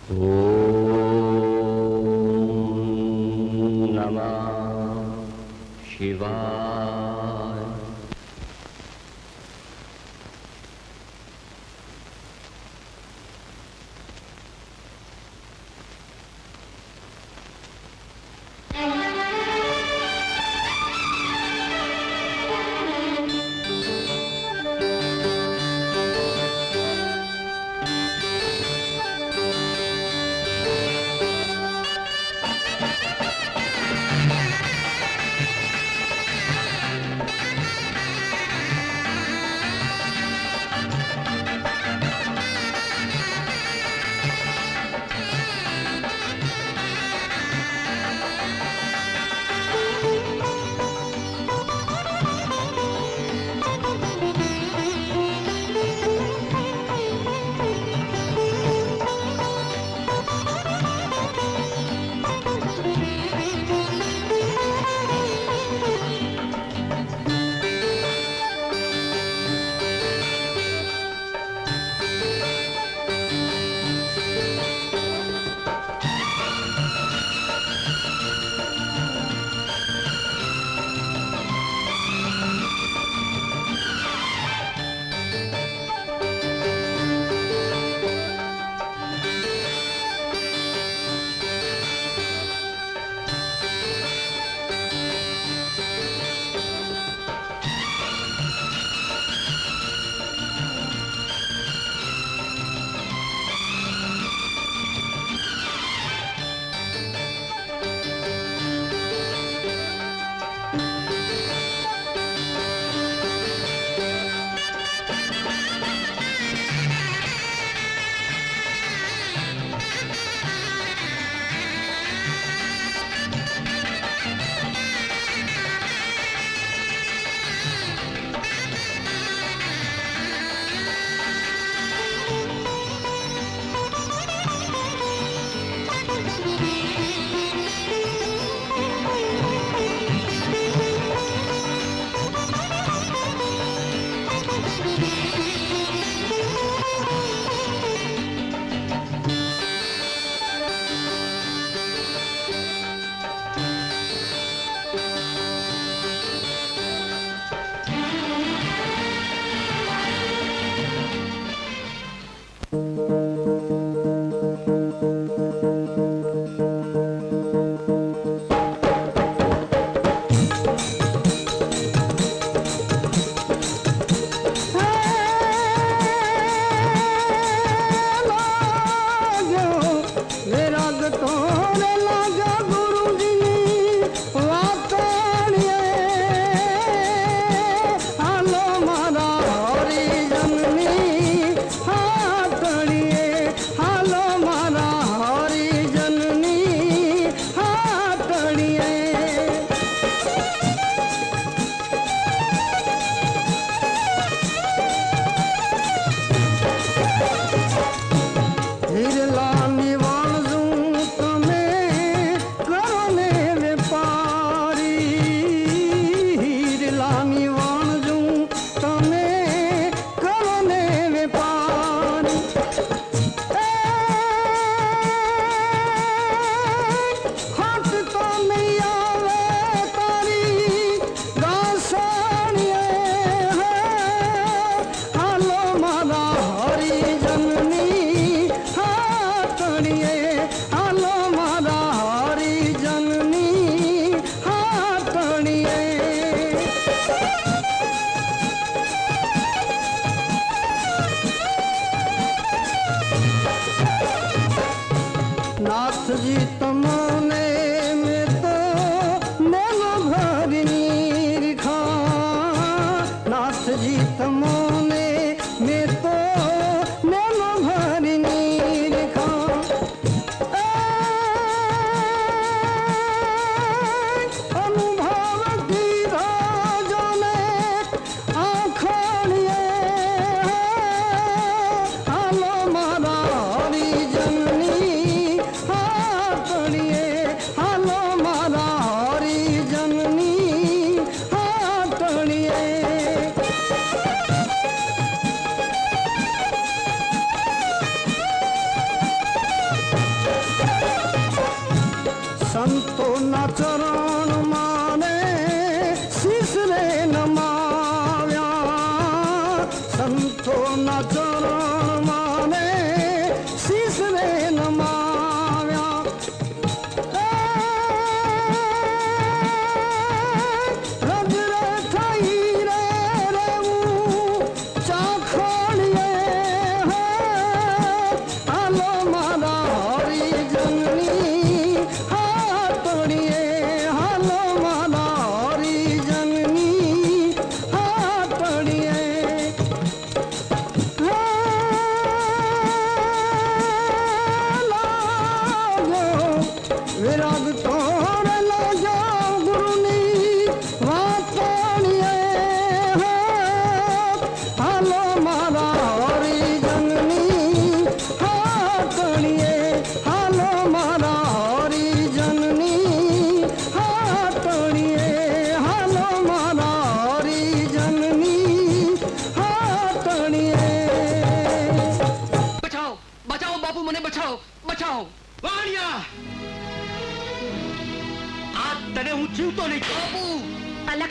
ॐ नमः शिवाय।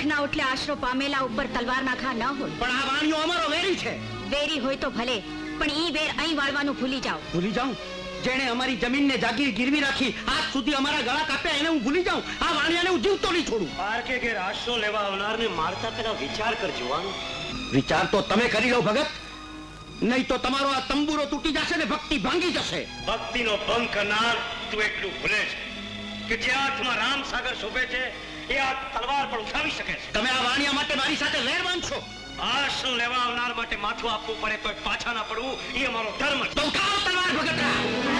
વેરના ઓટલે આશરો પામેલા ઉપર તલવારના ઘા ન હોય. પણ આ વાણિયો અમારો વેરી છે. વેરી હોય તો ભલે, પણ ઈ વેર અહીં વાળવાનું ભૂલી જાઓ. ભૂલી જાઉં? જેણે અમારી જમીનને જાગીર ગીરવી રાખી, આજ સુધી અમારા ગળા કાપ્યા, એને હું ભૂલી જાઉં? આ વાણિયાને હું જીવતો નહીં છોડું. પારકે ઘેર આશરો લેવા આવનારને મારતા પેલા વિચાર કરજો. વિચાર તો તમે કરી લો ભગત, નહીં તો તમારો આ તંબુરો તૂટી જશે ને ભક્તિ ભાંગી જશે. ભક્તિનો ભંગ કરનાર તું એટલું ભૂલે છે કે જે હાથમાં રામ સાગર શોભે છે એ આ તલવાર પણ ઉઠાવી શકે છે. તમે આ વાણિયા માટે મારી સાથે વેર બાંધશો. આશરો લેવા આવનાર માટે માથું આપવું પડે તો પાછા ના પડવું એ અમારો ધર્મ છે. તો ઉઠાવો તલવાર ભગતરા.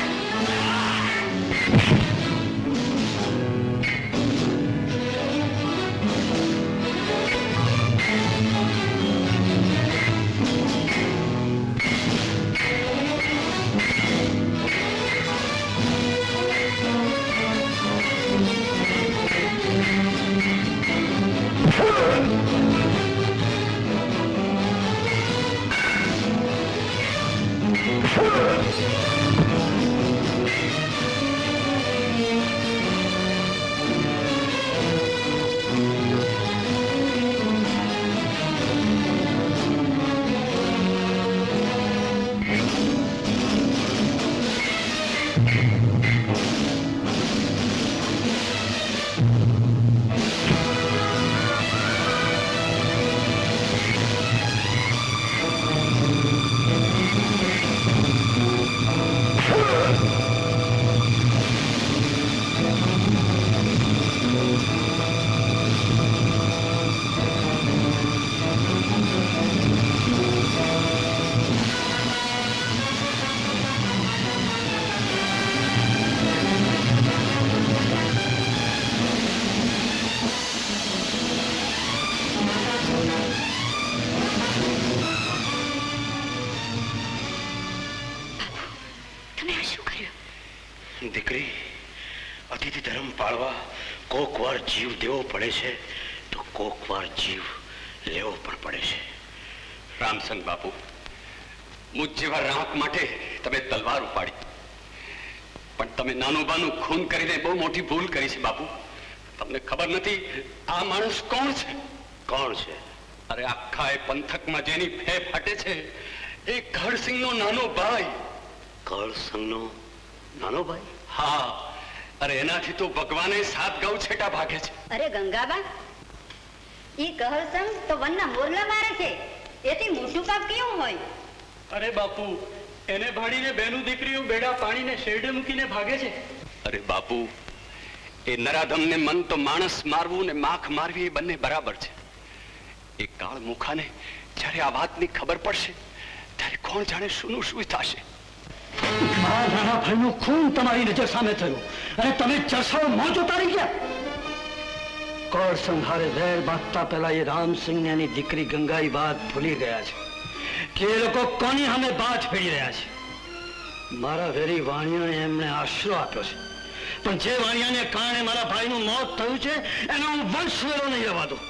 દીકરી, અતિથિ ધર્મ પાળવા કોક વાર જીવ દેવો પડે છે તો કોક વાર જીવ લેવો પણ પડે છે. રામસંગ બાપુ, મુજ જેવા રાંક માટે તમે તલવાર ઉપાડી, પણ તમે નાનું બાનું ખૂન કરીને બહુ મોટી ભૂલ કરી છે બાપુ. તમને ખબર નથી આ માણસ કોણ છે? કોણ છે? અરે આખા એ પંથકમાં જેની ફે ફાટે છે એ ગઢસિંહનો નાનો ભાઈ. ગઢસિંહનો નાનો ભાઈ? હા, અરે એનાથી તો ભગવાને 7 ગૌ છેટા ભાગે છે. અરે ગંગાબા, ઈ ગહરસંગ તો વનના મોરલા મારે છે, એથી મોટું પાપ કેવું હોય? અરે બાપુ, એને ભાડીને બેનું દીકરીઓ બેડા પાણીને શેરડે મૂકીને ભાગે છે. અરે બાપુ, એ નરાધમને મન તો માણસ મારવું ને માખ મારવી એ બંને બરાબર છે. એ કાળ મુખાને જ્યારે આ વાતની ખબર પડશે ત્યારે કોણ જાણે શું શું થશે. મારા નાના ભાઈનું ખૂન તમારી નજર સામે થયું અને તમે ચરસાઓ મોં ઉતારી ગયા. કળ સંહારે વેર બાંધતા પહેલા એ રામસિંહ ને એની દીકરી ગંગાઈ વાત ભૂલી ગયા છે કે એ લોકો કોની સામે બાજ ફેરી રહ્યા છે. મારા વેરી વાણિયાને એમણે આશરો આપ્યો છે, પણ જે વાણિયાને કારણે મારા ભાઈનું મોત થયું છે એનો હું વંશ વેરો નહીં રહેવા દઉં.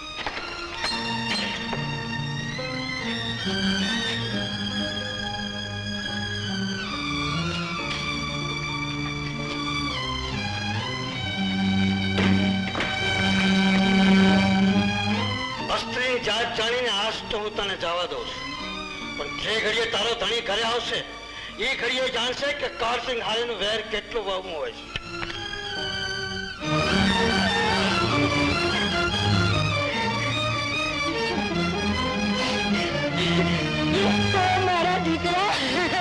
જાત જાણીને આજ તો હું તને જવા દઉં છું, પણ જે ઘડીએ તારો ધણી ઘરે આવશે એ ઘડીએ જાણશે કે કાળસિંહ હારેનું વેર કેટલું વાવવું હોય છે. મારા દીકરા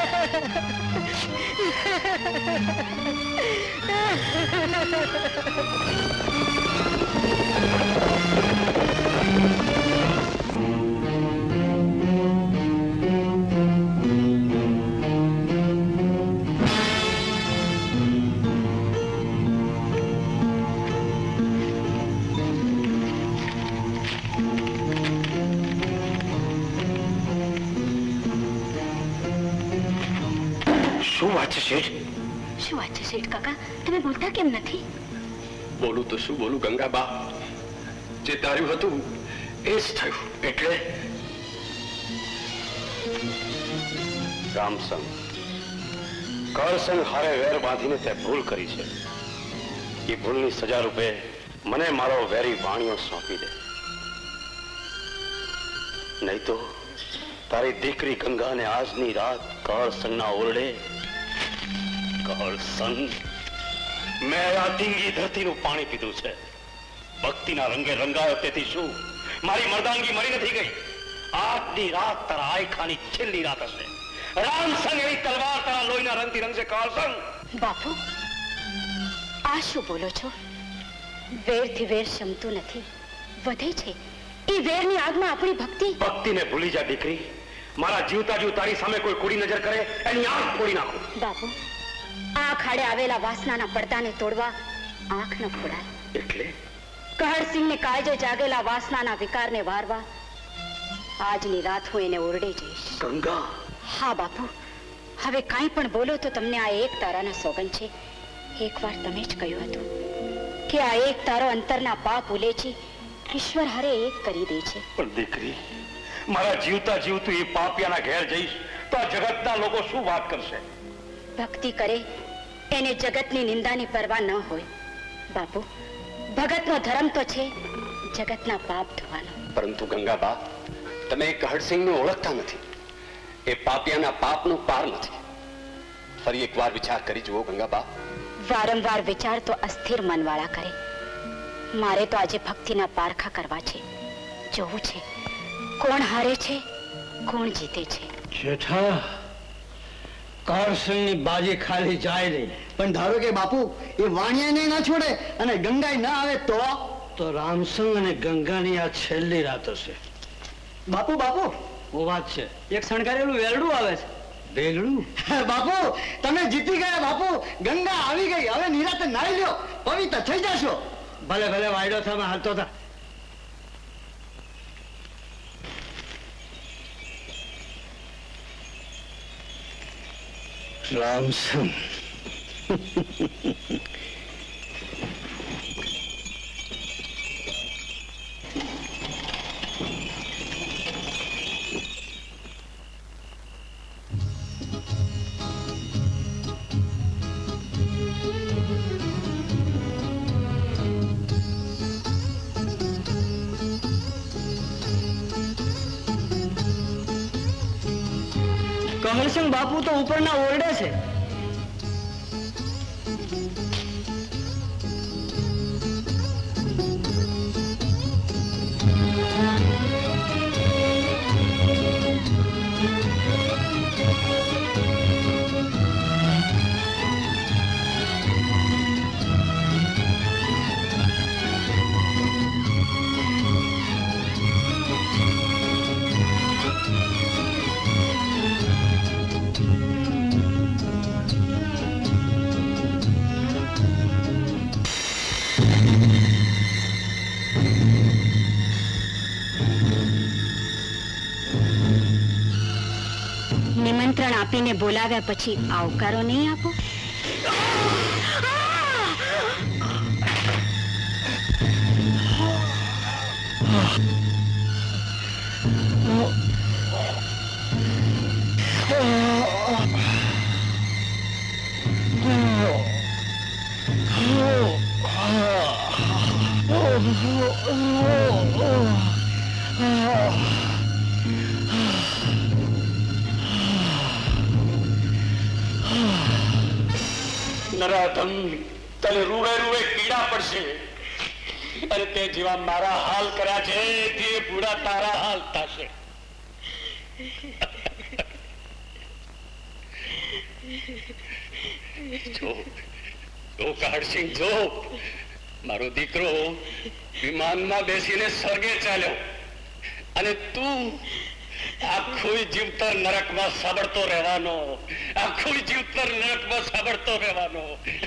શું વાત છે શેઠ? શું વાત છે શેઠ કાકા, તમે બોલતા કેમ નથી? બોલું તો શું બોલું ગંગાબા, જે ધાર્યું હતું એ જ થયું. એટલે રામસંગ, કરસંગ હારે વેર બાંધીને તે ભૂલ કરી છે. એ ભૂલની સજા રૂપે મને મારો વેરી વાણિયો સોંપી દે. नहीं तो तारी दीकरी गंगा ने आजनी रात काळसंगना ओरडे काळसंग मैं आ धींगी धरतीનું પાણી પીધું છે ભક્તિના રંગે રંગાયો તેથી શું મારી મર્દાંગી મરી નથી ગઈ આજની રાત તારા આયખાની છેલ્લી રાત હશે રામ સંગ એની તલવાર તારા લોહીના રંગથી રંગશે કાળસંગ બાપુ આ શું બોલો છો વેરથી વેર શમતું નથી વધે છે એ વેરની આગમાં આપણી ભક્તિને ભૂલી જા દીકરી મારા જીવતા જીવ તારી સામે કોઈ કુડી નજર કરે એની આંખ ફોડી નાખો બાપુ આ ખાડે આવેલા વાસનાના પડદાને તોડવા આંખ ન ફોડાય એટલે કહરસિંહને કાળજે જાગેલા વાસનાના વિકારને વારવા આજની રાત હું એને ઓરડે જઈશ ગંગા હા બાપુ હવે કાંઈ પણ બોલો તો તમને આ એક તારાના સોગંદ છે એકવાર તમે જ કહ્યું હતું કે આ એક તારો અંતરના પાપ ઉલેચી ઈશ્વર હારે એક કરી દે છે પણ દીકરી મારા જીવતા જીવતું એ પાપિયાના ઘેર જઈશ તો આ જગતના લોકો શું વાત કરશે ભક્તિ કરે એને જગતની નિંદાની પરવા ન હોય બાપુ ભગતનો ધર્મ તો છે જગતના પાપ ધોવાનો પરંતુ ગંગાબા તમે કહરસિંહને ઓળખતા નથી એ પાપિયાના પાપનો પાર નથી ફરી એકવાર વિચાર કરી જુઓ ગંગાબા વારંવાર વિચાર તો અસ્થિર મનવાળા કરે મારે તો આજે ભક્તિના પારખા કરવા છે જોવું છે કોણ હારે છે કોણ જીતે છે જેઠા કાળસંગની બાજી ખાલી જાય નહીં પણ ધારો કે બાપુ એ વાણિયાને ના છોડે અને ગંગાઈ ના આવે તો રામસંગ અને ગંગાની આ છેલ્લી રાત હશે બાપુ બાપુ હું વાત છે એક શણગારેલું વેરડું આવે છે બેગડું બાપુ તમે જીતી ગયા બાપુ ગંગા આવી ગઈ હવે નિરાતે નાઈ લ્યો પવિત્ર થઈ જશો ભલે ભલે વાયડો તમે હાલતો હતા રામસંગ કહરસિંહ બાપુ તો ઉપરના ઓરડે છે નિમંત્રણ આપીને બોલાવ્યા પછી આવકારો નહીં આપો નરાધમ તને રૂડે રૂડે કીડા પડશે અને તે જેવા મારા હાલ કર્યા છે તે પૂરા તારા હાલ થશે જો કહરસિંહ જો મારો દીકરો વિમાનમાં બેસીને સ્વર્ગે ચાલ્યો અને તું આખું જીવતર નરકમાં સાબડતો રહેવાનો આખું જીવતર નરકમાં સાબડતો રહેવાનો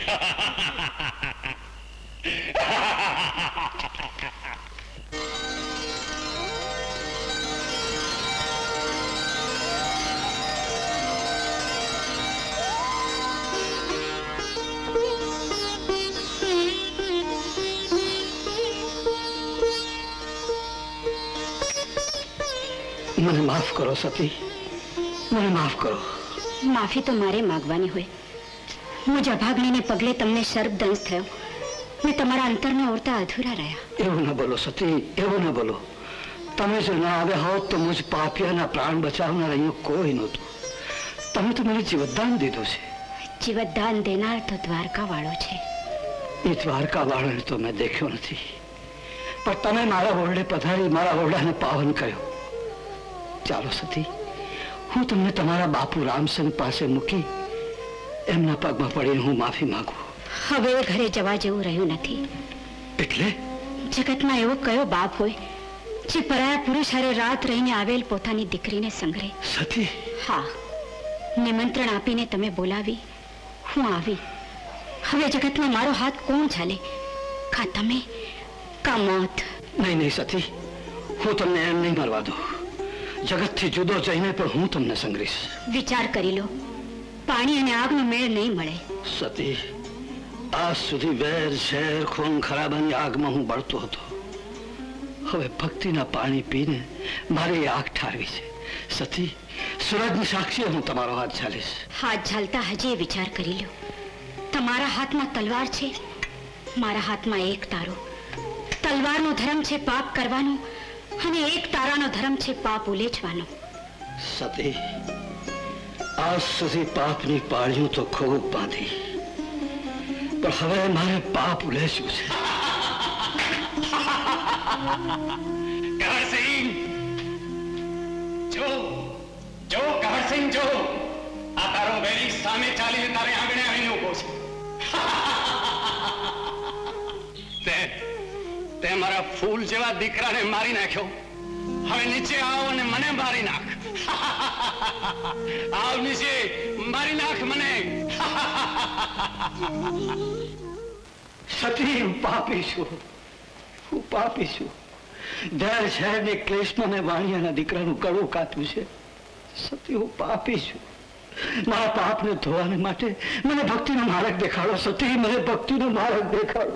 મને માફ કરો સતી મને માફ કરો માફી તો મારે માંગવાની હોય હું જ અભાગણીને પગલે તમને સર્પદંશ થયો મેં તમારા અંતરના ઓરતા અધૂરા રહ્યા એવું ન બોલો સતી એવું ન બોલો તમે જો ના આવ્યા હોત તો મુજ પાપિયાના પ્રાણ બચાવનાર અહીંયા કોઈ નહોતું. તમે તો મને જીવતદાન દીધું છે. જીવતદાન દેનાર તો દ્વારકા વાળો છે. એ દ્વારકા વાળાને તો મેં દેખ્યો નથી, પણ તમે મારા ઓરડે પધારી મારા ઓરડાને પાવન કર્યો. ચાલો સતી, હું તમને તમારા બાપુ રામસંગ પાસે મૂકી એમના પગમાં પડીને હું માફી માંગુ. હવે ઘરે જવા જેવું રહ્યું નથી. એટલે જગતમાં એવો કયો બાપ હોય જે પરાયા પુરુષ હારે રાત રહીને આવેલ પોતાની દીકરીને સંગ્રહે? સતી, હા, નિમંત્રણ આપીને તમે બોલાવી, હું આવી. હવે જગતમાં મારો હાથ કોણ ચાલે? કા તમે કા મોત? નહીં નહીં સતી, હું તમને એમ નહીં મરવા દઉં. જગતથી જુદો જઈને પણ હું તમને સંગ્રહીશ. વિચાર કરી લો, પાણી અને આગનો મેળ નહીં મળે. સતી, આજ સુધી વેર ઝેર ખૂન ખરાબાની આગમાં હું બળતો હતો. હવે ભક્તિના પાણી પીને મારી આગ ઠારવી છે. સતી, સૂરજની સાક્ષીએ હું તમારો હાથ ઝાલીશ. હાથ ઝાલતા હજી વિચાર કરી લો. તમારા હાથમાં તલવાર છે, મારા હાથમાં એક તારો. તલવારનો ધર્મ છે પાપ કરવાનો અને એક તારાનો ધર્મ છે પાપ ઉલેચવાનો. સતી, આજ સુધી પાપની પાળીઓ તો ખૂબ બાંધી, પણ હવે મારે પાપ ઉલેચવું છે. કહરસિંહ, જો જો કહરસિંહ, જો આ તારો વેરી સામે ચાલીને તારે આંગણે આવીને ઉભો છે. તે મારા ફૂલ જેવા દીકરાને મારી નાખ્યો. હવે નીચે આવ અને મને મારી નાખ. આવ નીચે, મારી નાખ મને. સતી, હું પાપી છું, હું પાપી છું. ઝેર ઝેરને ક્લેશમાં મેં વાણિયાના દીકરાનું કડું કાપ્યું છે. સતી, હું પાપી છું. મારા પાપને ધોવાને માટે મને ભક્તિનો માર્ગ દેખાડો. સતી, મને ભક્તિનો માર્ગ દેખાડો.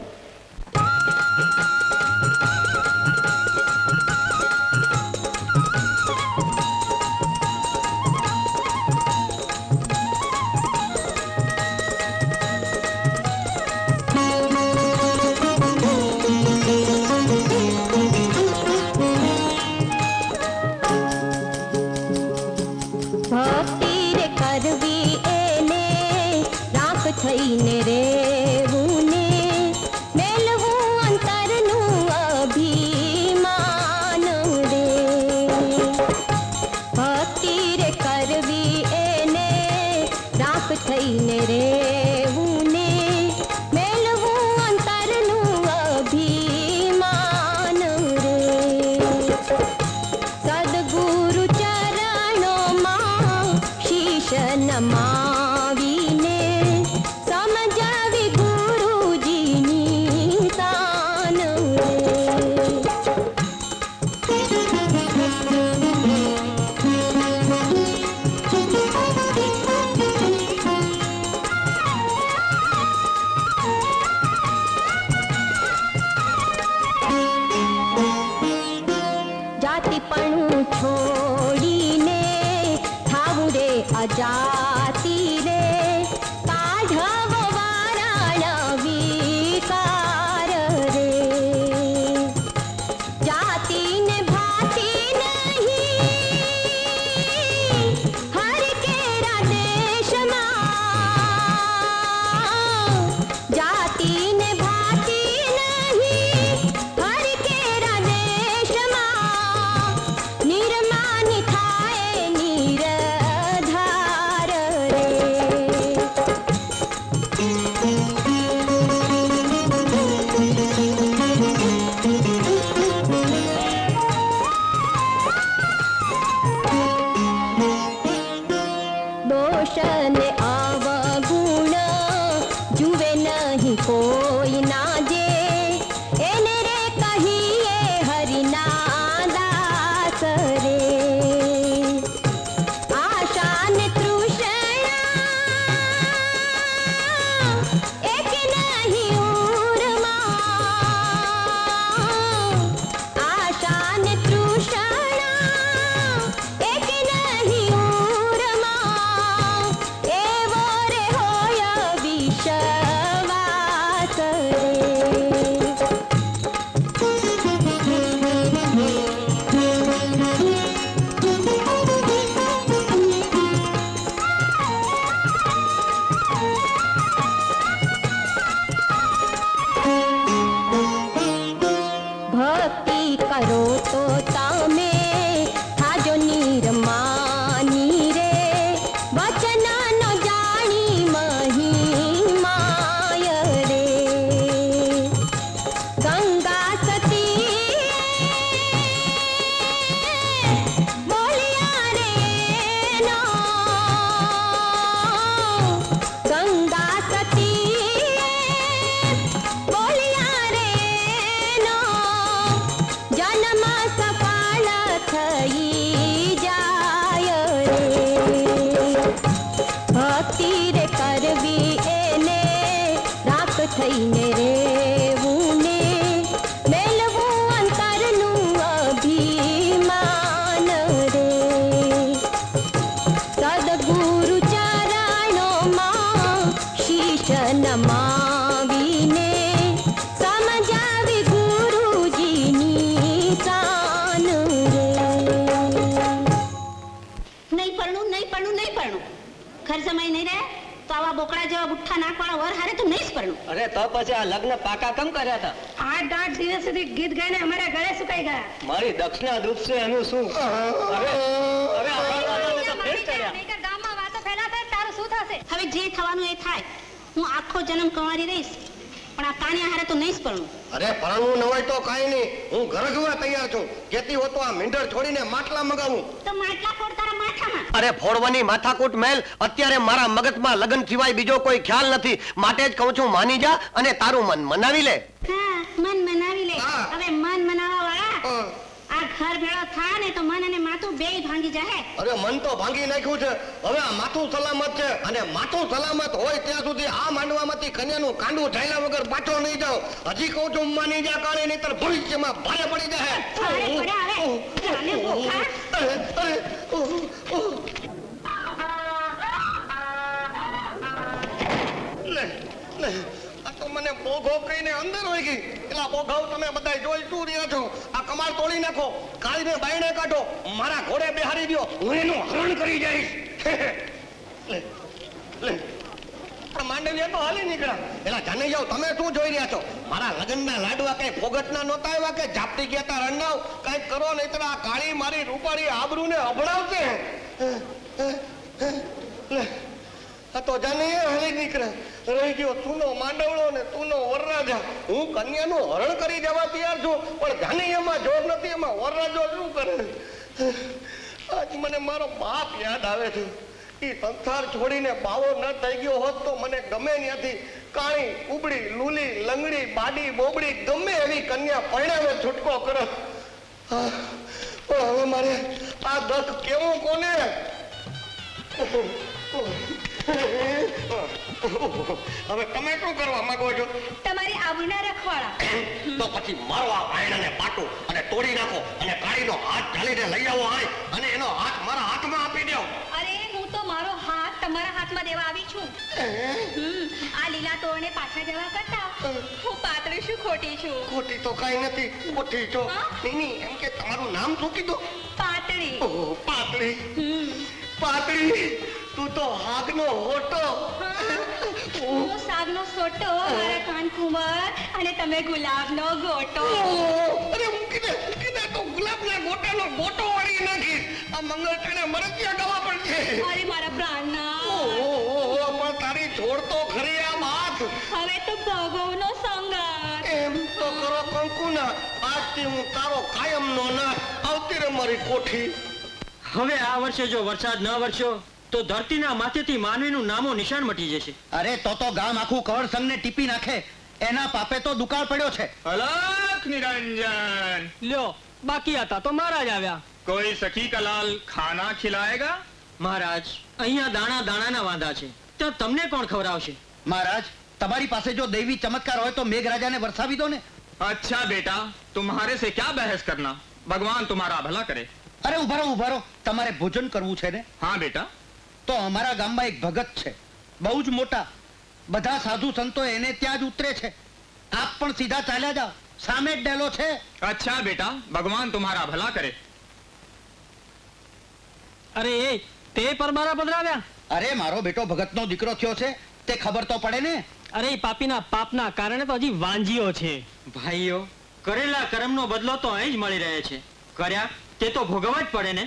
થઈને રેવું ને મેલવું અંતરનું અભિમાન રે. ભક્તિ રે કરવી એને રાખ થઈને રેવું ને મેલવું અંતરનું અભિમાન રે. સદગુરુ ચરણોમાં શીશ નમાવીને છોડીને થાવું રે અજાતી રે. કાઢવ વારાણ વિકાર રે. જાતિને ભાતી નહીં હર કેરા દેશમાં. જાતિને ભાતી નહીં હર કેરા દેશમાં. નિર્માની થાય નિરધાર घर जमाई नहीं रहे तो आवा बोकड़ा जेवा बुठ्ठा नाकवाळा वर हारे तो नहीं परણું. अरे तो પછી આ લગ્ન પાકા કેમ કર્યા હતા? 8 દિવસ સુધી ગીત ગાઈને અમારા ગળે સુકાઈ ગયા. મારી દક્ષિણા દૂધ છે એનું શું? હવે તો ફેર કર્યા. ગામમાં વાતો ફેલાતા તારું શું થશે? હવે જે થવાનું એ થાય. હું આખો જન્મ કવારી રહીશ પણ આ કાણિયા હારે તો નહીં જ પરણું. અરે પરણવું ન હોય તો કાઈ નહીં, હું ઘર જોવા તૈયાર છું. કેતી હો તો આ મીંઢર છોડીને માટલા મગાવું. તો માટલા ફોડ તારા માથામાં. અરે ફોડવાની માથાકૂટ મેલ, અત્યારે મારા મગજમાં લગન સિવાય બીજો કોઈ ખ્યાલ નથી. માટે જ કહું છું માની જા અને તારું મન મનાવી લે. હા, મન મનાવી લે. હવે મન મનાવવા વાળા આ ઘર ભેળો થાય ને તો મન અને માથું બેય ભાંગી જાય. અરે મન તો ભાંગી નાખ્યું છે, હવે આ માથું સલામત છે અને માથું સલામત હોય ત્યાં સુધી આ માંડવામાંથી કન્યાનું કાંડું ઝાલ્યા વગર પાછો નહીં જાઓ. હજી કહું છું માની જા કાણે, નહીંતર ભવિષ્યમાં ભારે પડી જાય. ભારે પડ્યા હવે. જાને ભૂખા. આ તો મને બોઘો કહીને અંદર હોય ગઈ. એલા બોઘાવ તમે બધા જોઈ શું રહ્યા છો? આ કમાલ તોડી નાખો, કાળીને બાયણે કાઢો, મારા ઘોડે બેહારી દો, હું એનું હરણ કરી જઈશ. માંડવીયા તો હાલી નીકળ્યા. એલા જાની જાવ, તમે શું જોઈ રહ્યા છો? મારા લગ્નના લાડવા કઈ ફોગટના નહોતા આવ્યા કે ઝાપટી ગયા તા રણનાવ? કઈક કરો નહીતર આ કાળી મારી રૂપાળી આબરૂને અભડાવશે. આ તો જાની હાલી નીકળે. રહી ગયો તુનો માંડવડો ને તુનો વરરાજા. હું કન્યાનું હરણ કરી જવા તૈયાર છું પણ જાની એમાં જોર નથી, એમાં વરરાજો શું કરે? આજ મને મારો બાપ યાદ આવે છે. એ સંસાર છોડીને બાવો ન થઈ ગયો હોત તો મને ગમે ત્યાંથી કાળી ઉબડી લૂલી લંગડી બાડી બોબડી ગમે એવી કન્યા પરણાવે છૂટકો કરો. હવે મારે આ દખ કેવું કોને? હવે તમે શું કરવા માંગો છો? તમારી આબરૂના રખવાડા. તો પછી મારો આ વાયડાને પાટો અને તોડી નાખો અને કાળીનો હાથ ઢાલીને લઈ આવો આય અને એનો હાથ મારા હાથમાં આપી દો. અરે હું તો મારો હાથ તમારા હાથમાં દેવા આવી છું. આ લીલા તોરણે પાછા જવા કરતા હું પાતળી છું ખોટી છું? ખોટી તો કઈ નથી, ખોટી છો. નહીં એમ કે તમારું નામ શું કીધું? પાતળી. ઓહો પાતળી. પાતળી તું તો હાગનો હોટો. હું સાગનો સોટો, મારા કાન કુંવર અને તમે ગુલાબનો ગોટો. અરે મૂકીને તો ગુલાબના ગોટાનો ગોટો વાળી નાખી. આ મંગળટાણે મરતિયા ગાવા પડશે. અરે મારા પ્રાણના. ઓહો પણ તારી છોડ તો ખરી આ વાત. હવે તો ભગવનો સંગાર. એમ તો કરો કંકુના, આજથી હું તારો કાયમનો નાશ. આવતી રે મારી કોઠી. હવે આ વર્ષે જો વરસાદ ન વરસ્યો તો ધરતીના માથેથી માનવીનું નામો નિશાન મટી જશે. અરે તો ગામ આખું કવળ સંઘને ટીપી નાખે. એના પાપે તો દુકાળ પડ્યો છે. અલખ નિરંજન લ્યો, બાકી હતા તો મહારાજ આવ્યા. કોઈ સખી का लाल खाना खिलाएगा? મહારાજ, અહીંયા દાણા દાણાના વાંધા છે, તો તમને કોણ ખવડાવશે? મહારાજ, તમારી પાસે જો દૈવી ચમત્કાર હોય તો મેઘરાજાને વરસાવી દો ને. अच्छा बेटा, तुम्हारे से क्या बहस करना, भगवान तुम्हारा भला करे. અરે ઉભા રહો, તમારે ભોજન કરવું છે ને? हाँ बेटा. તો અમારા ગામમાં એક ભગત છે, બહુ જ મોટા. બધા સાધુ સંતો એને ત્યાં જ ઉતરે છે. આપ પણ સીધા ચાલ્યા જાઓ, સામે જ ડેલો છે. अच्छा बेटा, भगवान तुम्हारा भला करे. અરે એ તે પરમારા પધરાવ્યા? અરે મારો બેટો ભગતનો દીકરો થયો છે, તે ખબર તો પડે ને. અરે એ પાપીના પાપના કારણે તો હજી વાંજીઓ છે. ભાઈઓ, કરેલા કર્મનો બદલો તો અહીં જ મળી રહે છે. કર્યા તે તો ભોગવવા જ પડે ને.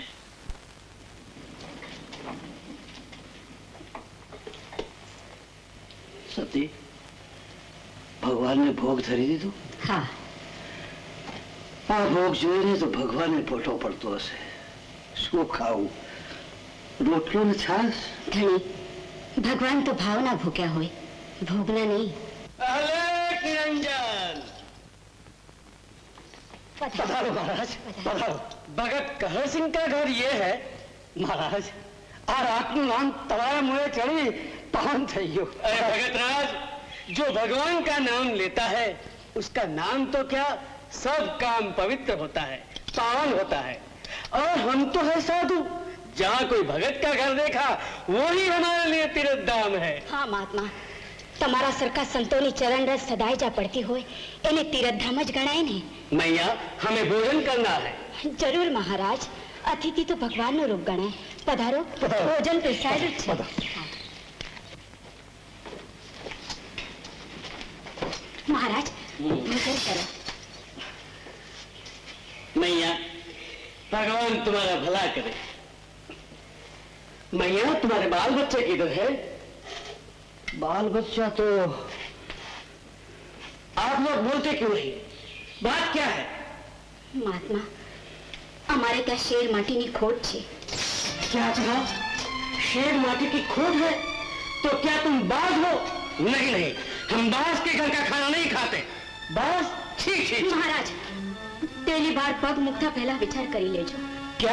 સતી, ભગવાનને ભોગ ધરી દીધું? હા. આ ભોગ જોઈને તો ભગવાનને પોટો પડતો હશે. શું ખાવું? રોટલો ને છાશ? ધણી, ભગવાન તો ભાવના ભૂખ્યા હોય, ભોગના નહીં. અલખ નિરંજન, पधारो महाराज, पधारो. भगत कहर सिंह का घर ये है. महाराज, आ रात નું નામ તમારા મુએ ચડી पावन થઈ ગયો. अरे भगत राज, जो भगवान का नाम लेता है उसका नाम तो क्या, सब काम पवित्र होता है, पावन होता है. और हम तो है साधु, जहाँ कोई भगत का घर देखा वही हमारे लिए तीर्थ धाम है. हाँ महात्मा, તમારા સરખા સંતોની ચરણ રસ સદાય જા પડતી હોય એને તીર્થધામ જ ગણાય ને. मैया, हमें भोजन करना है. જરૂર મહારાજ, અતિથિ તો ભગવાનનું રૂપ ગણાય. પધારો, ભોજન પીરસાયેલું જ છે. फिर करो। मैया भगवान तुम्हारा भला करे। मैया तुम्हारे बाल बच्चे किधर है? बाल बच्चा तो आप लोग बोलते क्यों नहीं? बात क्या है? महात्मा हमारे ત્યાં શેર માટીની ખોટ છે। क्या कहा? शेर माटी की खोट है? तो क्या तुम बाज हो? नहीं नहीं, हम बाज के घर का खाना नहीं खाते। बाज? ठीक ठीक। મહારાજ પહેલી વાર પગ મૂકતા પહેલા વિચાર કરી લેજો। क्या?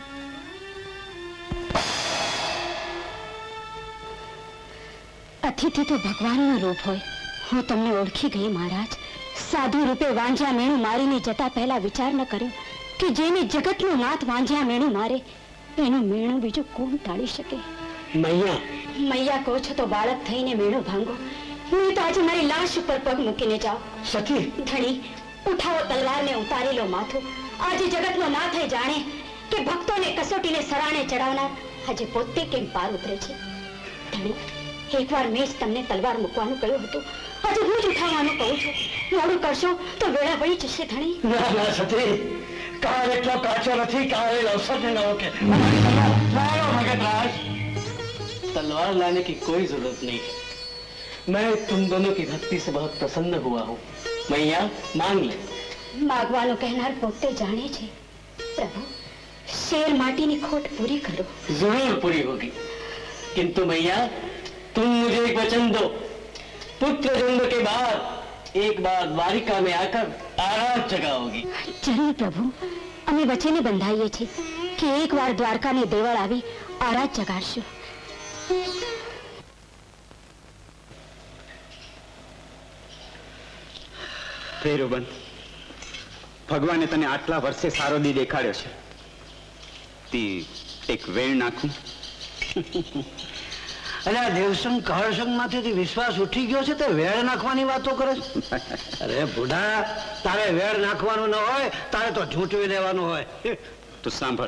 અતિથિ તો ભગવાનનું રૂપ હોય। હું તમને ઓળખી ગઈ મહારાજ। સાધુ રૂપે વાંઝ્યા મેણું મારીને જતા પહેલા વિચાર ન કર્યો કે જેને જગતનો નાથ વાંઝ્યા મેણું મારે એનું મેણું બીજું કોણ ટાળી શકે? मैया મૈયા કહો છો તો બાળક થઈને મેણું ભાંગો, નહીં તો આજે મારી લાશ ઉપર પગ મૂકીને જાઓ। सती ધણી ઉઠાવો તલવારને ઉતારી લો માથું। આજે જગતનો નાથ એ જાણે કે ભક્તોને કસોટીને સરાણે ચડાવનાર આજે પોતે કેમ પાર ઉતરે છે। ધણી એકવાર મેં જ તમને તલવાર મૂકવાનું કહ્યું હતું, આજે હું જ ઉઠાવવાનું કહું છું। મોડું કરશો તો વેળા વળી જશે ધણી। ના ના સતી, કાળ એટલો કાચો નથી કાળ અવસર ન હોકે। मारो मगधराज, तलवार लाने की कोई जरूरत नहीं है। मैं तुम दोनों की भक्ति से बहुत प्रसन्न हुआ हूँ। मैया मांग ले। मागवानो कहनार पोते जाने छे। प्रभु शेर माटीनी खोट पूरी करो। जरूर पूरी होगी, किंतु मैया तुम मुझे एक वचन दो। पुत्र जन्म के बाद एक बार द्वारिका में आकर आराध जगाओगी। जरूर प्रभु, અમે વચને બંધાઈએ છીએ કે એકવાર દ્વારકાને દેવળ આવી આરાધ જગાડશું। ફેરુબંધ, ભગવાને તને આટલા વર્ષે સારો દી દેખાડ્યો છે, તે એક વેણ નાખું? અરે આ દેવસંગ કહળસંગ માંથી વિશ્વાસ ઉઠી ગયો છે તે વેળ નાખવાની વાતો કરે છે? અરે બુઢા, તારે વેળ નાખવાનું ન હોય, તારે તો ઝૂંટવી લેવાનું હોય। તું સાંભળ,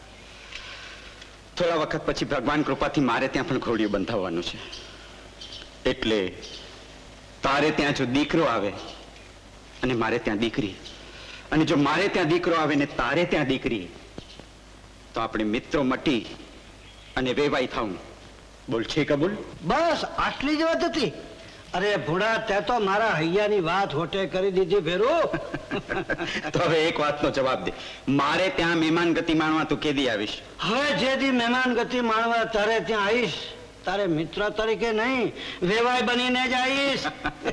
થોડા વખત પછી ભગવાન કૃપાથી મારે ત્યાં પણ ઘોડિયું બંધાવવાનું છે, એટલે તારે ત્યાં જો દીકરો આવે અને મારે ત્યાં દીકરી, અને જો મારે ત્યાં દીકરો આવે ને તારે ત્યાં દીકરી, તો આપણે મિત્રો મટી અને વેવાઈ થાવું। બોલ છે કબૂલ? બસ આટલી જ વાત હતી? અરે ભૂડા, તે તો મારા હૈયાની વાત હોટે કરી દીધી ફેરુ। તો હવે એક વાતનો જવાબ દે, મારે ત્યાં મહેમાન ગતિ માણવા તું કેદી આવીશ? હવે જે દી મહેમાન ગતિ માણવા તારે ત્યાં આવીશ, તારે મિત્ર તરીકે નહીં, વેવાઈ બનીને જ આવીશ।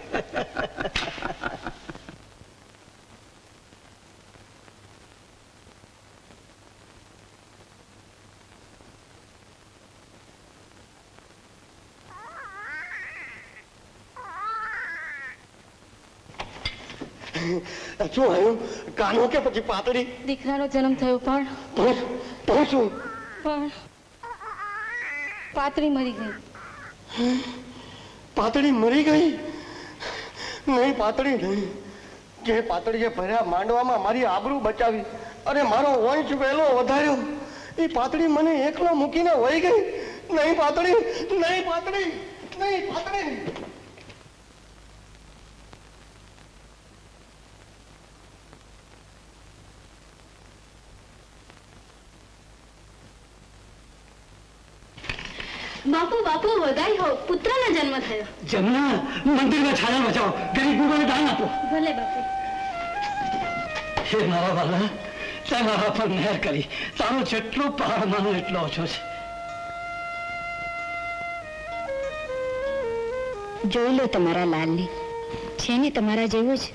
શું આવ્યું? કાનો કે પછી પાતળી? દીકરાનો જન્મ થયો પણ શું? પણ પાતળી મરી ગઈ। પાતળી મરી ગઈ? નહીં પાતળી નહીં, જે પાતળીએ ભર્યા માંડવામાં મારી આબરૂ બચાવી અને મારો વંશ વહેલો વધાર્યો, એ પાતળી મને એકલો મૂકીને વહી ગઈ। નહીં પાતળી, નહીં પાતળી, નહીં પાતળી। બાપુ બાપુ વધાઈ હો, પુત્રનો જન્મ થયો। જમના, મંદિરમાં છાયા બચાવો, ગરીબ લોકોને દાન આપો। ભલે બાપુ। હે મારા વાલા, તે મારા પર મહેર કરી, તારો જેટલો પહાડ માનો એટલો ઓછો છે। જોઈ લો તમારા લાલને, છે ને તમારા જેવો જ।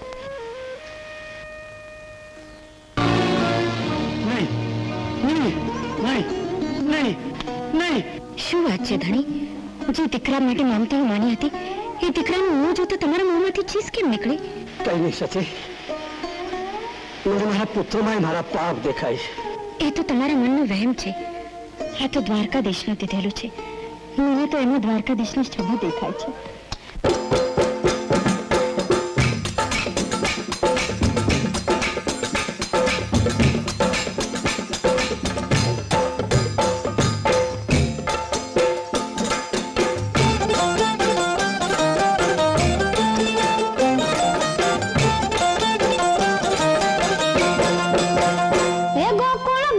નહીં નહીં નહીં નહીં નહીં। શું વાત છે ધણી? જે દીકરા માટે મમતા માની હતી એ દીકરાનું મોં જોતા તમારા મોંમાંથી ચીસ કેમ નીકળી? કઈ નહીં સતી, મને મારા પુત્રમાં મારા પાપ દેખાય છે। એ તો તમારા મનનો વહેમ છે। આ તો દ્વારકાધીશનું દીધેલું છે। મને તો એમાં દ્વારકાધીશની છબી દેખાય છે।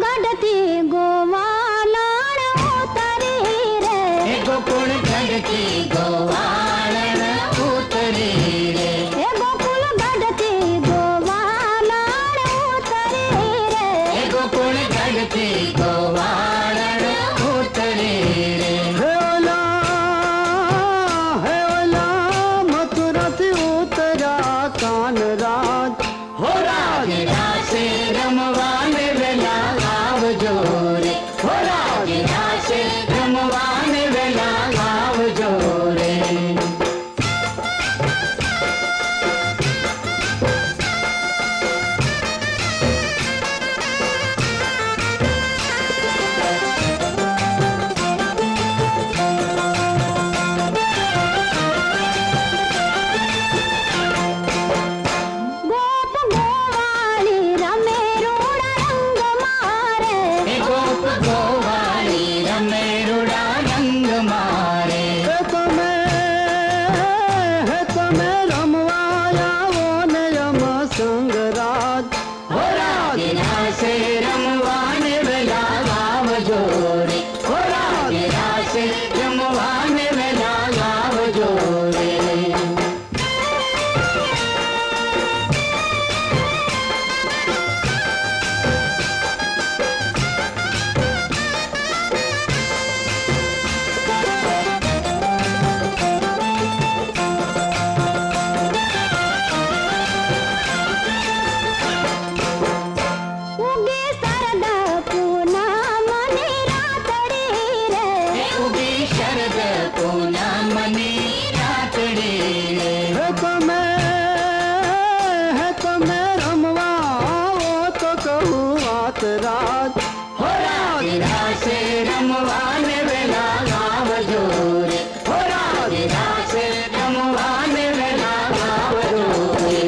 गढ़ती गोवालन उतरी रे गोकुल गढ़ती गोवालन उतरी रे गोकुल गढ़ती गोवालन उतरी रे गोकुल गढ़ती गोवालन उतरी रे हे ओला मथुरा से उतरा कान राज हो राज रासे रमवाने वेला आवजो रे हो राज रासे रमवाने वेला आवजो रे गोप गोवाली रमे रूड़ा रंग मारे गोप गोवाली रमे रुड़ा रंग मारे हे તમે રમવાયા ઓ ને યમ સંગરાજ हो राज रासे रमवाने वेला आवजो रे हो राज रासे रमवाने वेला आवजो रे उगे सरद पूनम ने रातड़ी रे उगी शरद पूनमनी रातड़ी रे હે તમે રમવા આવો તો કહું વાત રાજ हो राज रासे रमवाने वेला आवजो रे हो राज रासे रमवाने वेला आवजो रे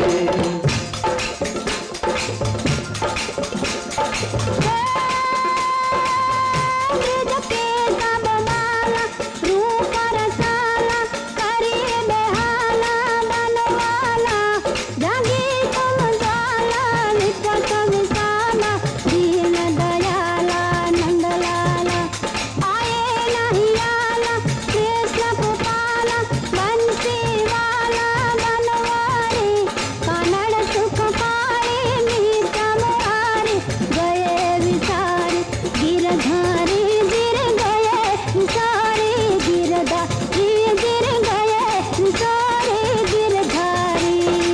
ब्रज के सब माला रूप रसाला करी बेहाला बनवाला जागी तुम जाला निपट विशाला दीन दयाला नंदलाला आए नहीं आला कृष्ण गोपाला बंसी वाला बनवारी कन्नड़ सुख पाए मीत मुरारी गए विसारी गिरधारी गिर गए विसारी गिरधारी गिर गए विसारी गिरधारी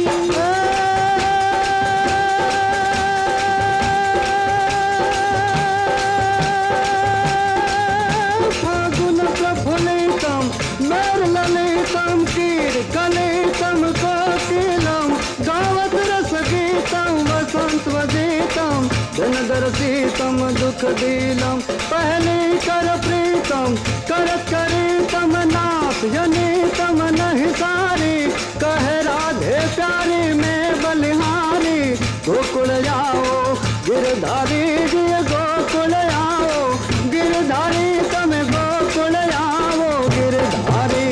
फागुन प्रफुल्लितम नरललितम कीर कलितम कोकिलम गावत रसगीतम वसंत वदितम धनदर्शितम दुख दीलम पहले कर प्रीतम करत करीतम नाथ जनितम नहीं सारी कहे राधे प्यारी में बलिहारी गोकुल जाओ गिरधारी जी गोकुल आओ गिरधारी તમે ગોકુળ આવો गिरधारी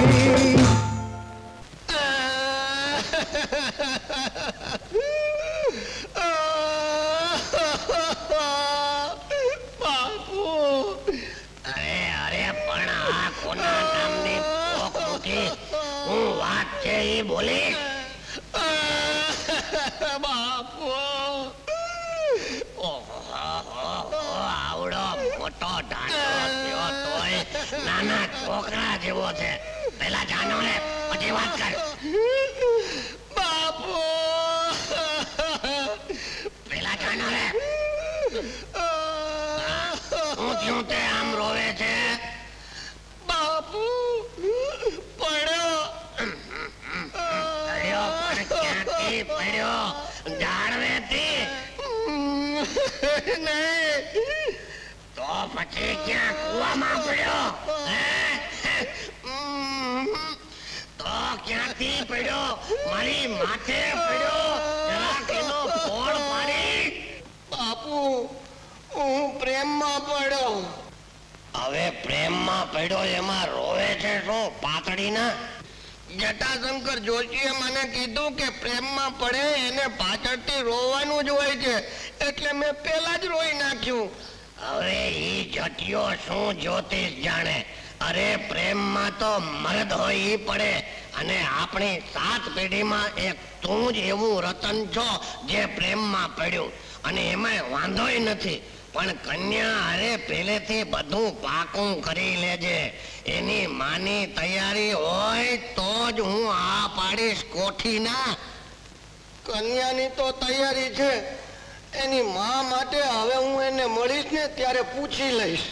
બાપુ અરે અરે પણ આ કોના નામની પોક મૂકી હું વાત છે એ બોલી બાપુ આવડો મોટો ઢાંચો થયો તોય નાના છોકરા જેવો છે પેલા જાનો ને પછી વાત કર બાપુ પેલા જાનો રે હું થયું તે આમ રોવે છે બાપુ પડ્યો પડ્યો પણ ક્યાંથી પડ્યો જાળવેથી નહીં તો પછી ક્યાં કૂવામાં પડ્યો તો ક્યાંથી પડ્યો મારી માથે પડ્યો જરાક એનો ફોડ પાડી બાપુ હું પ્રેમમાં પડ્યો હવે પ્રેમમાં પડ્યો એમાં રોવે છે શું પાતળીના જટાશંકર જોશીએ મને કીધું કે પ્રેમમાં પડે એને પાછળથી રોવાનું જ હોય છે એટલે મેં પહેલા જ રોઈ નાખ્યું હવે ઈ જટિયો શું જ્યોતિષ જાણે. અરે પ્રેમમાં તો મરદ હોય ઈ પડે, અને આપણી 7 પેઢીમાં એક તું જ એવું રતન છો જે પ્રેમમાં પડ્યું, અને એમાં વાંધોય નથી. પણ કન્યા અરે પહેલેથી બધું પાકું કરી લેજે. એની માની તૈયારી હોય તો જ હું આ પાડીશ કોઠી ના. કન્યાની તો તૈયારી છે, એની માં માટે હવે હું એને મળીશ ને ત્યારે પૂછી લઈશ.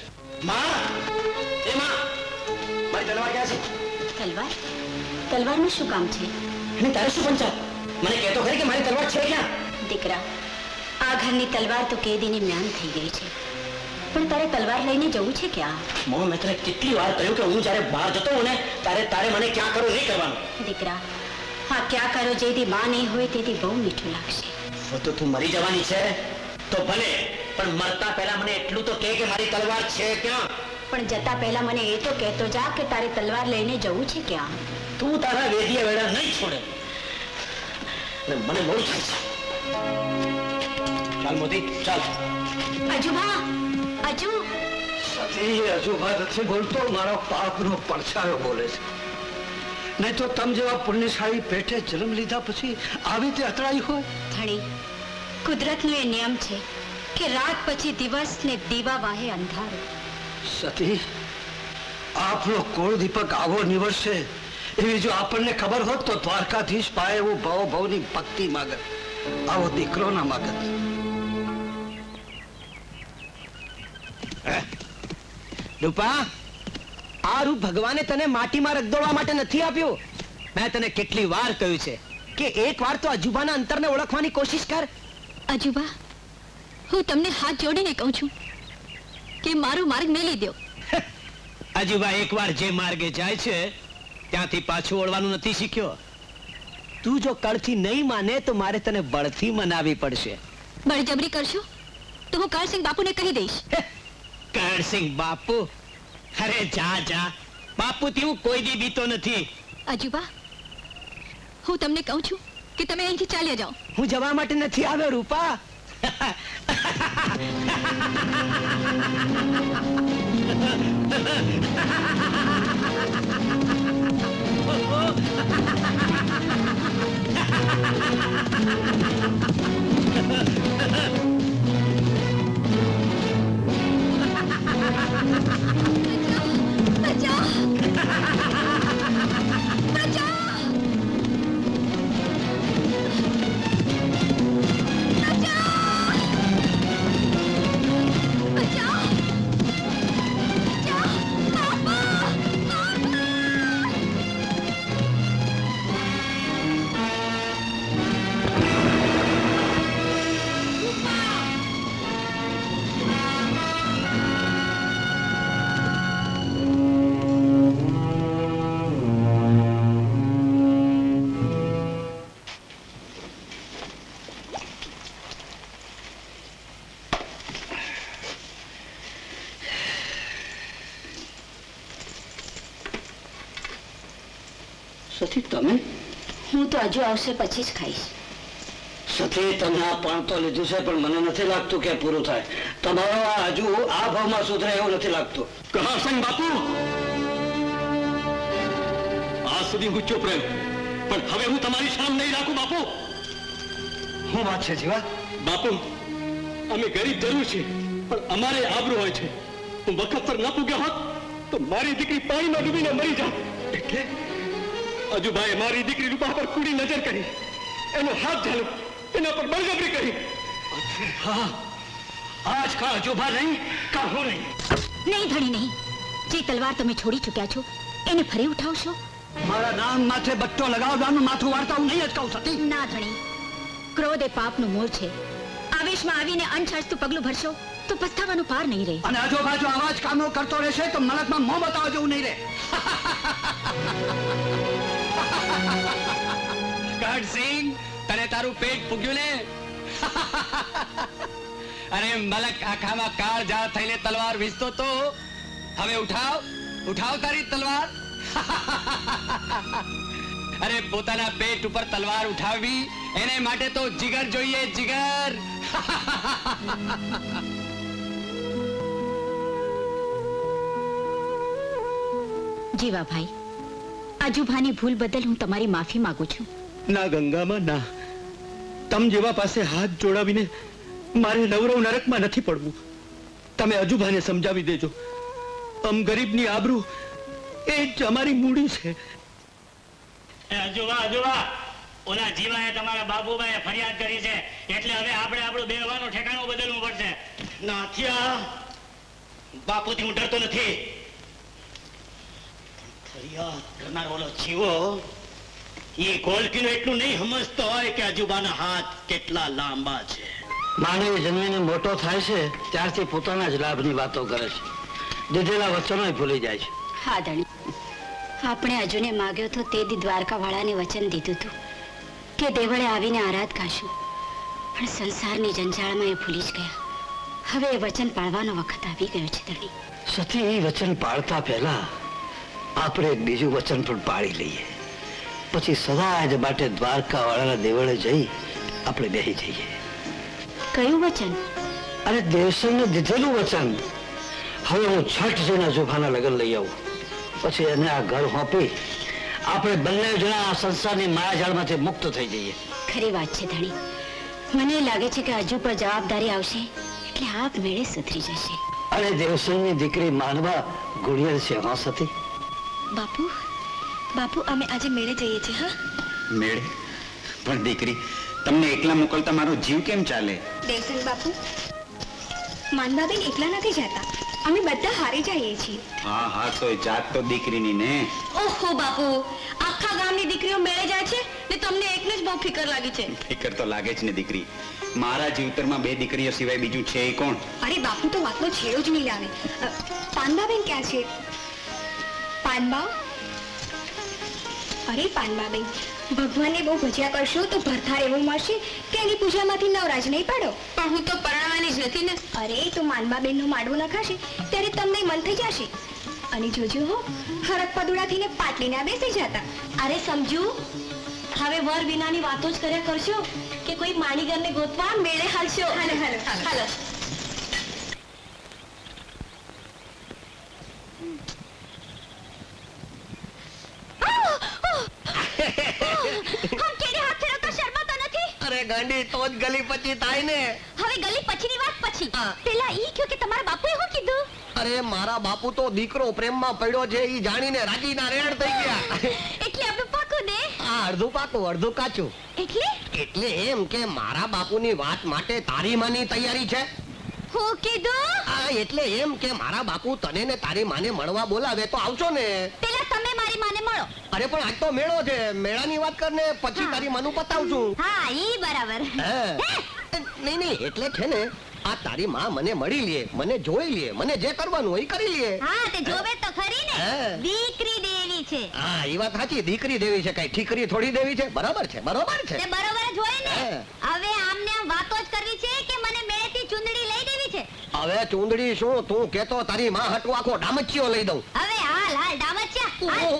તલવાર? તલવારનું શું કામ છે? અને તારે શું પંચાયત? મને કહેતો ખરી કે મારી તલવાર છે ક્યાં? દીકરા, આ ઘરની તલવાર તો કેદીની મ્યાન થઈ ગઈ છે, પણ તારે તલવાર લઈને જવું છે ક્યાં? મોં મેં તને કેટલી વાર કહ્યું કે હું જ્યારે બહાર જતો હોઉં ને ત્યારે તારે મને ક્યાં કરો નહીં કરવાનું. દીકરા, હા ક્યાં કરો જેથી માં નહીં હોય તેથી બહુ મીઠું લાગશે. તો તું મરી જવાની છે તો ભલે, પણ મરતા પહેલા મને એટલું તો કહે કે મારી તલવાર છે ક્યાં? પણ જતા પહેલા મને એ તો કહેતો જા કે તારે તલવાર લઈને જવું છે ક્યાં? તું તારા વેદીય વેડા નહીં છોડે ને મને મોડું થાય છે. ચાલ મોતી ચાલ. અજુબા, અજુ. સતી, અજુબા નથી બોલતો, મારો પાપનો પડછાયો બોલે છે. નહીં તો તમ જેવા પુણ્યશાળી પેટે જન્મ લીધા પછી આવી તે અથડાઈ હોય. ધણી, કુદરતનો એ નિયમ છે કે રાત પછી દિવસ ને દીવા વાહે અંધારું. સતી, આપનો કોળ દીપક આવો નીવડશે એવી જો આપણને ખબર હોત તો દ્વારકાધીશ પાએ એવું ભાવ ભાવની ભક્તિ માગત, આવો દીકરો ના માગત. રૂપા, આ રૂપ ભગવાને તને માટીમાં રગદોળવા માટે નથી આપ્યું. મેં તને કેટલી વાર કહ્યું છે કે એક વાર તો અજુબાના અંતરને ઓળખવાની કોશિશ કર. અજુબા, હું તમને હાથ જોડીને કહું છું કે મારો માર્ગ મેલી દો. અજુબા એકવાર જે માર્ગે જાય છે ત્યાંથી પાછું વળવાનું નથી શીખ્યો. તું જો કળથી નહીં માને તો મારે તને બળથી મનાવી પડશે. બળજબરી કરશો તો હું કરસિંહ બાપુને કહી દઈશ. કરસિંહ બાપુ? અરે જા જા, બાપુથી હું કોઈ દી બીતો નથી. અજુબા, હું તમને કહું છું કે તમે અહીંથી ચાલ્યા જાઓ. હું જવા માટે નથી આવ્યો રૂપા. સતી, તમે? હું તો હજુ આવશે પછી જ ખાઈશ. સતી, તમે આ પણ તો લીધું છે પણ મને નથી લાગતું કે પૂરું થાય. તમારો આ હજુ આ ભાવમાં સુધરે એવું નથી લાગતું. કરસિંહ બાપુ, આજ સુધી હું ચૂપ રહ્યો, પણ હવે હું તમારી શાન નહીં રાખું. બાપુ, શું વાત છે જીવા? બાપુ, અમે ગરીબ જરૂર છે પણ અમારે આબરૂ હોય છે. હું વખત પર ન પૂગ્યો હોત તો મારી દીકરી પાણીમાં ડૂબીને મરી જાત. એટલે અજુભાઈ મારી દીકરી રૂપા પર કુડી નજર કરી, એનો હાથ ઝાલ્યો, એના પર બળજબરી કરી. હા, આજ કા અજુભા નહીં કા હું નહીં. નહીં ધણી નહીં, જે તલવાર તમે છોડી ચૂક્યા છો એને ફરી ઉઠાવશો? મારા નામ માથે બટ્ટો લગાવવાનું માથું વાળતા હું નહીં અટકાવું સતી. ના ધણી, ક્રોધ એ પાપનું મૂળ છે. આવેશમાં આવીને અનછાજતું પગલું ભરશો તો પસ્તાવાનું પાર નહીં રહે. અને આજુબાજુ આવા જ કામો કરતો રહેશે તો મલકમાં મોં બતાવવા જેવું નહીં રહે. કરસિંહ, તને તારું પેટ પૂગ્યું ને? અરે મલક આખામાં કાળ ઝાળ થઈને તલવાર વીસતો તો હવે ઉઠાવ, ઉઠાવ તારી તલવાર. અરે પોતાના પેટ ઉપર તલવાર ઉઠાવવી એને માટે તો જીગર જોઈએ, જીગર. જીવાભાઈ, આજુભાની ભૂલ બદલ હું તમારી માફી માંગુ છું. ના ગંગામાં ના, તમ જેવા પાસે હાથ જોડાવીને મારે નવરવ નરકમાં નથી પડવું. તમે અજુભાને સમજાવી દેજો. અમ ગરીબની આબરૂ એ જ અમારી મૂડી છે. અજુબા, ઓલા જીવાએ તમારા બાબુભાઈએ ફરિયાદ કરી છે, એટલે હવે આપણે આપણું બેહવાનું ઠેકાણું બદલવું પડશે. નાથિયા, બાપુથી હું ડરતો નથી. ફરિયાદ કરનાર ઓલો જીવો એ ગોલકીનો એટલું નહીં સમજતો હોય કે અજુબાના હાથ કેટલા લાંબા છે. માનવ જન્મીને મોટો થાય છે ત્યારથી પોતાના જ લાભની વાતો કરે છે, દીધેલા વચનો ભૂલી જાય છે. હા ધણી, આપણે અજુને માગ્યો તો તે દી દ્વારકા વાળાને વચન દીધું હતું કે દેવળે આવીને આરાધ ગાશું, પણ સંસારની જંજાળમાં એ ભૂલી જ ગયા. હવે એ વચન પાળવાનો વખત આવી ગયો છે ધણી. સતી, એ વચન પાળતા પહેલા આપણે એક બીજું વચન પણ પાળી લઈએ, પછી સદા જ માટે દ્વારકા વાળાના દેવળે જઈ આપણે બેસી જઈએ. કયું વચન? અરે દેવસંગને દીધેલું વચન. હવે હું છઠ જઈને અજુભાના લગ્ન લઈ આવું, પછી એને આ ઘર હોપી આપણે બંને જણા આ સંસારની માયાજાળમાંથી મુક્ત થઈ જઈએ. ખરી વાત છે ધણી. મને લાગે છે કે અજુ પર જવાબદારી આવશે એટલે આપ મેળે સુધરી જશે. અને દેવસંગની દીકરી માનવા ગુડિયર છે. હા સતી? બાપુ, અમે આજે મેળે જઈએ છીએ. હા, મેળે? પણ દીકરી, તમને એકલા મોકલતા મારો જીવ કેમ ચાલે? દેવસંગ બાપુ, માનવાબેન એકલા નથી જતા, અમે બધા હારી જઈએ છીએ. હા, તો એ જાત તો દીકરીની ને. ઓહો બાપુ, આખા ગામની દીકરીઓ મેળે જાય છે ને તમને એકને જ બહુ ફિકર લાગી છે. ફિકર તો લાગે જ ને દીકરી. મારા જીવતરમાં બે દીકરીઓ સિવાય બીજું છે એ કોણ? અરે બાપુ તો વાતનો છેડો જ નહીં લાવે. પાનબાબેન ક્યાં છે? પાનબા? અરે પાનબાબેન, ભગવાનને બહુ ભજ્યા કરશો તો ભરથાર એવું મળશે કે એની પૂજામાંથી નવરાજ નહીં પાડો. પણ હું તો પરણવાની જ નથી ને. અરે તો માનબાબેનનું માડવું નખાશે ત્યારે તમને મન થઈ જશે. અને જોજો હો, હરક પદુડાથી ને પાટલીના બેસી જતા. અરે સમજુ, હવે વર વિનાની વાતો જ કર્યા કરશો કે કોઈ માણીગરને ગોતવા મેળે હાલશો. હાલો. અરે ગાંડી, તો જ ગલી પછી થાય ને. હવે ગલી પછીની વાત પછી. પેલા ઈ કયો કે તમારા બાપુએ શું કીધું? અરે મારા બાપુ તો દીકરો પ્રેમમાં પડ્યો છે ઈ જાણીને રાજીના રેડ થઈ ગયા. એટલે આપણે પાકું ને? આ અડધું પાકું અડધું કાચું. એટલે એમ કે મારા બાપુની વાત માટે તારી માની તૈયારી છે. હું કીધું? એટલે એમ કે મારા બાપુ તને ને તારી માને મળવા બોલાવે તો આવશો ને? પેલા તમે મારી માને મળો. અરે પણ આજ તો મેળો છે, મેળાની વાત કરને પછી તારી માનું પતાવશું. હા, ઈ બરાબર. નહીં એટલે છે ને, આ તારી માં મને મળી લે, મને જોઈ લે, મને જે કરવાનું હોય કરી લે. હા, તે જોવે તો ખરી ને. દીકરી દેવી છે. હા, ઈ વાત સાચી, દીકરી દેવી છે, કઈ ઠીકરી થોડી દેવી છે. બરાબર છે. બરોબર જ હોય ને. હવે આમને આમ વાતો જ કરવી છે કે મને મેળેથી ચુંદડી લઈ દેવી છે? હવે ચુંદડી શું, તું કેતો તારી માં હટુ આખો ડામચ્યો લઈ દઉં. હવે હાલ ડામચ્યા.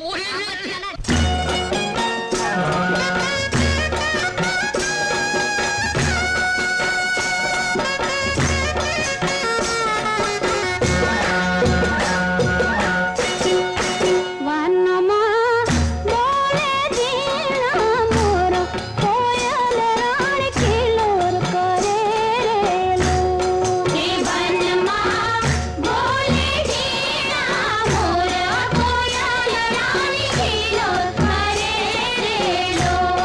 Hello.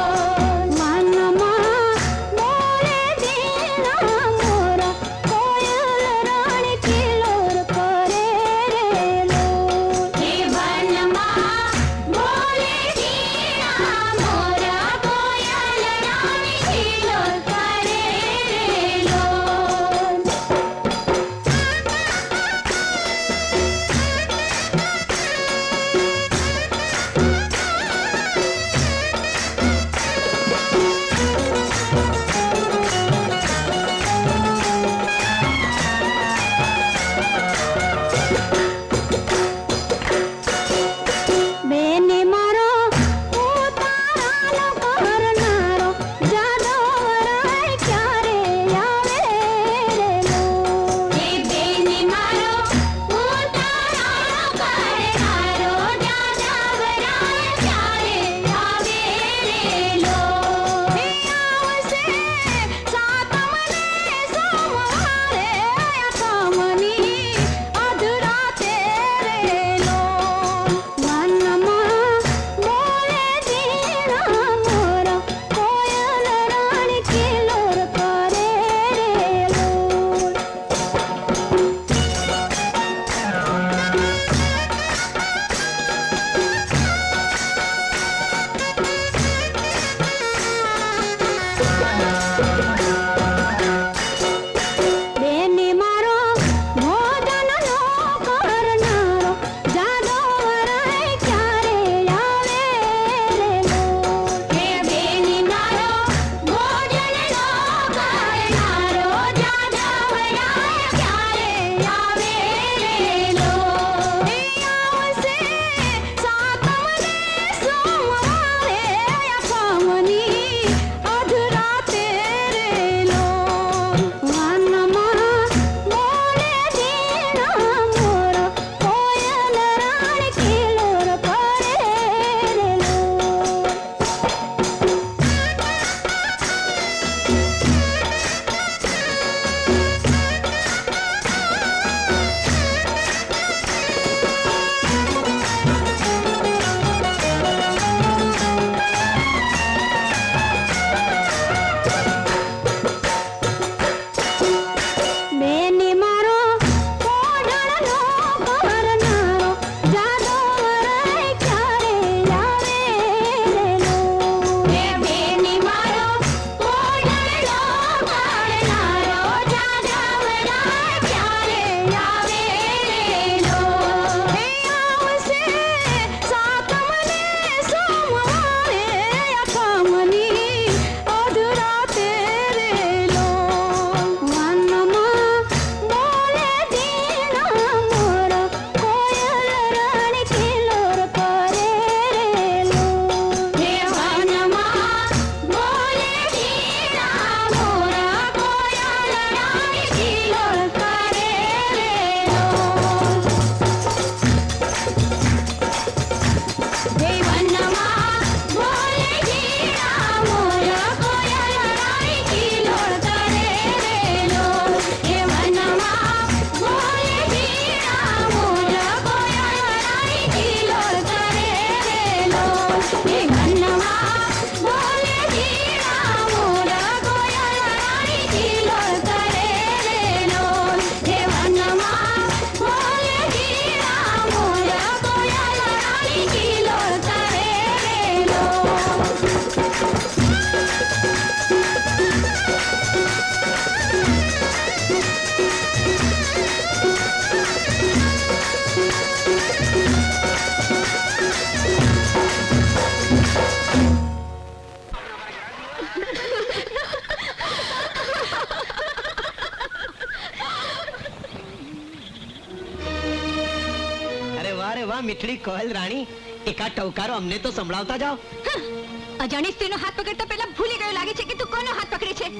મીઠવા મીઠડી કોયલ રાણી, એકા ટવકારો અમને તો સંભળાવતા જાઓ. અજાણી સ્ત્રીનો હાથ પકડતા પહેલા ભૂલી ગયો લાગે છે કે તું કોનો હાથ પકડે છે.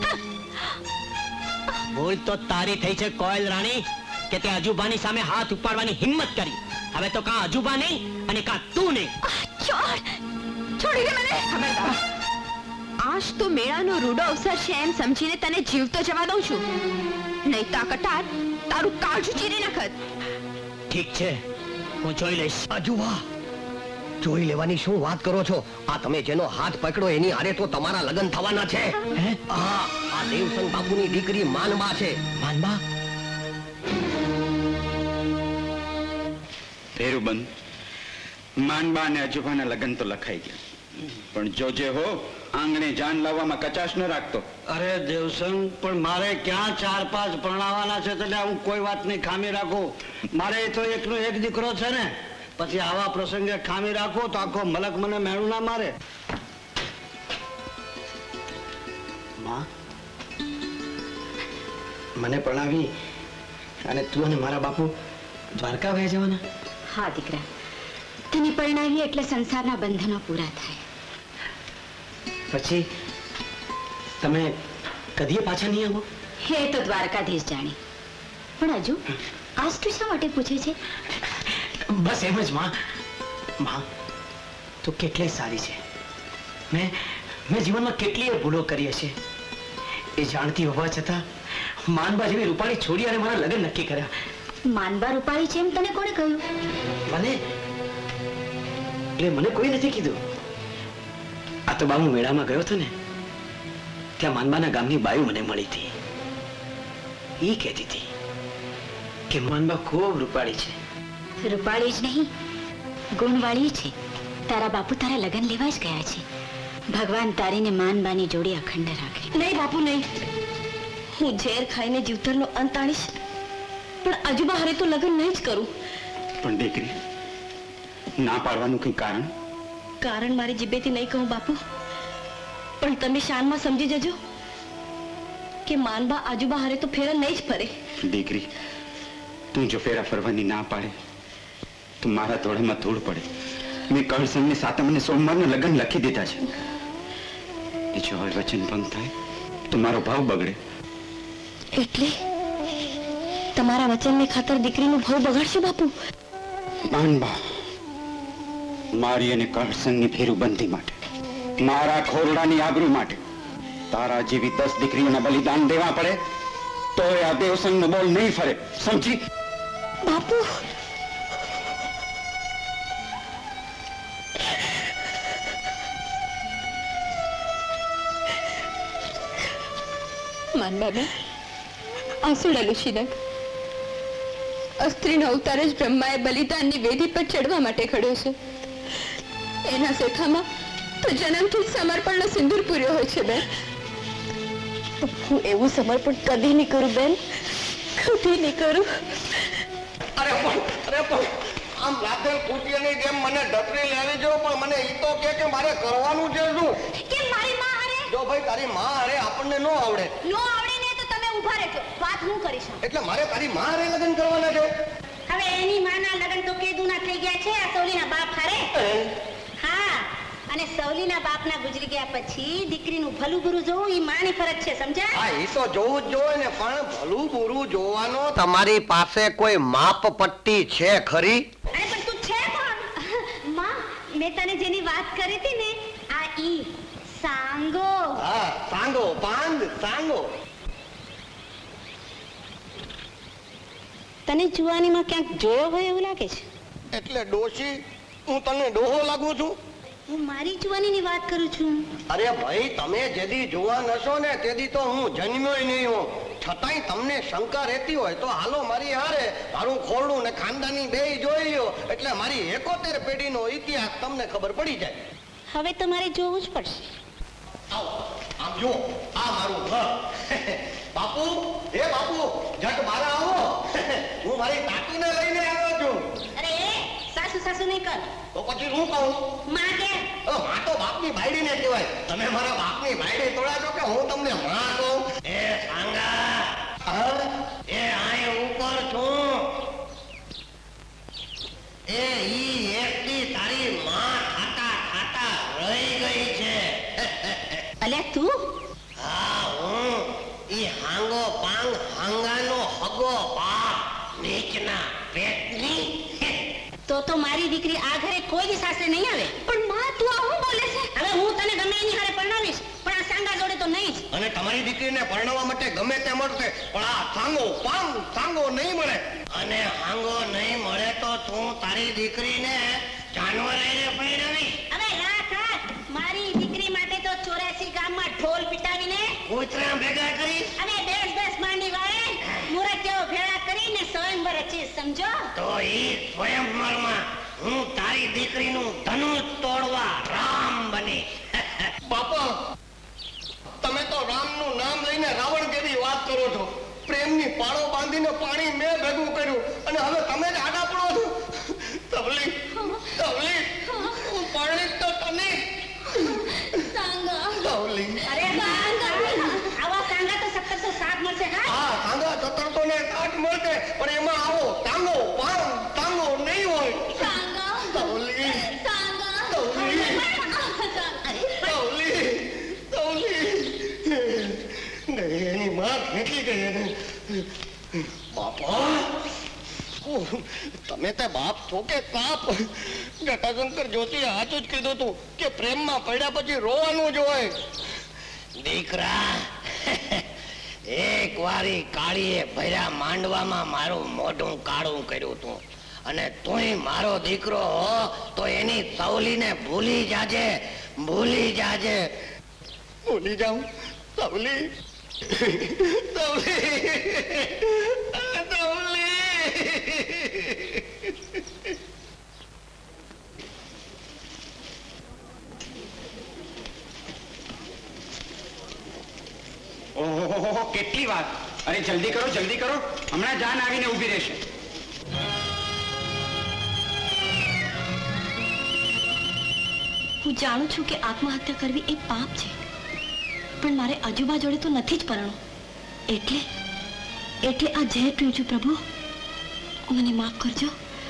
ભૂલ તો તારી થઈ છે કોયલ રાણી કે તે અજુબાની સામે હાથ ઉપાડવાની હિંમત કરી. હવે તો કાં અજુબા નહીં અને કાં તું નહીં. છોડી દે મને. ખબરદાર. આજ તો મેળાનો રૂડો અવસર છે એમ સમજીને તને જીવતો જવા દઉં છું, નહીં તો આ કટાર તારું કાળજું ચીરી નાખત. ઠીક છે, હું જોઈ લઈશ. અજુબા, જોઈ લેવાની શું વાત કરો છો? આ તમે જેનો હાથ પકડો એની હારે તો તમારા લગ્ન થવાના છે. આ દેવસંગ બાપુની દીકરી માનબા છે. માનબા? ભેરુબંધ, માનબા અને અજુબાના લગ્ન તો લખાઈ ગયા, પણ જોજે હો આંગણે જાન લાવવામાં કચાશ ન રાખતો. અરે દેવસંગ, પણ મારે ક્યાં 4-5 પરણાવવાના છે, એટલે હું કોઈ વાતની ખામી રાખું? મારે તો એકનો એક દીકરો છે ને, પછી આવા પ્રસંગે ખામી રાખો તો આખો મલક મને મેળું ના મારે. માં, મને પરણાવી અને તું અને મારા બાપુ દ્વારકા વહી જવાના? હા દીકરા, તને પરણાવી એટલે સંસારના બંધનો પૂરા થાય. પછી તમે કદીએ પાછા નહીં આવો? હે તો દ્વારકાધીશ જાણે. પણ હજુ આજ તું શા માટે પૂછે છે? બસ એમ જ માં. માં તું કેટલી સારી છે. મેં જીવનમાં કેટલીય ભૂલો કરી હશે. એ જાણતી હોવા છતાં માનબા જેવી રૂપાળી છોડી અને મારા લગ્ન નક્કી કર્યા. માનબા રૂપાળી છે એમ તને કોણે કહ્યું? મને કોઈ નથી કીધું. આ તો બા હું મેળામાં ગયો હતો ને, ત્યાં માનબાના ગામની બાયુ મને મળી હતી. એ કહેતી હતી કે માનબા ખૂબ રૂપાળી છે. રૂપાળી જ નહીં, ગુણવાળી છે. તારા બાપુ તારા લગ્ન લેવા જ ગયા છે. ભગવાન તારીને માનબાની જોડી અખંડ રાખે. નહીં બાપુ નહીં, હું ઝેર ખાઈને જીવતરનો અંત આણીશ, પણ અજુબા હારે તો લગ્ન નહીં જ કરું. પણ દીકરી, ના પાડવાનું કઈ કારણ? કારણ મારી જીભેથી નહીં કહું બાપુ, પણ તમે શાનમાં સમજી જજો કે માનબા આજુબા હારે તો ફેરા નહીં જ ફરે. દીકરી, તું જો ફેરા ફરવાની ના પાડે તો મારા તોડામાં ધૂળ પડે. મેં કળસંગની સાતમ અને સોમવારના લગ્ન લખી દીધા છે. એ જો હવે વચન ભંગ થાય તો મારો ભાવ બગડે. એટલે તમારા વચનની ખાતર દીકરીનું ભાવ બગાડશે બાપુ? માનબા, મારી અને કળસંગની ફેરુબંધી માટે, મારા ખોરડાની આબરૂ માટે તારા જેવી 10 દીકરીઓના બલિદાન દેવા પડે તો આ દેવસંગનો બોલ નહીં ફરે, સમજી? બાપુ, માનબાબા, આંસુડા લૂછી નાખ. અસ્ત્રીનો અવતાર જ બ્રહ્માએ બલિદાનની વેદી પર ચડવા માટે ખડ્યો છે. એના શેખામાં તો જન્મથી જ સમર્પણનો સિંદૂર પૂર્યો હોય છે બેન. હું એવું સમર્પણ કદી નહીં કરું બેન, કદી નહીં કરું. અરે પણ આમ રાધેલ કુટિયાની જેમ મને ઢકરી લાવી જો, પણ મને ઈ તો કે મારે કરવાનું છે શું? કે મારી માં હારે? જો ભાઈ તારી માં હારે આપણને નો આવડે. નો આવડે ને તો તમે ઊભા રહેજો, વાત હું કરીશ. એટલે મારે તારી માં હારે લગ્ન કરવાના છે. હવે એની માના લગ્ન તો કેદુના થઈ ગયા છે, આ સૌલીના બાપ હારે. હા, અને સૌલીના બાપના ગુજરી ગયા પછી દીકરીનું ભલું બુરું જોવું એ માની ફરજ છે, સમજ્યા? હા, એ તો જોવું જ જોઈએ ને, પણ ભલું બુરું જોવાનો તમારી પાસે કોઈ માપ પટ્ટી છે ખરી? અરે પણ તું છે કોણ? માં, મેં તને જેની વાત કરી હતી ને, આ ઈ સાંગો. હા, સાંગો, પાંગ, સાંગો. તને જુવાનીમાં ક્યાંક જોયો હોય એવું લાગે છે. એટલે ડોશી, હું તને ડોહો લાગુ છું? હું મારી જુવાનીની વાત કરું છું. અરે ભાઈ, તમે જેદી જુવાન હશો ને તેદી તો હું જન્મ્યો નહીં હું. છતાંય તમને શંકા રહેતી હોય તો હાલો મારી હારે, મારું ખોરડું ને ખાનદાની બેય જોઈ લ્યો, એટલે મારી 71 પેઢીનો ઇતિહાસ તમને ખબર પડી જાય. હવે તો મારે જોવું જ પડશે. આવો, આમ જો, આ મારું ઘર. બાપુ, હે બાપુ, જટ મારા આવો. હું મારી તાકીને લઈને આવ્યો છું. અરે સાસુ સાસુ નહીં કર. તો પછી હું કહું? માં કે? માં તો બાપની બાયડીને કહેવાય. તમે મારા બાપની બાયડી તોડા છો કે હું તમને માં કહું? એ સાંગા, એ આય ઉપર છું. એ ઈ તો મારી દીકરી આ ઘરે કોઈ દી સાસરે નહીં આવે. પણ માં તું આવું બોલે છે? હવે હું તને ગમે એની હારે પરણાવીશ, પણ આ સાંગા જોડે તો નહીં જ. અને તમારી દીકરીને પરણવા માટે ગમે તે મળશે, પણ આ સાંગો નહીં મળે. અને સાંગો નહીં મળે તો તું તારી દીકરીને જાનવર લઈને પરણાવી. હવે રાખ, મારી દીકરી માટે તો 84 ગામમાં ઢોલ પીટાવીને કૂતરા ભેગા કરી અને 10 માંડી વાળે મુરત્યો ભેળા કરીને સ્વયંવર રચી, સમજો? તો ઈ સ્વયંવરમાં હું તારી દીકરીનું ધનુષ તોડવા રામ બની. બાપા, તમે તો રામનું નામ લઈને રાવણ જેવી વાત કરો છો. પ્રેમની પાળો બાંધીને પાણી મેં ભેગું કર્યું અને હવે તમે જ આડા પડો છો. તવલી હું પરણિત તો તને. તવલી અરે આવા સાંગા તો 1707 મળશે. હા, સાંગા 1707 મળશે, પણ એમાં આવો તાંગો નહીં હોય. તવલી એની માં ફેંકી ગઈ. બાપા, તમે તે બાપ છો કે કાપ? જટાશંકર જોશીએ સાચું જ કીધું હતું કે પ્રેમમાં પડ્યા પછી રોવાનું જ હોય. દીકરા, એક વારી કાળીએ ભર્યા માંડવામાં મારું મોઢું કાળું કર્યું હતું, અને તુંય મારો દીકરો હો તો એની સવલીને ભૂલી જાજે. ભૂલી જાઉં? સવલી ઓહો, કેટલી વાત. અરે જલ્દી કરો, હમણાં જાન આવીને ઊભી રહેશે. હું જાણું છું કે આત્મહત્યા કરવી એ પાપ છે, પણ મારે અજુબા જોડે તો નથી જ પરણવું. એટલે આ ઝેર પીઉં છું. પ્રભુ, મને માફ કરજો.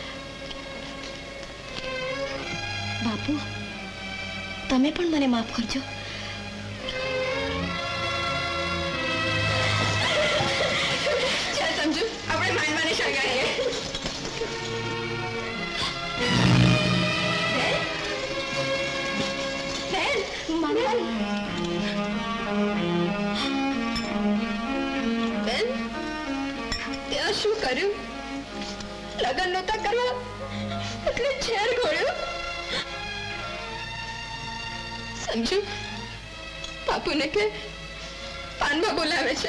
બાપુ, તમે પણ મને માફ કરજો. ચાલ સમજુ, આપણે માંડવાને શણગારીએ. બેન, ત્યાં શું કર્યું? લગ્ન નહોતા કરવા એટલે ઝેર ઘોળ્યું. સમજુ, બાપુને કે પાનવા બોલાવે છે.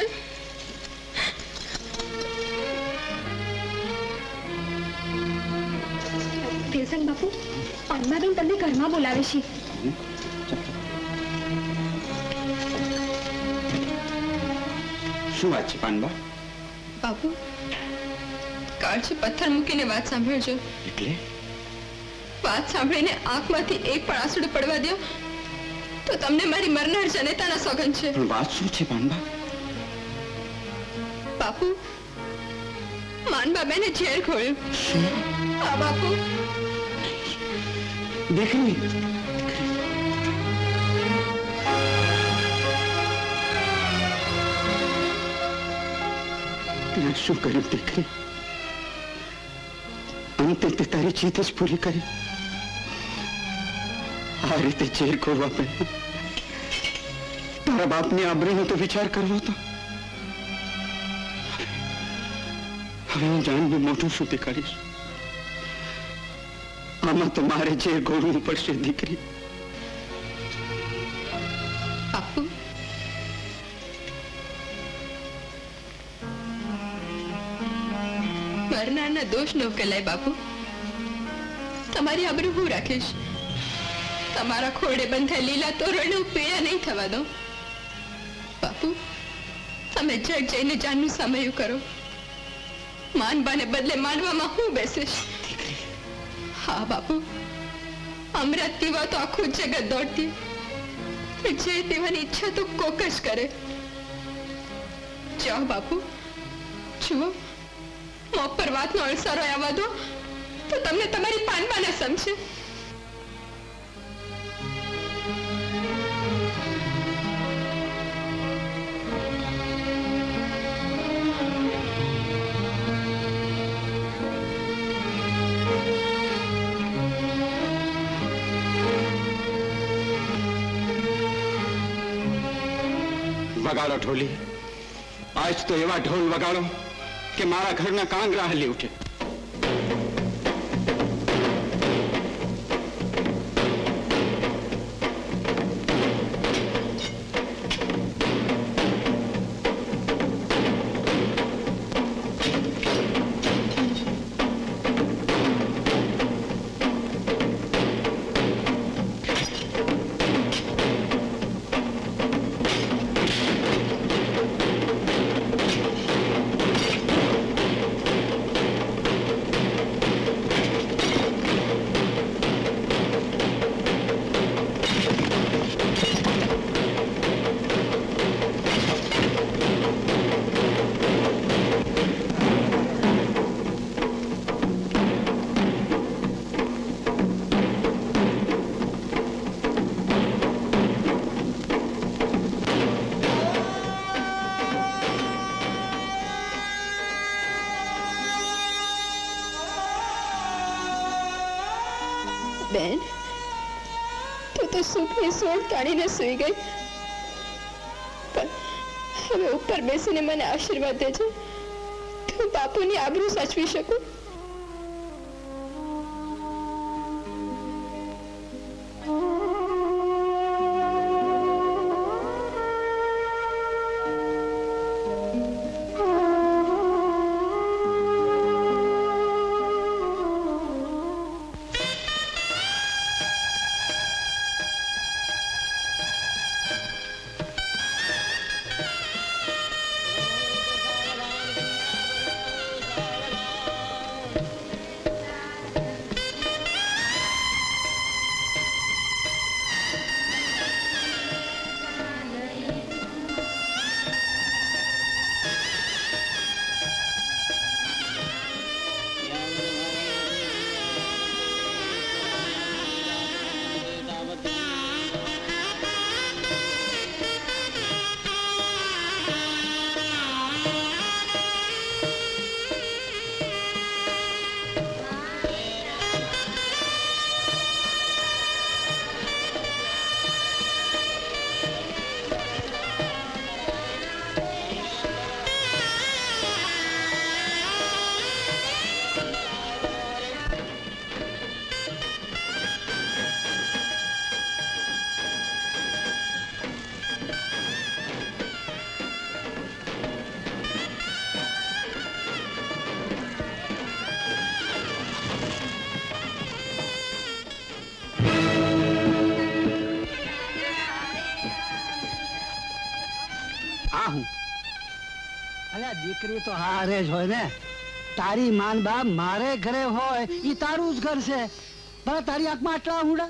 દેવસંગ બાપુ, પાનવા બેન તમને ઘરમાં બોલાવે છે. શું વાત છે પાનબા? બાપુ, કાળજે પથ્થર મૂકીને વાત સાંભળજો. એટલે? વાત સાંભળીને આંખમાંથી એક પણ આંસુડું પડવા દો તો તમને મારી મરનાર જનેતાના સોગંદ છે. પણ વાત શું છે પાનબા? બાપુ, માનબા બેને ઝેર ખોળ્યું. હા બાપુ. દીકરી, શું કર્યું દીકરી? અંતે તે તારી ચીત જ પૂરી કરી. આ રીતે ઝેર ખોરવા પડ્યું. તારા બાપની આબરૂનો તો વિચાર કરવો હતો. હવે હું જાનનું મોઢું સુધી કાઢીશ. આમાં તો મારે ઝેર ખોરવું પડશે દીકરી. બાપુ, મરનારના દોષ ન ઉકેલાય. બાપુ, તમારી આબરૂ હું રાખીશ. તમારા ખોરડે બંધાય લીલા તોરણને પીળા નહીં થવા દો. બાપુ, તમે જગ જઈને જાનનું સામયું કરો. માનબાને બદલે માનવામાં હું બેસીશ. હા બાપુ, અમૃત પીવા તો આખું જગત દોડતી, જે પીવાની ઈચ્છા તો કોક જ કરે. જાઓ બાપુ, જુઓ, મોં પર વાતનો અળસારો આવવા દો તો તમને તમારી પાનબાને સમજે. વગાડો ઢોલી, આજ તો એવા ઢોલ વગાડો કે મારા ઘરના કાંગરા હલી ઉઠે. બેન, તું તો સુખની સોળ કાઢીને સૂઈ ગઈ, પણ હવે ઉપર બેસીને મને આશીર્વાદ દેજો, હું બાપુની આબરૂ સાચવી શકું. દીકરી તો હારે જ હોય ને. તારી માન બા મારે ઘરે હોય ઈ તારું જ ઘર છે. ભલે તારી આંખમાં આટલા હુડા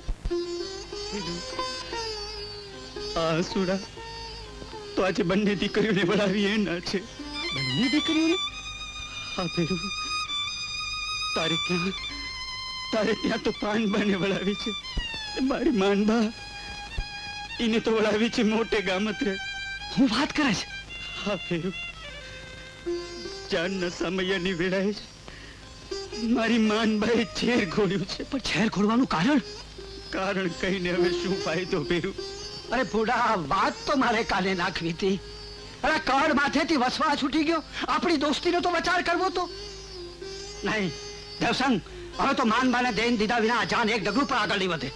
આસુડા તો આજે બંને દીકરીઓને વળાવી એના છે. બંને દીકરીઓને? હા ભેરુ, તારે ત્યાં તો પાનબાને વળાવી છે. મારી માનબા એને તો વળાવી છે મોટે ગામત્રે. હું વાત કરે છે? હા ભેરુ, જાનના સમયની વેળાએ મારી માનબાએ ઝેર ઘોડ્યું છે. પણ ઝેર ઘોડવાનું કારણ? કારણ કહીને હવે શું ફાયદો ભેરુ? અરે ભૂડા, વાત તો મારે કાલે નાખવી હતી. અરે કળ માથેથી વસવા છૂટી ગયો. આપણી દોસ્તીનો તો વિચાર કરવો તો નહીં. દેવસંગ, હવે તો માનબાને દેન દીધા વિના આ જાન એક ડગલું પણ આગળ નહીં વધે.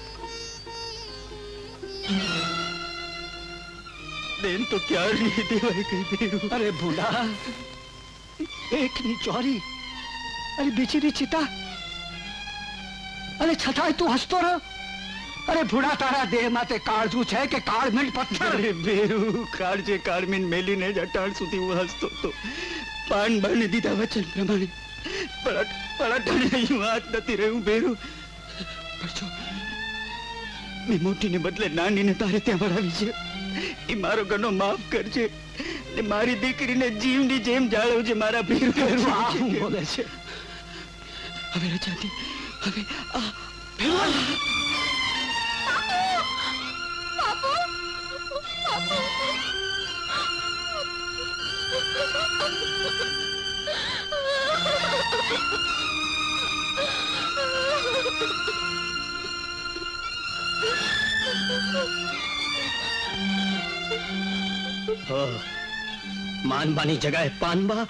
દેન તો ક્યારની દેવાઈ ગઈ ભેરુ. અરે ભૂડા, એકની ચોરી અને બીજીની ચિતા, અને છતાંય તું હસતો રહ્યો. અરે ભૂડા, તારા દેહ માટે કાળજું છે કે કાળમીન પથ્થર? અરે ભેરુ, કાળજે કાળમીન મેલીને જ અટાણ સુધી હું હસતો હતો. પાનબાને દીધા વચન પ્રમાણે. પણ અટાણે અહીં વાત નથી રહ્યું ભેરુ. મેં મોટીને બદલે નાનીને તારે ત્યાં વળાવી છે. એ મારો ગનો માફ કરજે. મારી દીકરીને જીવની જેમ જાળવજે મારા ભેરુ. શું બોલે છે? હવે રજાતી, હવે આ मानबानी जगह पानबा।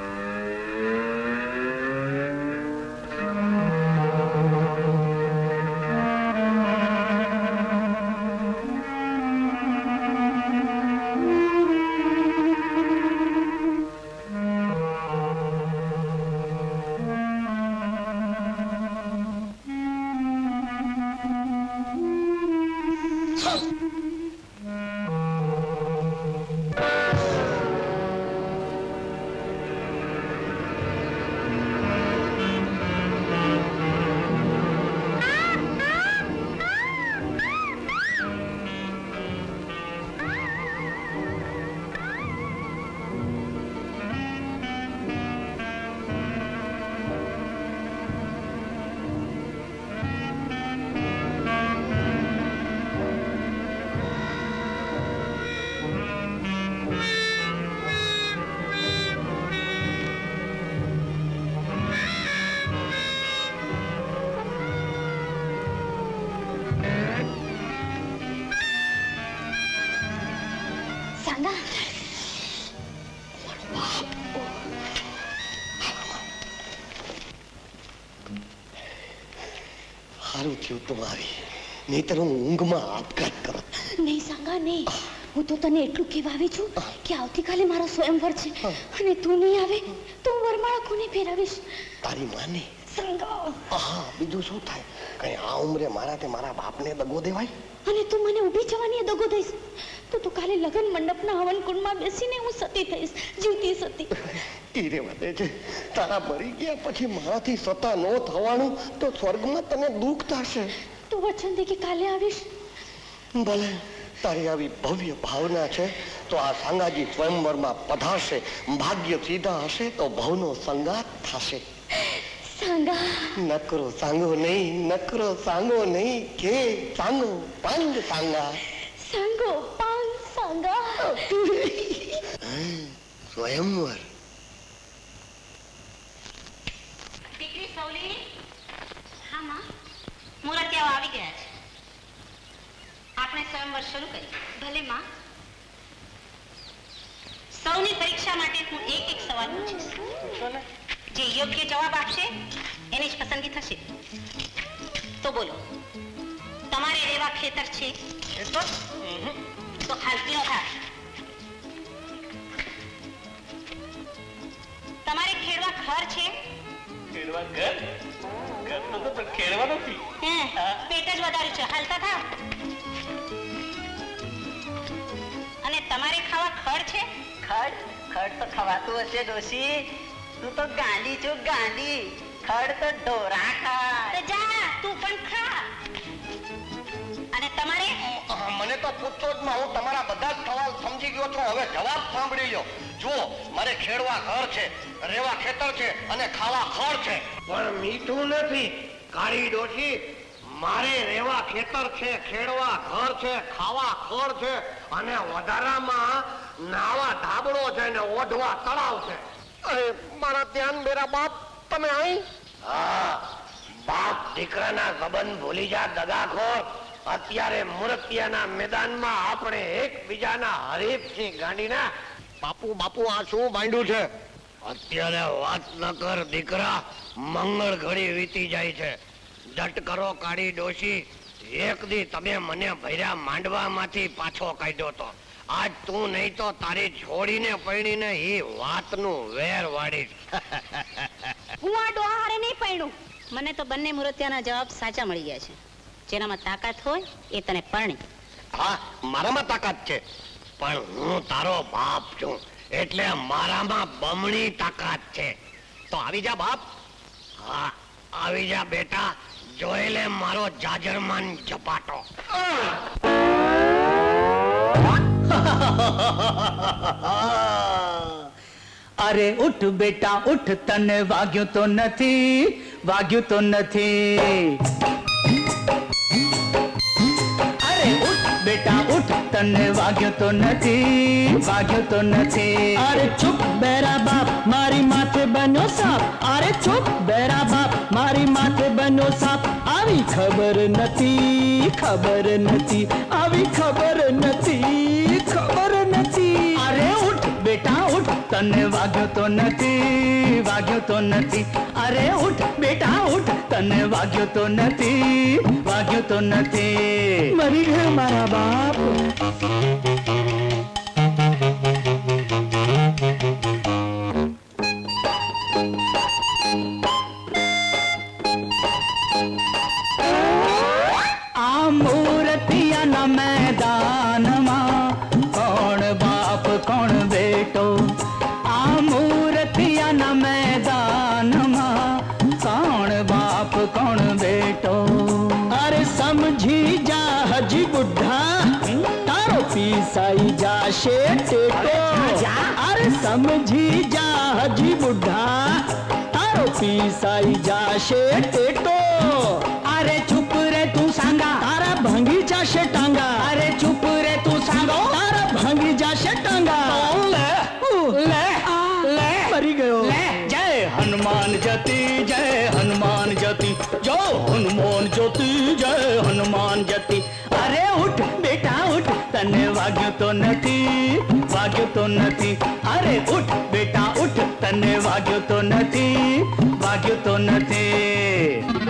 સારું થયું તું આવી, નહીતર હું ઊંઘમાં આપઘાત કરો. નહીં સાંગા નહીં, હું તો તને એટલું કહેવા આવી છું કે આવતીકાલે મારો સ્વયંવર છે અને તું નહીં આવે તો હું વરમાળા કોને ફેરવીશ? તારી માને. સાંગા હા, બીજું શું થાય? કઈ આ ઉંમરે મારા બાપને દગો દેવાય? અને તું મને ઊભી જવાની દગો દઈશ તો તું કાલે લગ્ન મંડપના હવન કુંડમાં બેસીને હું સતી થઈશ, જીવતી સતી. તીરે વધે છે, તારા મરી ગયા પછી મારાથી સતા ન થવાનું તો સ્વર્ગમાં તને દુઃખ થશે. તું વચન દે કે કાલે આવીશ. ભલે, તારી આવી ભવ્ય ભાવના છે તો આ સાંગાજી સ્વયંવરમાં પધારશે. ભાગ્ય સીધા હશે તો ભવનો સંગાત થશે. સાંગા નકરો સાંગો નહીં કે સાંગો પાંગ સાંગા. સાંગો પાંગ સાંગા. સ્વયંવર. દીકરી સૌલી. હા માં, મુરતિયાઓ આવી ગયા છે. આપણે સ્વયંવર શરૂ કરીએ. ભલે માં. સૌની પરીક્ષા માટે હું એક સવાલ પૂછીશ. જે યોગ્ય જવાબ આપશે એની જ પસંદગી થશે. તો બોલો, તમારે રેવા ખેતર છે? તો હાલતીનો થા. તમારે ખેડવા ઘર છે? ખેડવા ઘર? ઘર તો ખેડવા નથી. પેટ જ વધાર્યું છે, હાલતા થા. અને તમારે ખાવા ખડ છે? ખડ તો ખવાતું હશે ડોશી. તું તો ગાંડી છો, ગાંડી. ખડ તો ઢોરા ખાય. તો જા તું પણ ખા. અને તમારે? મને તો પૂછતો જ માં, હું તમારા બધા જ સવાલ સમજી ગયો છું. હવે જવાબ સાંભળી લો. જુઓ, મારે ખેડવા ઘર છે, રેવા ખેતર છે અને ખાવા ખડ છે. પણ મીઠું નથી કાળી ડોશી. મારે રેવા ખેતર છે, ખેડવા ઘર છે, ખાવા ખડ છે અને વધારામાં નાવા ધાબળો છે ને ઓઢવા તળાવ છે. અરે મારા ધ્યાન મેરા બાપ, તમે અહીં? હા, બાપ દીકરાના સંબંધ ભૂલી જા દગાખોર. અત્યારે મૂર્તિયાના મેદાનમાં આપણે એકબીજાના હરીફ છીએ ગાંડીના. બાપુ આ શું માંડ્યું છે? અત્યારે વાત ન કર દીકરા, મંગળ ઘડી વીતી જાય છે. ડટ કરો કાળી ડોશી. એક દી તમે મને ભર્યા માંડવામાંથી પાછો કાઢ્યો તો. આજ તું નહીં તો તારી છોડીને પૈણીને એ વાતનું વેર વાળીશ. હું આ ડોહારે નહીં પૈણું. મને તો બંને મૂર્તિયાના જવાબ સાચા મળી ગયા છે. જેનામાં તાકાત હોય એ તને પરણી. હા, મારામાં તાકાત છે, પણ હું તારો બાપ છું એટલે મારામાં બમણી તાકાત છે. તો આવી જા બાપ. હા, આવી જા બેટા. જોઈ લે મારો જાજરમાન ઝપાટો. અરે ઉઠ બેટા ઉઠ, તને વાગ્યું તો નથી, વાગ્યું તો નથી. અરે ઉઠ બેટા ઉઠ, તને વાગ્યું તો નથી, વાગ્યું તો નથી. અરે ચૂપ બેરા બાપ, મારી માથે બન્યો સાપ. અરે ચૂપ બેરા બાપ, મારી માથે બન્યો સાપ. આવી ખબર નથી, ખબર નથી, આવી ખબર નથી, ખબર નથી. અરે તને વાગ્યો તો નથી, વાગ્યો તો નથી. અરે ઉઠ બેટા ઉઠ, તને વાગ્યો તો નથી, વાગ્યો તો નથી. મરી ગયા મારા બાપ. આ મૂર્તિયાના મેદાનમાં કોણ બાપ કોણ બેટો, આ મૂર્તિયાના મેદાનમાં કોણ બાપ કોણ બેટો. અરે સમજી જા હજી બુઢા, તારો પીસાઈ જાશે ટેટો. અરે સમજી જા હજી બુઢા, તારો પીસાઈ જાશે ટેટો. અરે ચૂપ રે તું સાંગા, તારા ભાંગી જાશે ટાંગા. અરે ચૂપ રે તું સાંગો, તારા ભાંગી જાશે ટાંગા. લે લે લે મરી ગયો. લે જય હનુમાન જતી, જય હનુમાન જતી, જો હનુમાન જતી, જય હનુમાન જતી. અરે ઉઠ બેટા ઉઠ, તને વાગ્યો તો નથી, વાગ્યો તો નથી. અરે ઉઠ બેટા ઉઠ, તને વાગ્યો તો નથી, વાગ્યો તો નથી.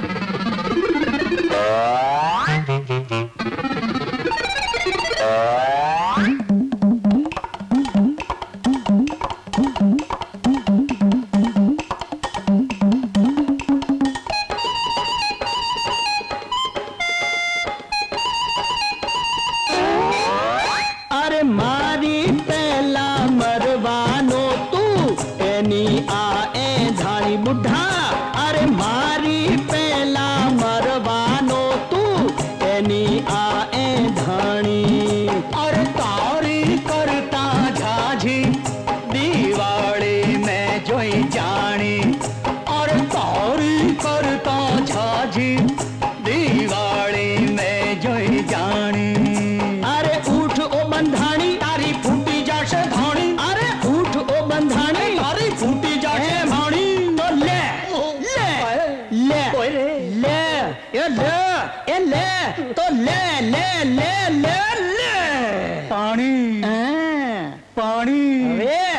અરે મારી પહેલા મરવાનો તું, એની આ એ ધાણી બુઢા. અરે મારી પહેલા મરવાનો તું, એની આ એ ધાણી. અરે તારી કરતા ઝાઝી દિવાળી મેં જોઈ જાણી. અરે તારી કરતા ઝાઝી દિવાળી મેં જોઈ જાણી. અરે ઉઠ ઓ બંધાણી, તારી ફૂટી જાશે ધાણી. અરે ઉઠ ઓ બંધાણી, તારી ફૂટી જાશે ધાણી. તો લે લે લે લે એ લે એ લે તો લે લે લે લે લે. પાણી પાણી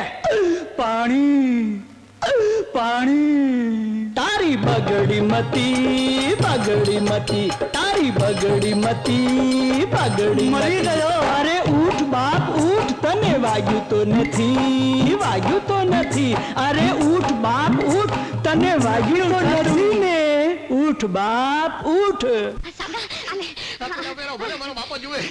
પાણી પાણી. તારી બગડી મતી, બગડી મતી, તારી બગડી મતી, બગડી મરી ગયો. અરે ઉઠ બાપ ઉઠ, તને વાગ્યું તો નથી, વાગ્યું તો નથી. અરે ઉઠ બાપ ઉઠ, તને વાગ્યું તો નથી ને. ઉઠ બાપ ઉઠ. મારો બાપો જુએ.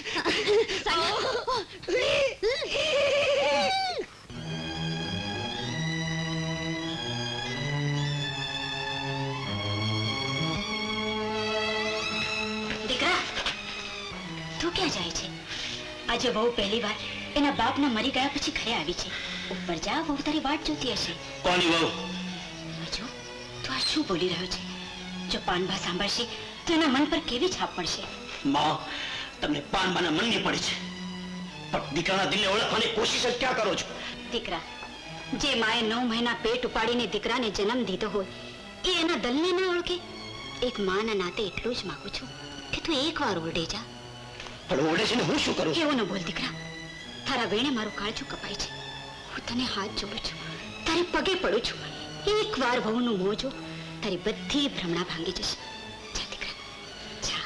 દીકરા તું ક્યાં જાય છે? આજે બહુ પહેલી વાર એના બાપના મરી ગયા પછી ઘરે આવી છે. ઉપર જા, બહુ તારી વાટ જોતી હશે. કોની વહુ? જો તું આ શું બોલી રહ્યો છે? જો પાનભા સાંભળશે તો એના મન પર કેવી છાપ પડશે? માં, તમને પાનબાના મનની પડી છે, પણ દીકરાના દિલને ઓળખવાની કોશિશ જ ક્યાં કરો છો? દીકરા, જે માએ 9 મહિના પેટ ઉપાડીને દીકરાને જન્મ દીધો હોય એ એના દલને ના ઓળખે. એક માના નાતે એટલું જ માંગુ છું કે તું એકવાર ઓરડે જા. પણ ઓરડે છે ને હું શું કરું? એવું ન બોલ દીકરા, તારા વેણે મારું કાળજું કપાય છે. હું તને હાથ જોડું છું, તારે પગે પડું છું. એકવાર વહુનું મોં જો, તારી બધી ભ્રમણા ભાંગી જશે. જા દીકરા જા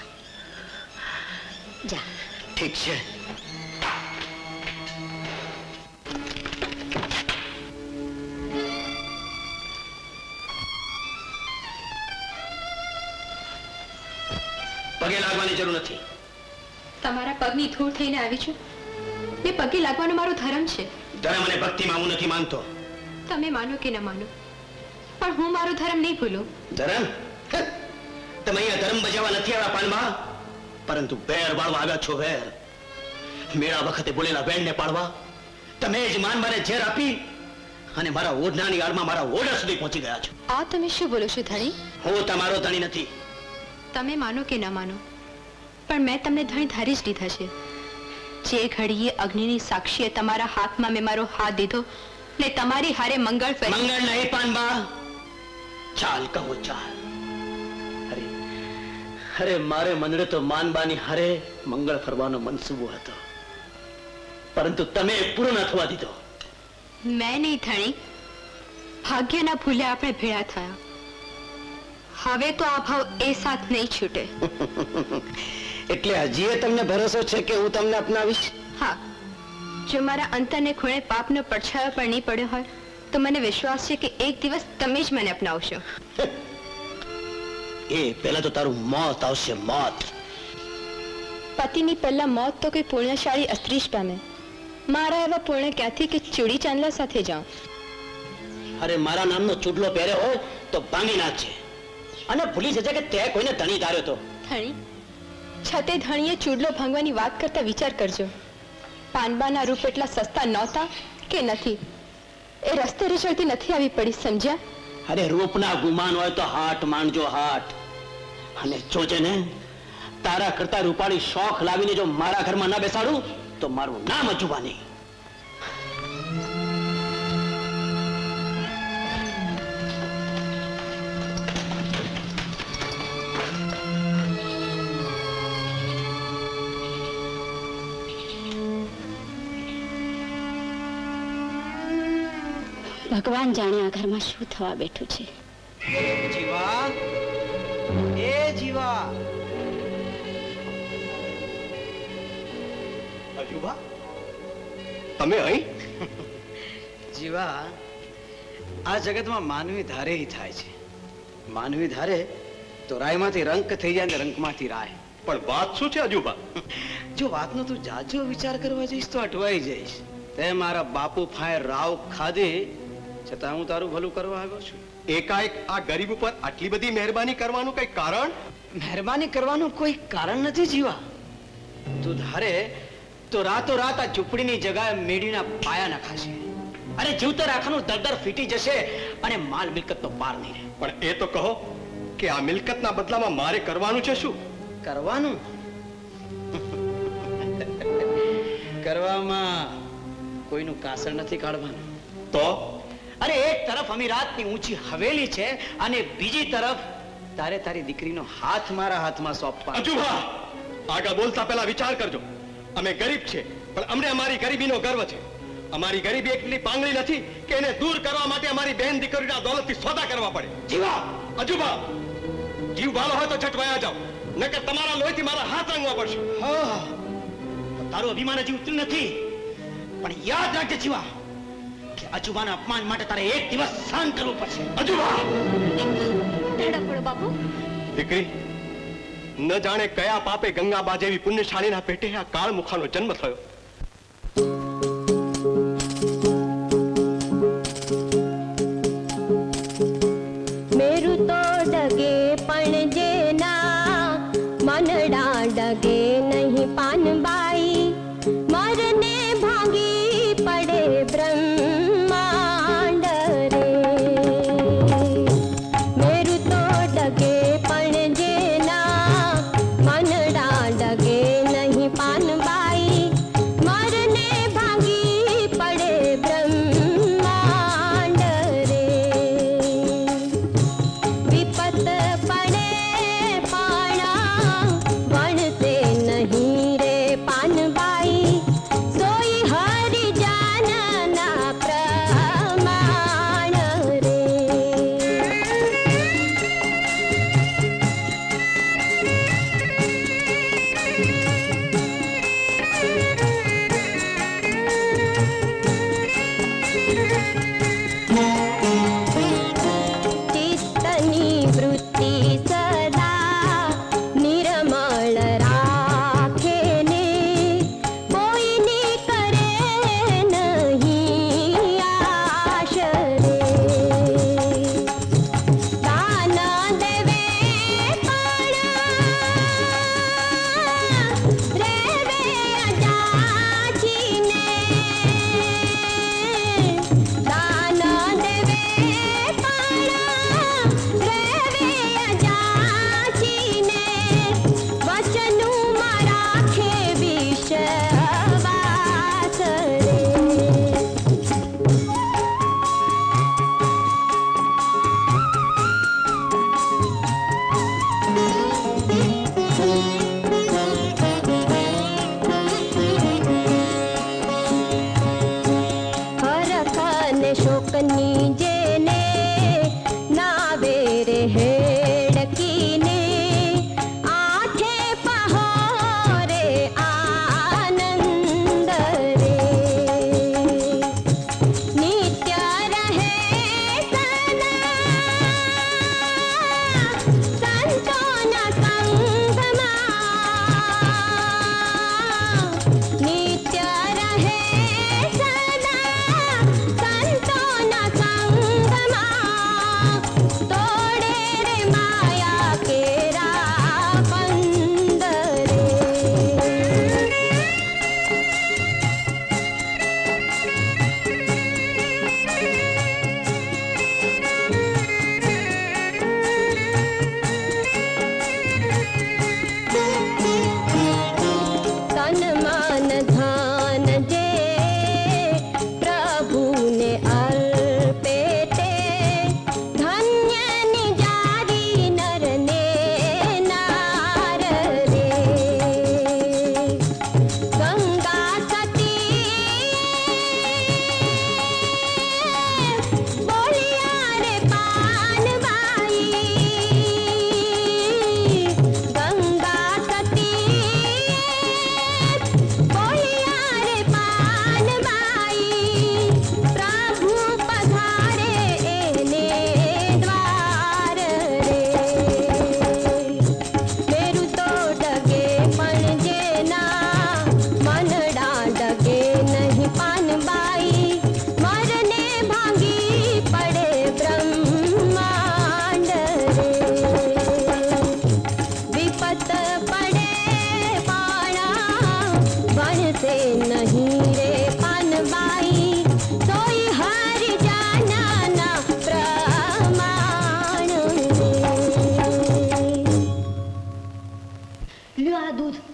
જા. ઠીક છે. પગે લાગવાની જરૂર નથી. તમારા પગની ધૂળ થઈને આવી છું. એ પગે લાગવાનો મારો ધર્મ છે. ધર્મ અને ભક્તિમાં હું નથી માનતો. તમે માનો કે ન માનો, પણ હું મારો ધર્મ નહીં ભૂલું. ધર્મ? તમે અહીંયા ધર્મ બજાવવા નથી આવ્યા પાનમાં, પરંતુ વેર વાળવા આવ્યા છો. વેર મેળા વખતે બોલેલા વેણને પાડવા તમે જ માનવાને ઝેર આપી અને મારા ઓઢનાની આડમાં મારા ઓરડા સુધી પહોંચી ગયા છો. આ તમે શું બોલો છો ધણી? હું તમારો ધણી નથી. તમે માનો કે ન માનો, પણ મેં તમને ધણી ધારી જ લીધા છે. જે ઘડીએ અગ્નિની સાક્ષીએ તમારા હાથમાં મેં મારો હાથ દીધો ને તમારી હારે મંગળ ફેરી. મંગળ નહીં પાનબા, ચાલ કહો ચાલ. અરે મારે મનડે તો માનબાની હારે મંગળ ફરવાનો મનસૂબો હતો, પરંતુ તમે પૂરો ન થવા દીધો. મેં નહીં ધણી, ભાગ્યના ભૂલે આપણે ભેળા થયા. હવે તો આ ભાવ એ સાથ નહીં છૂટે. એટલે હજી તમને ભરોસો છે કે હું તમને અપનાવીશ? હા, જો મારા અંતરને ખૂણે પાપનો પડછાયો પણ નહીં પડ્યો હોય તો મને વિશ્વાસ છે કે એક દિવસ તમે જ મને અપનાવશો. એ પહેલા તો તારું મોત આવશે, મોત. પતિની પહેલા મોત તો કોઈ પુણ્યશાળી સ્ત્રી જ પામે. મારા એવા પુણ્ય ક્યાંથી કે ચૂડી ચાંદલા સાથે જાઉં? અરે મારા નામનો ચૂડલો પહેર્યો હોય તો ભાંગી નાખજે અને ભૂલી જજે કે તે કોઈને ધણી ધાર્યો તો. ધણી છતે ધણીએ ચૂડલો ભાંગવાની વાત કરતા વિચાર કરજો. પાનબાના રૂપ એટલા સસ્તા નહોતા કે નથી? એ રસ્તે રચડતી નથી આવી પડી, સમજ્યા? અરે રૂપના ગુમાન હોય તો હાટ માનજો, હાટ. અને જોજે ને, તારા કરતા રૂપાળી શોખ લાવીને જો મારા ઘરમાં ના બેસાડું તો મારું નામ અજુબા નહીં. ભગવાન જાણે આ ઘરમાં શું થવા બેઠું છે. જીવા, એ જીવા. અજુબા, તમે અહીં? જીવા, આ જગતમાં માનવી ધારે થાય છે. માનવી ધારે તો રાયમાંથી રંક થઈ જાય ને રંકમાંથી રાય. પણ વાત શું છે અજુબા? જો વાતનો તું જાજો વિચાર કરવા જઈશ તો અટવાઈ જઈશ. તે મારા બાપુ ફાય રાવ ખાધી છતાં હું તારું ભલું કરવા આવ્યો છું. એકાએક આ ગરીબ ઉપર આટલી બધી મહેરબાની કરવાનું કઈ કારણ? મહેરબાની કરવાનું કોઈ કારણ નથી જીવા. તું ધારે તો રાતો રાત આ ઝૂંપડીની જગ્યાએ મેડીના પાયા નખાશે. અરે જીવતર આખાનું દરદર ફીટી જશે અને માલ મિલકતનો પાર નહીં રહે. પણ એ તો કહો કે આ મિલકતના બદલામાં મારે કરવાનું છે શું? કરવાનું? કરવામાં કોઈનું કાસળ નથી કાઢવાનું. તો અરે એક તરફ અમીરાતની ઊંચી હવેલી છે અને બીજી તરફ તારે તારી દીકરીનો હાથ મારા હાથમાં સોંપવા. અજુબા, આગળ બોલતા પહેલા વિચાર કરજો. અમે ગરીબ છે પણ અમને અમારી ગરીબીનો ગર્વ છે. અમારી ગરીબી એટલી પાંગળી નથી કે એને દૂર કરવા માટે અમારી બહેન દીકરીના દોલતથી સોદા કરવા પડે. જીવા, અજુબા, જીવ વાળો હોય તો છટ વયા જાઓ, નકર તમારા લોહીથી મારા હાથ રંગવા પડશે. તારું અભિમાન હજી ઉતર્યું નથી, પણ યાદ રાખજે જીવા કે અજુબાના અપમાન માટે તારે એક દિવસ સહન કરવું પડશે. અજુબા! બાપુ, દીકરી, ન જાણે કયા પાપે ગંગાબા જેવી પુણ્યશાળીના પેટે આ કાળમુખાનો જન્મ થયો. મેરું તો ડગે પણ જેના મનડા ડગે નહીં પાનબાઈ, મરને ભાગી પડે બ્રહ્માંડ રે. મેરું તો ડગે પણ જેના મનડા ડગે નહીં પાનબાઈ, મરને ભાગી પડે બ્રહ્માંડ રે. વિપત પડે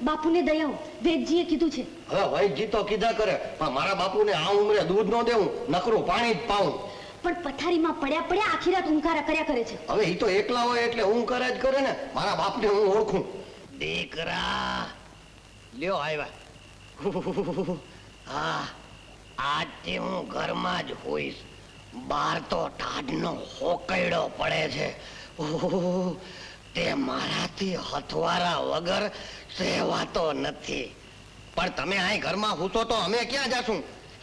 બાપુને દયાઓ વેદજીએ કીધું છે. હવે વૈદજી તો કીધા કરે, પણ મારા બાપુને આ ઉંમરે દૂધ ન દેવું, નકરું પાણી જ પાવું. પણ પથારીમાં પડ્યા આખી રાત ઊંઘારા કર્યા કરે છે. હવે ઈ તો એકલા હોય એટલે ઊંઘ કરે જ કરે ને. મારા બાપને હું ઓળખું. દીકરા લ્યો આવ્યા. હા, આજથી હું ઘરમાં જ હોઈશ. બહાર તો ટાઢનો હોકયડો પડે છે. તે મારાથી હથવારા વગર સહેવાતો નથી. પણ તમે અહીં ઘરમાં હુંતો તો અમે ક્યાં જાશું?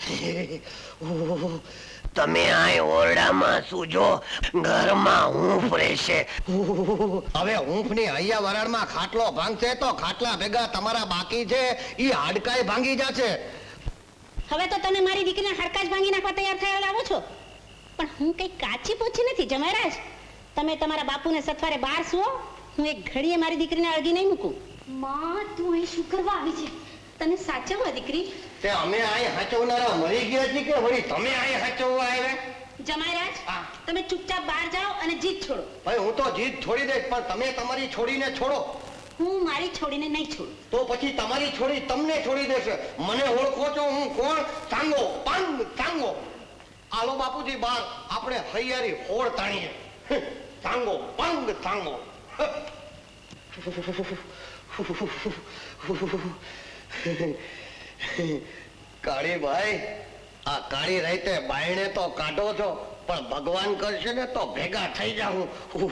તમે અહીં ઓરડામાં સૂજો, ઘરમાં હૂંફ રહેશે. હવે હૂંફની હૈયા વરાળમાં ખાટલો ભાંગશે તો ખાટલા ભેગા તમારા બાકી છે ઈ હાડકાય ભાંગી જશે. હવે તો તમે મારી દીકરીને હાડકા જ ભાંગી નાખવા તૈયાર થયા લાવો છો. પણ હું કઈ કાચી પૂછી નથી જમારાજ. તમે તમારા બાપુને સથવારે બહાર સુઓ, હું એક ઘડીએ મારી દીકરીને અળગી નહીં મૂકું. માં તું અહીં શું કરવા આવી છે? તને સાચવવા દીકરી. તે અમે અહીં હાચવનારા મરી ગયા છીએ કે વળી તમે અહીં હાચવવા આવ્યા? જમારાજ તમે ચૂપચાપ બહાર જાઓ અને જીત છોડો. ભાઈ હું તો જીત છોડી દઈશ, પણ તમે તમારી છોડીને છોડો. હું મારી છોડીને નહીં છોડું. તો પછી તમારી છોડી તમને છોડી દેશે. મને ઓળખો છો હું કોણ? સાંગો પાંગ સાંગો. આલો બાપુજી બહાર, આપણે હૈયારી હોળ તાણીએ. સાંગો પાંગ સાંગો. કાળી ભાઈ, આ કાળી રાતે બાયણે તો કાઢો છો, પણ ભગવાન કરશે ને તો ભેગા થઈ જાઉં.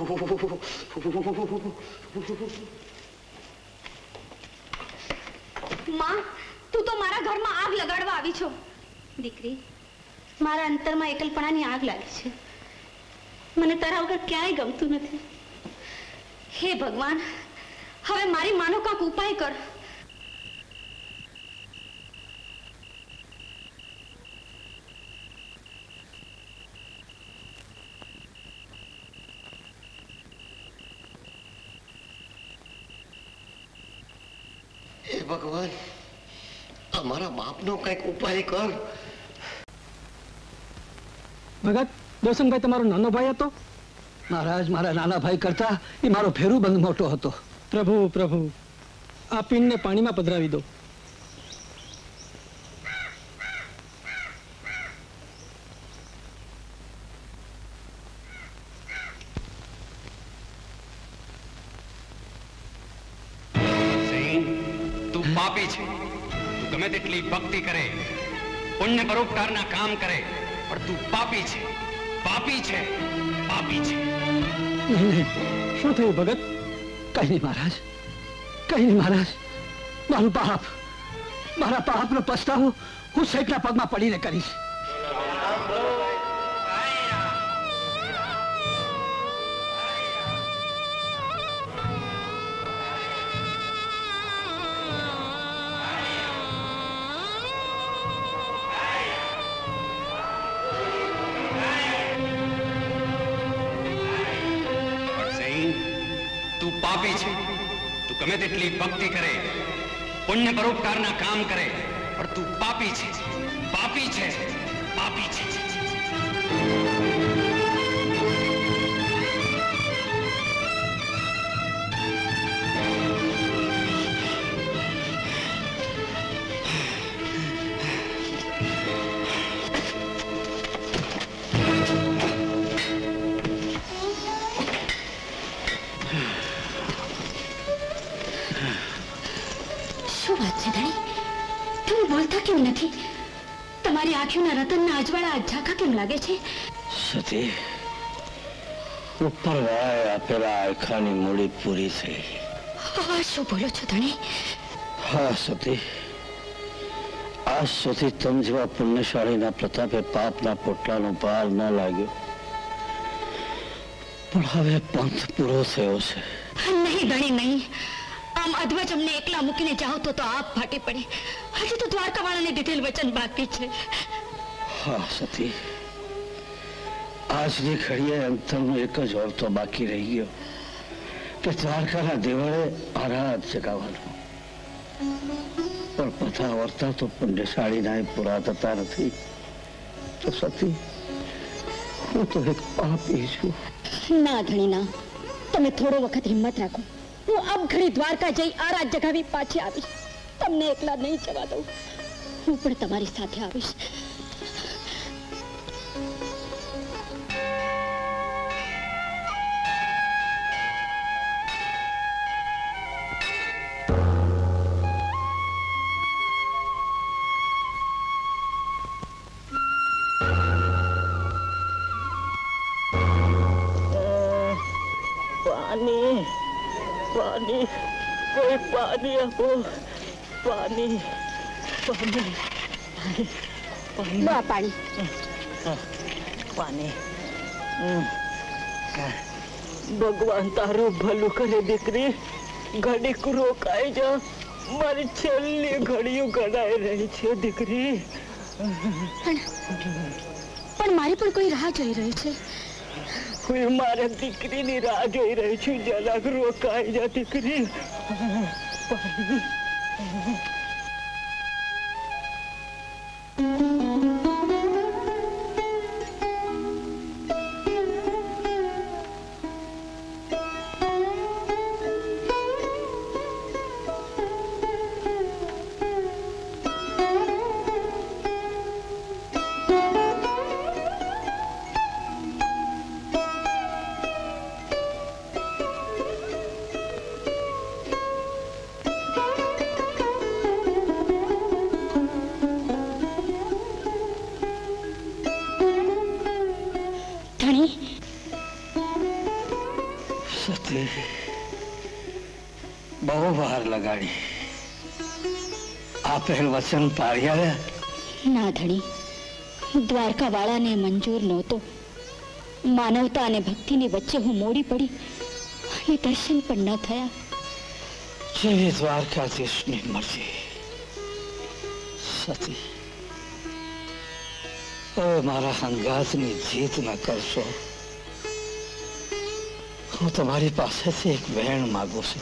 માં, તું તો મારા ઘરમાં આગ લગાડવા આવી છો. દીકરી, મારા અંતરમાં એકલપણાની આગ લાગી છે. મને તારા વગર ક્યાંય ગમતું નથી. હે ભગવાન, હવે મારી માનો કાંક ઉપાય કર. હે ભગવાન, અમારા બાપનો કઈક ઉપાય કર. ભગત, દોસનભાઈ તમારો નાનો ભાઈ હતો? મહારાજ, મારા નાના ભાઈ કરતા એ મારો ફેરુબંધ મોટો હતો. પ્રભુ પ્રભુ, આ પીણને પાણીમાં પધરાવી દો. તું પાપી છે. તું ગમે તેટલી ભક્તિ કરે, પુણ્ય પરોપકારના કામ કરે, પણ તું પાપી છે. પાપી છે, પાપી છે. નહીં, શું થયું ભગત? કઈ નહીં મહારાજ, કઈ નહીં મહારાજ. મારા પાપનો પસ્તાવો હું શેઠના પગમાં પડીને કરીશ. પાપી છે. તું ગમે તેટલી ભક્તિ કરે, પુણ્ય પરોપકારના કામ કરે, પણ તું પાપી છે. પાપી છે, પાપી છે. કેમ નથી? તમારી આંખોના રતનના અજવાળા ઝાંખા કેમ લાગે છે? સતી, ઉપર વાય આપેલા આખાની મૂડી પૂરી થઈ. હા, શું બોલો છો ધણી? હા સતી, આજ સુધી તમ જેવા પુણ્યશાળીના પ્રતાપે પાપના પોટલાનો ભાર ન લાગ્યો, પણ હવે પંથ પૂરો થયો છે. નહીં ધણી, નહીં. આમ અધવચ અમને એકલા મૂકીને જાઓ તો આપ ફાટી પડે. હજી તો દ્વારકાવાળાને દીધેલ વચન બાકી છે. હા સતી, આજની ઘડીએ અંતરનો એક જ ઓરતો બાકી રહી ગયો કે દ્વારકાના દેવળે આરાધ જગાવવાનો. પણ બધા વર્તા તો પુણ્યશાળીના પૂરા થતા નથી. તો સતી, હું તો એક પાપી છું. ના ધણી ના, તમે થોડો વખત હિંમત રાખો. હું અબ ઘડી દ્વારકા જઈ આરાધ જગાવી પાછી આવીશ. તમને એકલા નહીં જવા દઉં. હું પણ તમારી સાથે આવીશ. पानी पानी कोई पानी आपको पानी पानी लो पानी पानी भगवान ताરું ભલું કરે દીકરી. ઘડીક રોકાઈ જા. મારી છેલ્લી ઘડીઓ ગણાઈ રહી છે દીકરી. પણ મારી પણ કોઈ રાહ જોઈ રહ્યું છે. હું મારા દીકરીની રાહ જોઈ રહી છું. જરાક રોકાઈ જા દીકરી. બહુ વાર લગાડી. આપેલ વચન પાળી આવ્યા? ના ધણી, દ્વારકા વાળાને મંજૂર નહોતો. માનવતા અને ભક્તિની વચ્ચે હું મોડી પડી અને દર્શન પણ ન થયા. જેવી દ્વારકાધીશની મરજી. સતી, હવે મારા હંગાતની જીત ન કરશો. હું તમારી પાસેથી એક વેણ માંગુ છું.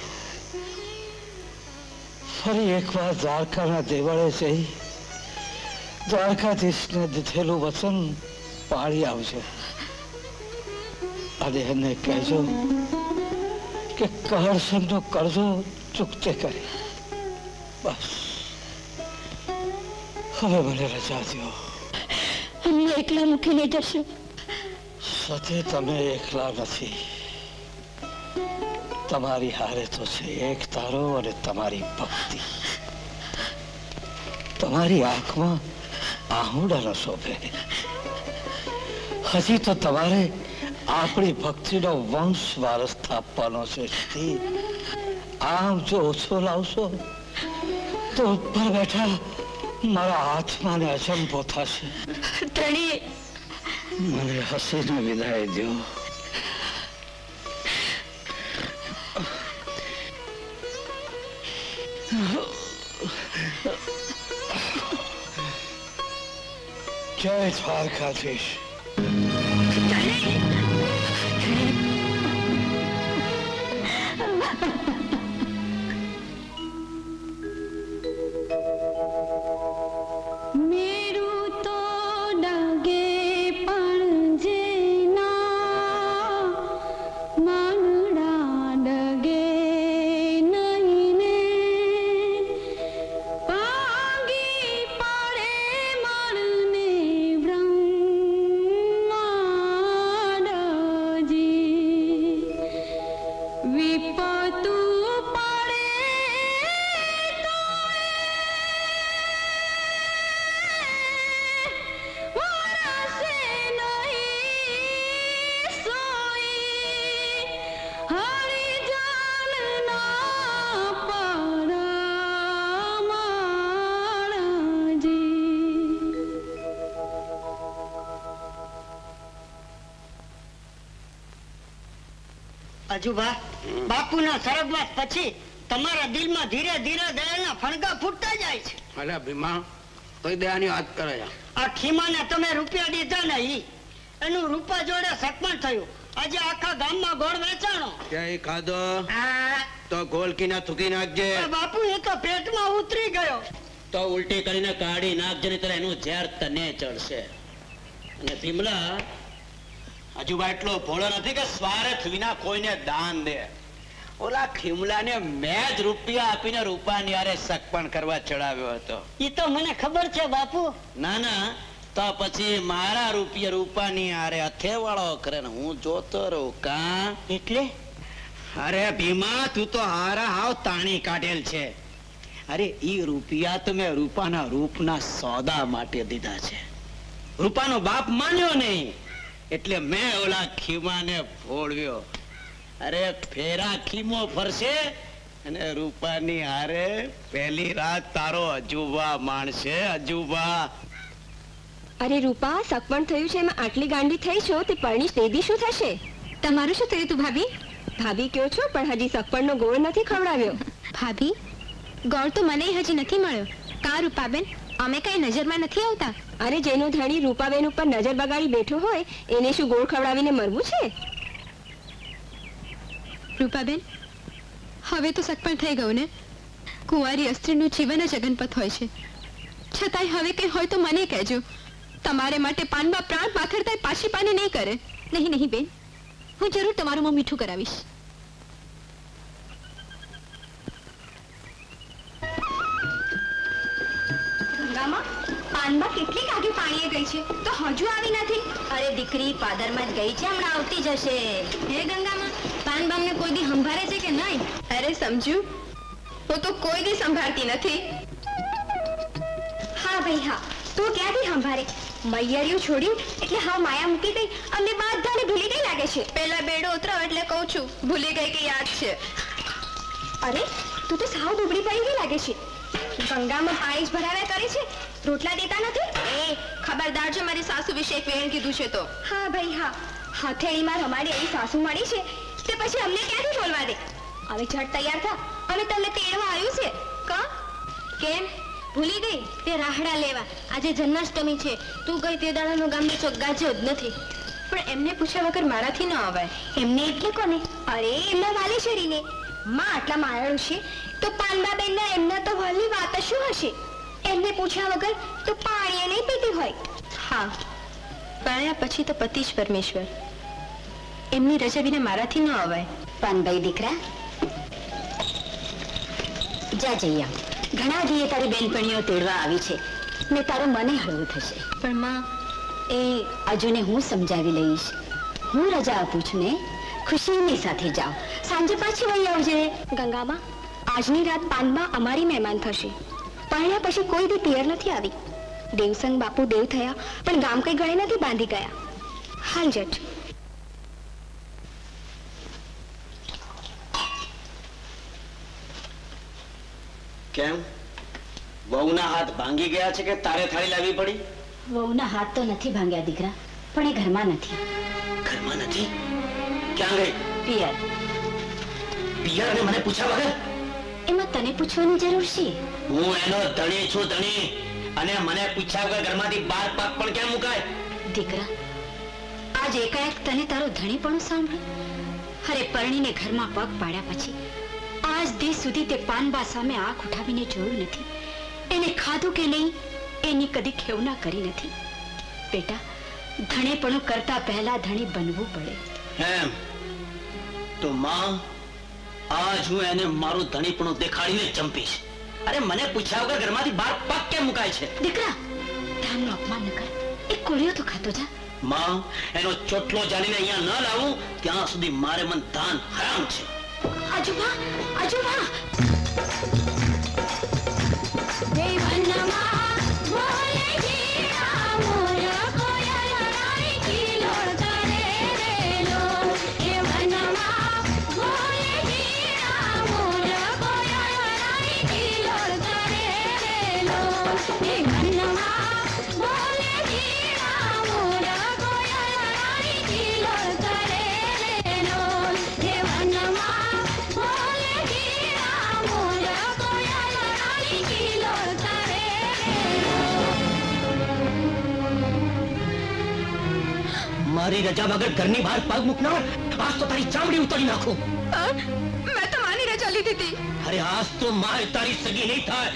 ફરી એકવાર દ્વારકાના દેવળે જઈ દ્વારકાધીશને દીધેલું વચન પાળી આવજો અને એને કહેજો કે કહરસનનો કરજો ચૂકતે કરી. બસ હવે મને રજા દો. અમને એકલા મૂકીને જશો? સતી, તમે એકલા નથી. તમારી હારે તો છે એક તારો અને તમારી ભક્તિ. તમારી આંખમાં આહુડા ન શોભે. હજી તો તમારે આપણી ભક્તિનો વંશ વારસ સ્થાપવાનો છે. આમ જો ઓછો લાવશો તો ઉપર બેઠા મારા હાથમાં અચંભો થશે. મને હસીને વિદાય દો. જય દ્વારકાધીશ. મેરું તો ડગે પણ જેના માનડા ડગે નહીં ને ભાગી પડે મરને બ્રહ્માડજી વિપતુ અજુભા, બાપુના સ્વર્ગવાસ પછી તમારા દિલમાં ધીરે ધીરે દયાના ફણગા ફૂટતા જાય છે. અરે ભીમા, કઈ દયાની વાત કરે છે? આ ખીમાને તમે રૂપિયા દીધા ને એનું રૂપા જોડે સકમણ થયું. આજે આખા ગામમાં ગોળ વેચાણો. ક્યાંય ખાધો તો ગોલકીના થૂકી નાખજે. બાપુ, એ તો પેટમાં ઉતરી ગયો. તો ઉલટી કરીને કાઢી નાખજે, નહીતર એનું ઝેર તને ચડશે. અને ભીમલા, હજુબા એટલો ભોળો નથી કે સ્વાર્થ વિના કોઈને દાન દે. ઓલા ખીમલાને મેં જ રૂપિયા આપીને રૂપાની હારે સગપણ કરવા ચડાવ્યો હતો. એ તો મને ખબર છે બાપુ. ના ના, તો પછી મારા રૂપિયા રૂપાની હારે હથેવાળો કરે ને હું જોતો રહું કા? એટલે અરે ભીમા, તું તો હારા હાવ તાણી કાઢેલ છે. અરે ઈ રૂપિયા તો મેં રૂપાના રૂપના સોદા માટે દીધા છે. રૂપાનો બાપ માન્યો નહીં એટલે મેં ઓલા ખીમાને ફોડવ્યો. અરે ફેરા ખીમો ફરશે અને રૂપાની હારે પહેલી રાત તારો અજુબા માણશે. અજુબા. અરે રૂપા, સગપણ થયું છે એમાં આટલી ગાંડી થઈ છો તે પરણીશ તેદી શું થશે? તમારું શું થયું તું ભાભી? ભાભી કયો છો પણ હજી સગપણનો ગોળ નથી ખવડાવ્યો. ભાભી, ગોળ તો મને હજી નથી મળ્યો. કા રૂપાબેન, અમે કઈ નજરમાં નથી આવતા? અરે જેનો ધણી રૂપાબેન ઉપર નજર બગાડી બેઠો હોય એને શું ગોળ ખવડાવીને મરવું છે? રૂપાબેન, હવે તો સગપણ થઈ ગયું ને. કુંવારી સ્ત્રીનું જીવન જ અગનપથ હોય છે. છતાંય હવે કઈ હોય તો મને કહેજો. તમારે માટે પાનમાં પ્રાણ પાથરતા પાછી પાની નહીં કરે. નહીં નહીં બેન, હું જરૂર તમારું મોં મીઠું કરાવીશ. ગંગામાં પાનમાં કેટલી કાગી પાણીએ ગઈ છે તો હજુ આવી નથી. અરે દીકરી પાદરમાં જ ગઈ છે, હમણાં આવતી જશે. હે ગંગામાં, પાન બામને કોઈ દી સંભાળે છે કે નહીં? અરે સમજુ, હું તો કોઈ દી સંભાળતી નથી. હા ભાઈ હા, તું ક્યાંથી સંભાળે? મૈયરિયું છોડ્યું એટલે હા માયા મૂકી ગઈ. અમને બધાને ભૂલી ગઈ લાગે છે. પેલા બેડો ઉતરો એટલે કહું છું ભૂલી ગઈ કે યાદ છે. અરે તું તો સાવ દુબળી પડી ગઈ લાગે છે. ગંગામાં પાણી જ ભરાવ્યા કરે છે, રોટલા દેતા નથી. એ ખબરદાર જો મારી સાસુ વિશે એક વેણ કીધું છે તો. હા ભાઈ હા, હથેળીમાં રમાડી એવી સાસુ મળી છે તે પછી અમને ક્યાંથી બોલવા દે? હવે ઝટ તૈયાર થા, અમે તમને તેડવા આવ્યું છે. કા કેમ ભૂલી ગઈ? તે રાહડા લેવા આજે જન્માષ્ટમી છે. તું ગઈ તે દાડાનો ગામનો ચોક ગાજ્યો જ નથી. પણ એમને પૂછ્યા વગર મારાથી ન અવાય. એમને એટલે કોને? અરે એમના વાલી શરીને. માં આટલા માયાળું છે તો પાનબાબેનના એમના તો વાલી વાત શું હશે? એમને પૂછ્યા વગર તો પાણી નહીં પીતી હોય. હા, પાયા પછી તો પતિ જ પરમેશ્વર. એમની રજા વિના મારાથી ન અવાય. પાનભાઈ દીકરા, જા જઈ આવ. ઘણા દીએ તારી બેનપણીઓ તેડવા આવી છે ને તારું મને હળવું થશે. પણ માં, એ અજુને હું સમજાવી લઈશ. હું રજા આપું છું ને, ખુશીની સાથે જાઓ. સાંજે પાછી વહી આવજે. ગંગામાં, આજની રાત પાનમાં અમારી મહેમાન થશે. પરણ્યા પછી કોઈ દી પિયર નથી આવી. દેવસંગ બાપુ દેવ થયા પણ ગામ કઈ ગળે નથી બાંધી ગયા. હાલ જટ. કેમ, વહુના હાથ ભાંગી ગયા છે કે તારે થાળી લાવવી પડી? વહુના હાથ તો નથી ભાંગ્યા દીકરા, પણ એ ઘરમાં નથી. ઘરમાં નથી? ક્યાં ગઈ? પિયર. પિયર અને મને પૂછ્યા વગર? એમાં તને પૂછવાની જરૂર છે? હું એનો ધણી છું, ધણી, અને મને પૂછ્યા વગર ઘરમાંથી બહાર પગ પણ કેમ મુકાય? દીકરા, આજ એકાએક તને તારો ધણી પણ સાંભળ્યો. અરે પરણીને ઘરમાં પગ પાડ્યા પછી આજ દિવસ સુધી તે પાનબા સામે આંખ ઉઠાવીને જોયું નથી. એને ખાધું કે નહીં એની કદી ખેવના કરી નથી. બેટા, ધણીપણું કરતા પહેલા ધણી બનવું પડે. એમ તો માં, આજ હું એને મારું ધણીપણું દેખાડીને ચંપીશ. અરે મને પૂછ્યા વગર ઘરમાંથી બહાર પગ કેમ મુકાય છે? દીકરા, ધામનું અપમાન ન કર. એક કોળિયો તો ખાતો જા. માં, એનો ચોટલો જાણીને અહીંયા ન લાવું ત્યાં સુધી મારે મન ધાન હરામ છે. આજુબા, આજુબા. મારી રજા વગર ઘરની બહાર પગ મૂકનાર, આજ તો તારી ચામડી ઉતારી નાખું. મેં તો માની રજા લીધી હતી. અરે આજ તો માય તારી સગી નહીં થાય.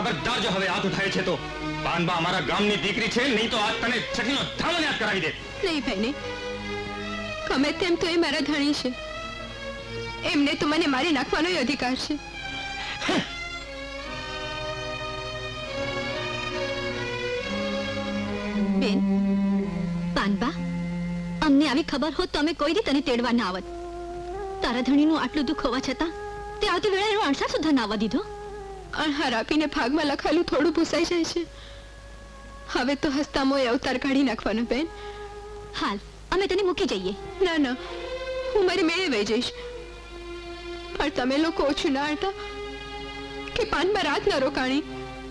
ખબરદાર જો હવે હાથ ઉઠાય છે તો પાનબા અમારા ગામની દીકરી છે, નહીં તો આજ તને છઠ્ઠીનો ધામો યાદ કરાવી દે. નહીં ભાઈ નહીં, ગમે તેમ તો એ મારા ધણી છે, એમને તો મને મારી નાખવાનો અધિકાર છે. બેન, પાનબા, અમને આવી ખબર હોત તો અમે કોઈ દી તને તેડવા ના આવત. તારા ધણીનું આટલું દુઃખ હોવા છતાં તે આવતી વેળા એનો અણસાર સુધા ના આવવા દીધો. અણહાર આપીને ભાગમાં લખાયેલું થોડું ભૂસાઈ જાય છે. હવે તો હસતા મોય અવતાર કાઢી નાખવાનો બેન. હાલ અમે તને મૂકી જઈએ. ના ના, હું મારી મેળે વહી જઈશ. પણ તમે લોકો ઓછું ના હટા કે પાનમાં રાત ન રોકાણી.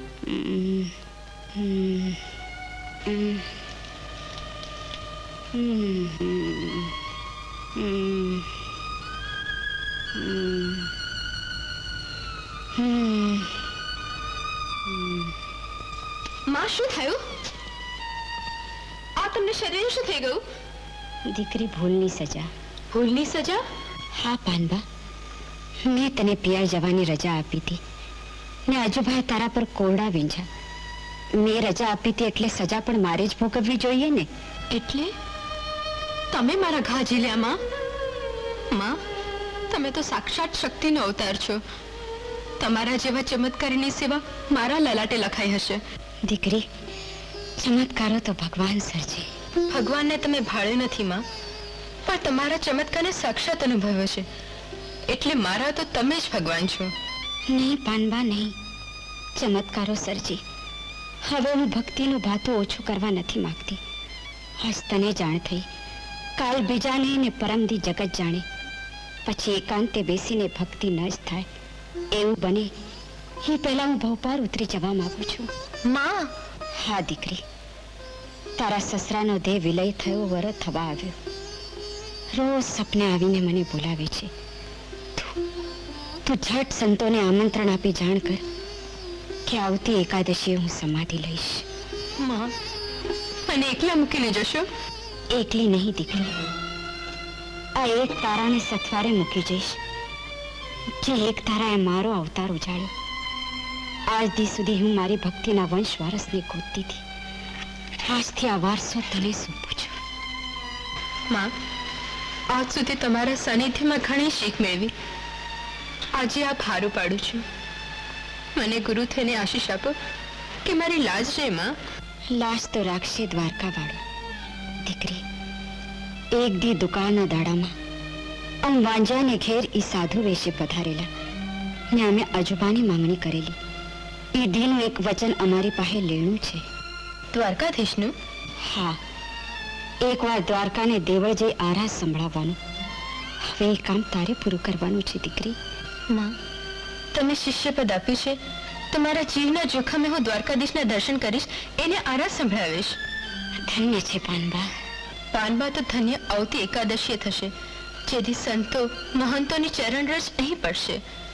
માં, શું થયું? આ તમને શરીર શું થઈ ગયું? દીકરી, ભૂલની સજા. ભૂલની સજા? હા પાનબા, મેં તને પિયર જવાની રજા આપી હતી ને અજુભાઈ તારા પર કોરડા વીંઝા. મેં રજા આપી હતી એટલે સજા પણ મારે જ ભોગવવી જોઈએ ને. એટલે તમે મારા ઘા ઝીલ્યા માં? માં, તમે તો સાક્ષાત શક્તિનો અવતાર છો. તમારા જેવા ચમત્કારીની સેવા મારા લલાટે લખાઈ હશે. દીકરી, ચમત્કારો તો ભગવાન સર્જે. ભગવાનને તમે ભાળ્યો નથી માં, પણ તમારા ચમત્કારને સાક્ષાત અનુભવ્યો છે, એટલે મારા તો તમે જ ભગવાન છો. નહીં પાનબા, નહીં. ચમત્કારો સર્જી. હવે હું ભક્તિનું ભાતું ઓછું કરવા નથી માંગતી. આજ તને જાણ થઈ, કાલ બીજાને ને પરમદી જગત જાણે, પછી એકાંતે બેસીને ભક્તિ ન જ થાય. એવું બને એ પહેલા હું ભવપાર ઉતરી જવા માંગુ છું. માં! હા દીકરી, તારા સસરાનો દેહ વિલય થયો વરત થવા આવ્યો. રોજ સપને આવીને મને બોલાવે છે. તું ઝટ સંતોને આમંત્રણ આપી જાણ કર કે આવતી એકાદશીએ હું સમાધિ લઈશ. માં, મને એકલા મૂકીને જશો? એકલી નહીં દીકરી, આ એક તારાને સથવારે મૂકી જઈશ, જે એક તારાએ મારો અવતાર ઉજાડ્યો. આજ દી સુધી હું મારી ભક્તિના વંશ વારસને ગોતતી હતી. આજથી આ વારસો તને સોંપું છું. માં, આજ સુધી તમારા સાનિધ્યમાં ઘણી શીખ મેળવી. આજે આ ભારું પાડું છું. મને ગુરુ થઈને આશીષ આપો કે મારી લાજ રે માં. લાજ તો રાખશે દ્વારકા વાળો. દીકરી, એક દી દુકાનના દાડામાં આમ વાંજાને ઘેર ઈ સાધુ વેશે પધારેલા ને અમે અજુબાની માંગણી કરેલી. એ દીનું એક વચન અમારી પાસે લેણું છે. દ્વારકાધીશનું? હા, એકવાર દ્વારકાને દેવળ જઈ આરાસ સંભળાવવાનું. હવે એ કામ તારે પૂરું કરવાનું છે દીકરી. માં, તમે શિષ્યપદ આપ્યું છે, તમારા જીવના જોખમે હું દ્વારકાધીશના દર્શન કરીશ, એને આરાસ સંભળાવીશ. ધન્ય છે પાનબા. પાનબા તો ધન્ય આવતી એકાદશીએ થશે, જેથી સંતો મહંતોની ચરણરજ અહીં પડશે.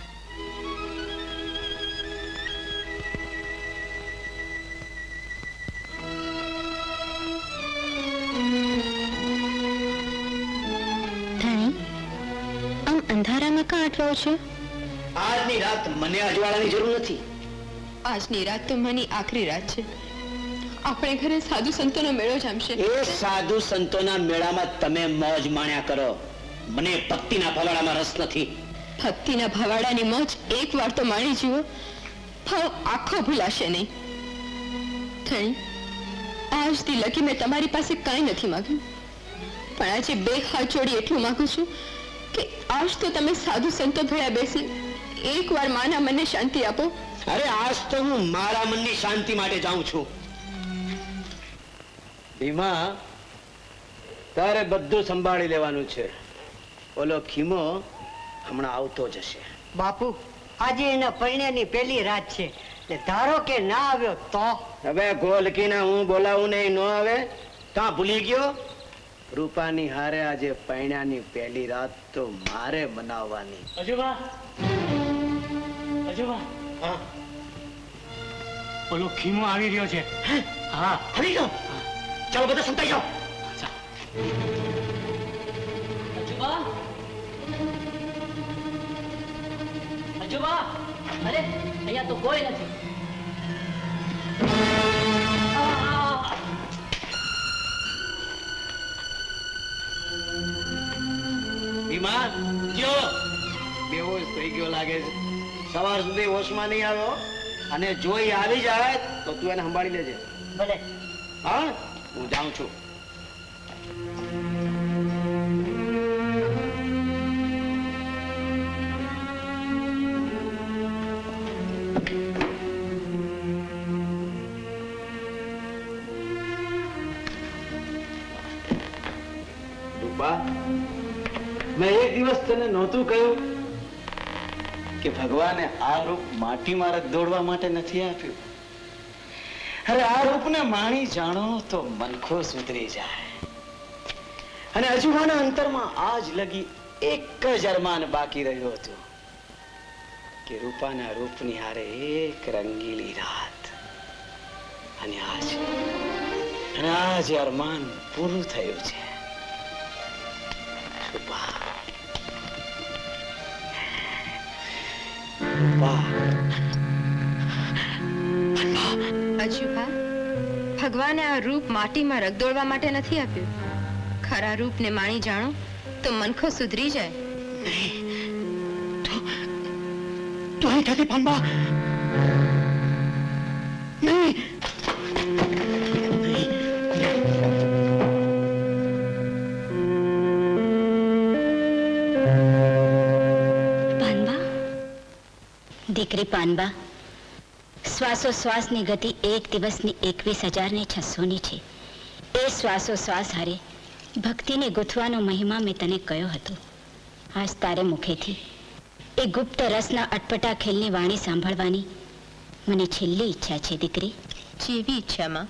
આમ અંધારામાં કાં અટવાઓ છો? આજની રાત મને અજવાળાની જરૂર નથી. આજની રાત તો મારી આખરી રાત છે. આપણે ઘરે સાધુ સંતોનો મેળો જામશે. એ સાધુ સંતોના મેળામાં તમે મોજ માણ્યા કરો. મને ભક્તિના ભવાડામાં રસ નથી. ભક્તિના ભવાડાની મોજ એકવાર તો માણી જુઓ, ભાવ આખો ભૂલાશે નહીં. ધણી, આજથી લગી મેં તમારી પાસે કાંઈ નથી માંગ્યું, પણ આજે બે હાથ જોડી એટલું માંગુ છું કે આજ તો તમે સાધુ સંતો ભેળા બેસી એકવાર માના મને શાંતિ આપો. અરે આજ તો હું મારા મનની શાંતિ માટે જાઉં છું. ભીમા, તારે બધું સંભાળી લેવાનું છે. ઓલો ખીમો હમણાં આવતો જ હશે. બાપુ, આજે એના પરણ્યાની પહેલી રાત છે, એટલે ધારો કે ના આવ્યો તો? હવે ગોલકીને હું બોલાવું ને ન આવે ત્યાં ભૂલી ગયો? રૂપાની હારે આજે પરણ્યાની પહેલી રાત તો મારે મનાવવાની. અજુબા, અજુબા, હા, ઓલો ખીમો આવી રહ્યો છે. હા, આવી ગયો. ચાલો બધા સંતાઈ જાઓ. અજુબા, અજુબા, અરે અહીંયા તો કોઈ નથી. થઈ ગયો લાગે છે. સવાર સુધી હોશમાં નહીં આવ્યો અને જો એ આવી જાય તો તું એને સંભાળી લેજે. ભલે. હા, હું જાઉં છું. મેં એક દિવસ તને નહોતું કહ્યું કે ભગવાને આ રૂપ માટીમાં રખ દોડવા માટે નથી આપ્યું? અરે આ રૂપને માણી જાણો તો મનખો સુધરી જાય. અને અજુબાના અંતરમાં આજ લગી એક જ અરમાન બાકી રહ્યો હતો કે રૂપાના રૂપની હારે એક રંગીલી રાત. અને આજ અરમાન પૂરું થયું છે. અજુબા, ભગવાને આ રૂપ માટીમાં રગદોળવા માટે નથી આપ્યું. ખરા રૂપને માણી જાણો તો મનખો સુધરી જાય. તું અહીં થતી પાનબા નહીં. દીકરી પાનબા, શ્વાસોશ્વાસની ગતિ એક દિવસની 21,600ની છે. એ શ્વાસોશ્વાસ હારે ભક્તિને ગૂંથવાનો મહિમા મેં તને કહ્યો હતો. આજ તારે મુખેથી એ ગુપ્ત રસના અટપટા ખેલની વાણી સાંભળવાની મને છેલ્લી ઈચ્છા છે દીકરી. જેવી ઈચ્છા માં?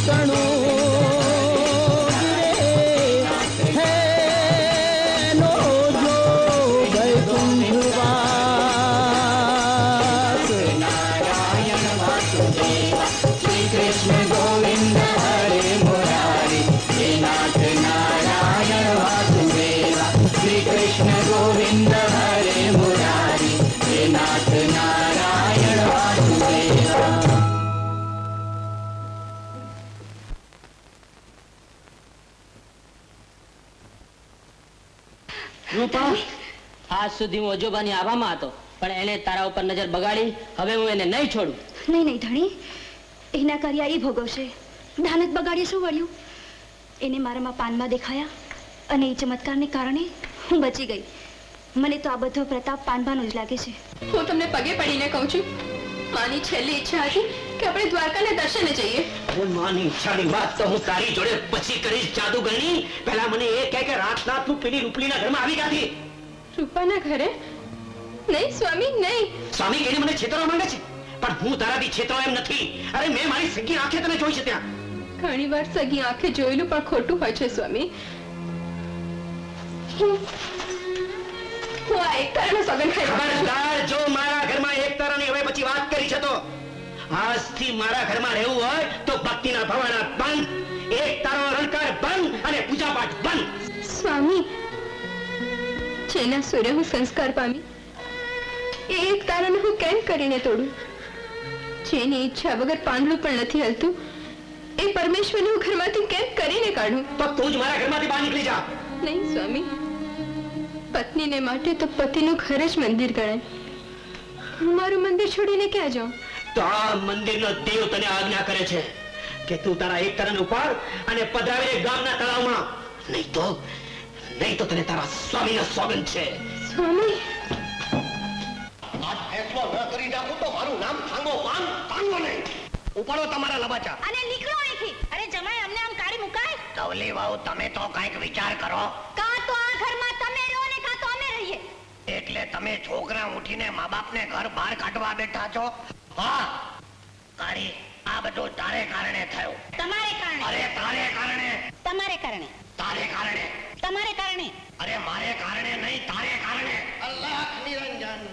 કણો હે નો જો વૈકુંઠવાસ નારાયણ વાસુદેવ શ્રી કૃષ્ણ ગોવિંદ હરે મુરારી હે નાથ નારાયણ વાસુદેવ શ્રી કૃષ્ણ ગોવિંદ હરે મુરારી હે નાથ નારાયણ વાસુદેવ. રૂપા, આજ સુધી હું અજોબાની આભામાં હતો, પણ એને તારા ઉપર નજર બગાડી. હવે હું એને નહીં છોડું. નહીં નહીં ધણી, એના કર્યા એ ભોગવશે. દાનત બગાડીએ શું વળ્યું? એને મારામાં પાનમાં દેખાયા અને એ ચમત્કારને કારણે હું બચી ગઈ. મને તો આ બધો પ્રતાપ પાનબાનો જ લાગે છે. હું તમને પગે પડીને કહું છું, માની છેલ્લી ઈચ્છા હતી કે આપણે દ્વારકાના દર્શને જઈએ. અરે માની ઈચ્છાની વાત તો હું તારી જોડે પછી કરીશ જાદુગરની. પહેલા મને એ કહે કે રાતના તું પેલી રૂપલીના ઘરમાં આવી ક્યાંથી? રૂપાના ઘરે? નહીં સ્વામી, નહીં. સ્વામી કહીને મને છેતરવા માંગે છે, પણ હું તારાથી છેતરવા એમ નથી. અરે મેં મારી સગી આંખે તને જોઈ છે ત્યાં. ઘણી વાર સગી આંખે જોયેલું પણ ખોટું હોય છે સ્વામી. હું આ એકતારાનો સોગંદ ખાઈ. ખબરદાર, જો મારા ઘરમાં એકતારાની હવે પછી વાત કરી છે તો આજથી મારા ઘરમાં રહેવું હોય તો ભક્તિના ભવાના બંધ, એકતારો રણકાર બંધ અને પૂજાપાઠ બંધ. સ્વામી, જેના સૂર્ય હું સંસ્કાર પામી એ એક તારાને હું કેમ કરીને તોડું? જેની ઈચ્છા વગર પાંદડું પણ નથી હલતું એ પરમેશ્વરને હું ઘરમાંથી કેમ કરીને કાઢું? તો તું જ મારા ઘરમાંથી બહાર નીકળી જા. નહીં સ્વામી, પત્નીને માટે તો પતિનું ઘર જ મંદિર ગણાય. હું મારું મંદિર છોડીને ક્યાં જાઉં? તો આ મંદિરનો દેવ તને આજ્ઞા કરે છે કે તું તારા એક તરન ઉપાડ અને પધરાવીને ગામના તળાવમાં. નહીં તો તને તારા સ્વામીનો સોગંદ છે. સ્વામી, આજ ફેસલો ન કરી નાખું તો મારું નામ થાંગો વાન તાંગો નહીં. ઉપાડો તમારા લબાચા અને નીકળો અહીંથી. અરે જમાઈ, અમને આમ કાઢી મુકાય? તવલી વાવ, તમે તો કંઈક વિચાર કરો. કાં તો આ ઘરમાં તમે રહો ને કાં તો અમે રહીએ. એટલે તમે છોકરા ઉઠીને મા બાપને ઘર બહાર કાઢવા બેઠા છો? હા કાળી, આ બધું તારે કારણે થયું. તમારે કારણે? અરે તારે કારણે. તમારે કારણે? તારે કારણે. તમારે કારણે? અરે મારે કારણે નહીં, તારે કારણે. અલ્લાહ નિરંજન.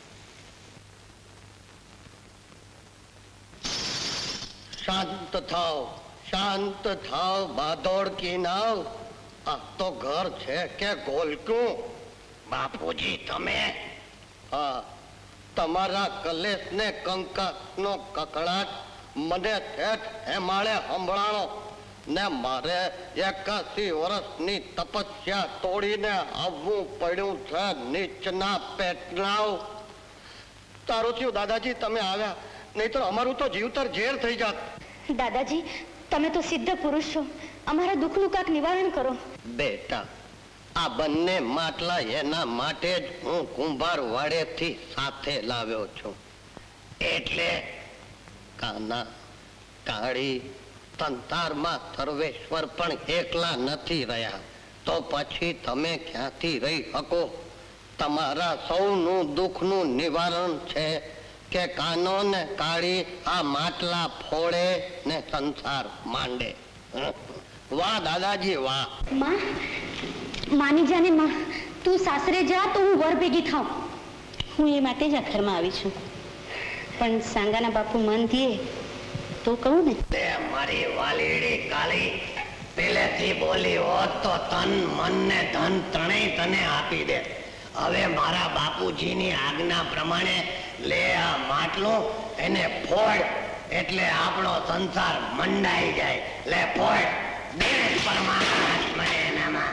શાંત થાવ, શાંત થાવ, બાદોડ કી નાવ. આ તો ઘર છે કે ગોલકું? બાપુજી તમે? હા, તમારા કલેશને કંકાસનો કકળાટ મને ઠેઠ હેમાળે સંભળાણો ને મારે 81 વર્ષની તપસ્યા તોડીને આવવું પડ્યું છે નીચના પેટનાવ. તારું થયું દાદાજી, તમે આવ્યા, નહીં તો અમારું તો જીવતર ઝેર થઈ જાત. દાદાજી, તમે તો સિદ્ધ પુરુષ છો, અમારા દુઃખનું કાંક નિવારણ કરો. બેટા, આ બંને માટલા એના માટે જ હું કુંભાર વાડેથી સાથે લાવ્યો છું. એટલે કાના, કાળી, સંસારમાં સર્વેશ્વર પણ એકલા નથી રહ્યા, તો પછી તમે ક્યાંથી રહી શકો? તમારા સૌનું દુઃખનું નિવારણ છે કે કાનો ને કાળી આ માટલા ફોડે ને સંસાર માંડે. વાહ દાદાજી વાહ. માં, માની જાને માં, તું સાસરે જા તો હું વર ભેગી થાઉં. હું એ માટે જ આ ઘરમાં આવી છું, પણ સાંગાના બાપુ મન દે તો કહું ને. તે મારી વાલીડી કાળી પહેલેથી બોલી હોત તો તન મન ને ધન ત્રણેય તને આપી દે. હવે મારા બાપુજીની આજ્ઞા પ્રમાણે લે આ માટલું, એને ફોડ એટલે આપણો સંસાર મંડાઈ જાય. લે ફોડ, દે પરમાત્મા એનામાં.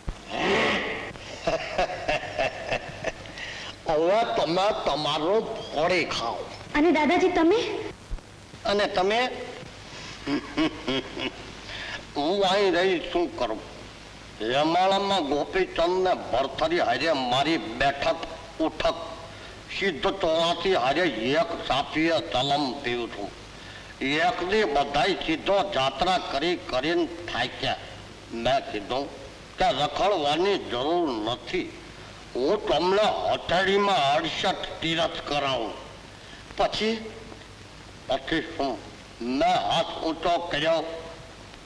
હવે તમે તમારું ફોડી ખાઓ. અને દાદાજી તમે? અને તમે? હું અહીં રહી શું કરું? યમાળામાં ગોપીચંદ ને ભરથરી હારે મારી બેઠક ઉઠક સિદ્ધ ચોરાથી હારે એક સાપીએ તલમ પીવું છું. એકની બધાય સીધો જાત્રા કરી કરીને થાક્યા. મેં કીધું કે રખડવાની જરૂર નથી, હું તમને હથેળીમાં 68 તીરથ કરાવું. પછી શું? મેં હાથ ઊંચો કર્યો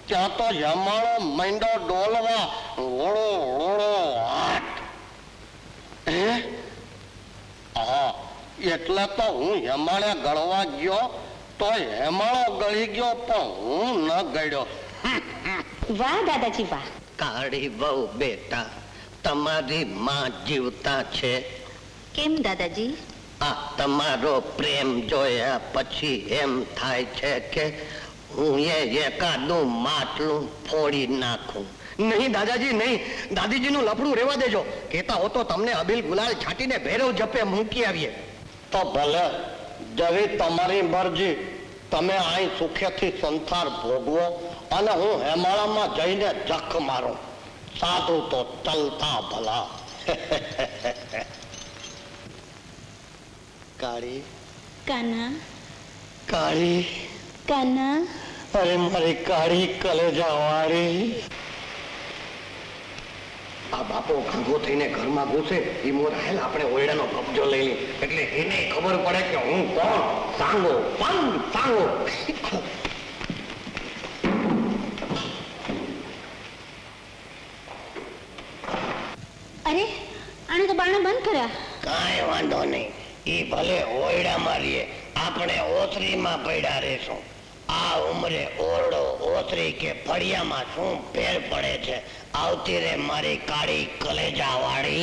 ત્યાં તો જમાડો માંડો ડોલવા ઓળો ઓળો હાથ. હે હા, એટલે તો હું હેમાળે ગળવા ગયો તો હેમાળો ગળી ગયો પણ હું ન ગળ્યો. વાહ દાદાજી વાહ. કાળી બહુ બેટા, તમારી માં જીવતા છે? કેમ દાદાજી? આ તમારો પ્રેમ જોયા પછી એમ થાય છે કે હું એકાદું માટલું ફોડી નાખું. નહીં દાદાજી નહીં, દાદીજીનું લફડું રહેવા દેજો. કહેતા હો તો તમને અબીલ ગુલાલ છાંટીને ભૈરવ જપે મૂકી આવીએ. તો ભલે, જેવી તમારી મરજી. તમે અહીં સુખેથી સંસાર ભોગવો અને હું હેમાળામાં જઈને જખ મારું. સાધુ તો ચલતા ભલા. કાળી કાના કાળી કાના, અરે મારી કાળી કલેજા વાળી. આ બાપો ઘાંઘો થઈને ઘરમાં ઘૂસે એ મોર હેલ આપણે ઓયડાનો કબજો લઈ લે એટલે એને ખબર પડે કે હું કોણ. સાંગો પાંગ સાંગો. અરે આને તો બારણા બંધ કર્યા. કાંઈ વાંધો નહીં, ઈ ભલે ઓયડા મારીએ, આપણે ઓસરીમાં પડ્યા રહેશું. આ ઉંમરે ઓરડો ઓસરી કે ફળિયામાં શું ફેર પડે છે? આવતી રે મારી કાળી કલેજા વાળી.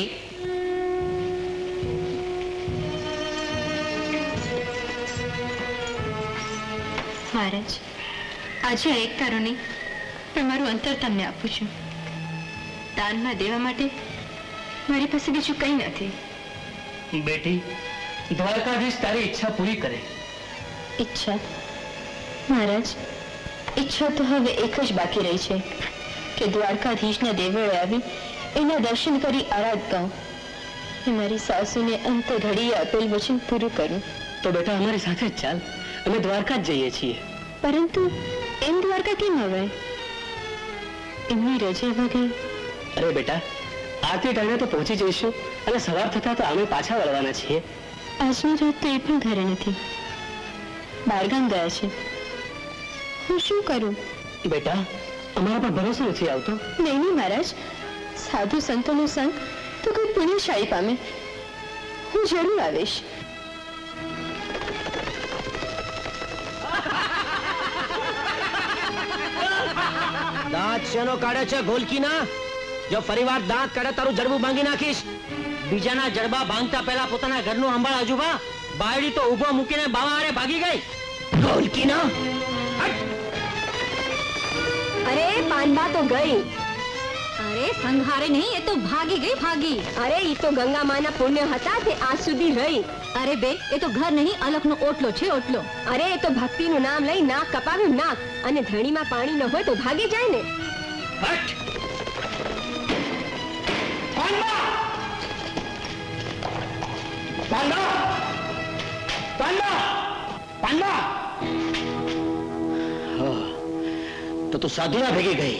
મહારાજ, આજે આ એક તારો નહીં પણ મારું અંતર તમને આપું છું. દાનમાં દેવા માટે મારી પાસે બીજું કંઈ નથી. બેટી, દ્વારકાધીશ તારી ઈચ્છા પૂરી કરે. ઈચ્છા? મહારાજ, ઈચ્છા તો હવે એક જ બાકી રહી છે કે દ્વારકાધીશના દેવળે આવી એના દર્શન કરી આરાધ ગાઉં. મારી સાસુને અંતે ઘડીએ આપેલ વચન પૂરું કરું. તો બેટા અમારી સાથે જ ચાલ, અમે દ્વારકા જ જઈએ છીએ. પરંતુ એમ દ્વારકા કેમ આવે? એમની રજા વગર? અરે બેટા, આરતી ટાઈમે તો પહોંચી જઈશું અને સવાર થતા તો અમે પાછા વળવાના છીએ. આજની રાત તો એ પણ ઘરે નથી, બહારગામ ગયા છે. હું શું કરું? બેટા, અમારા પર ભરોસો નથી આવતો. નહીં નહીં મહારાજ, સાધુ સંતોનો સંગ તો કોઈ પુણ્યશાળી પામે. હું જરૂર આવીશ. દાંત શેનો કાઢે છે ગોલકીના? જો ફરીવાર દાંત કાઢે તારું જડબું ભાંગી નાખીશ. બીજાના જડબા ભાંગતા પહેલા પોતાના ઘરનું સંભાળ અજુબા. બાયડી તો ઊભો મૂકીને બાવા હારે ભાગી ગઈ. ગોલકીના અરે પાનબા તો ગઈ. અરે સંઘારે નહીં, એ તો ભાગી ગઈ ભાગી. અરે ઈ તો ગંગા માના પુણ્ય હતા તે આજ સુધી રહી. અરે બે, એ તો ઘર નહીં અલખનો ઓટલો છે ઓટલો. અરે એ તો ભક્તિનું નામ લઈ નાક કપાવ્યું નાક, અને ધણીમાં પાણી ન હોય તો ભાગી જાય ને. તો તું સાધુના ભેગી ગઈ.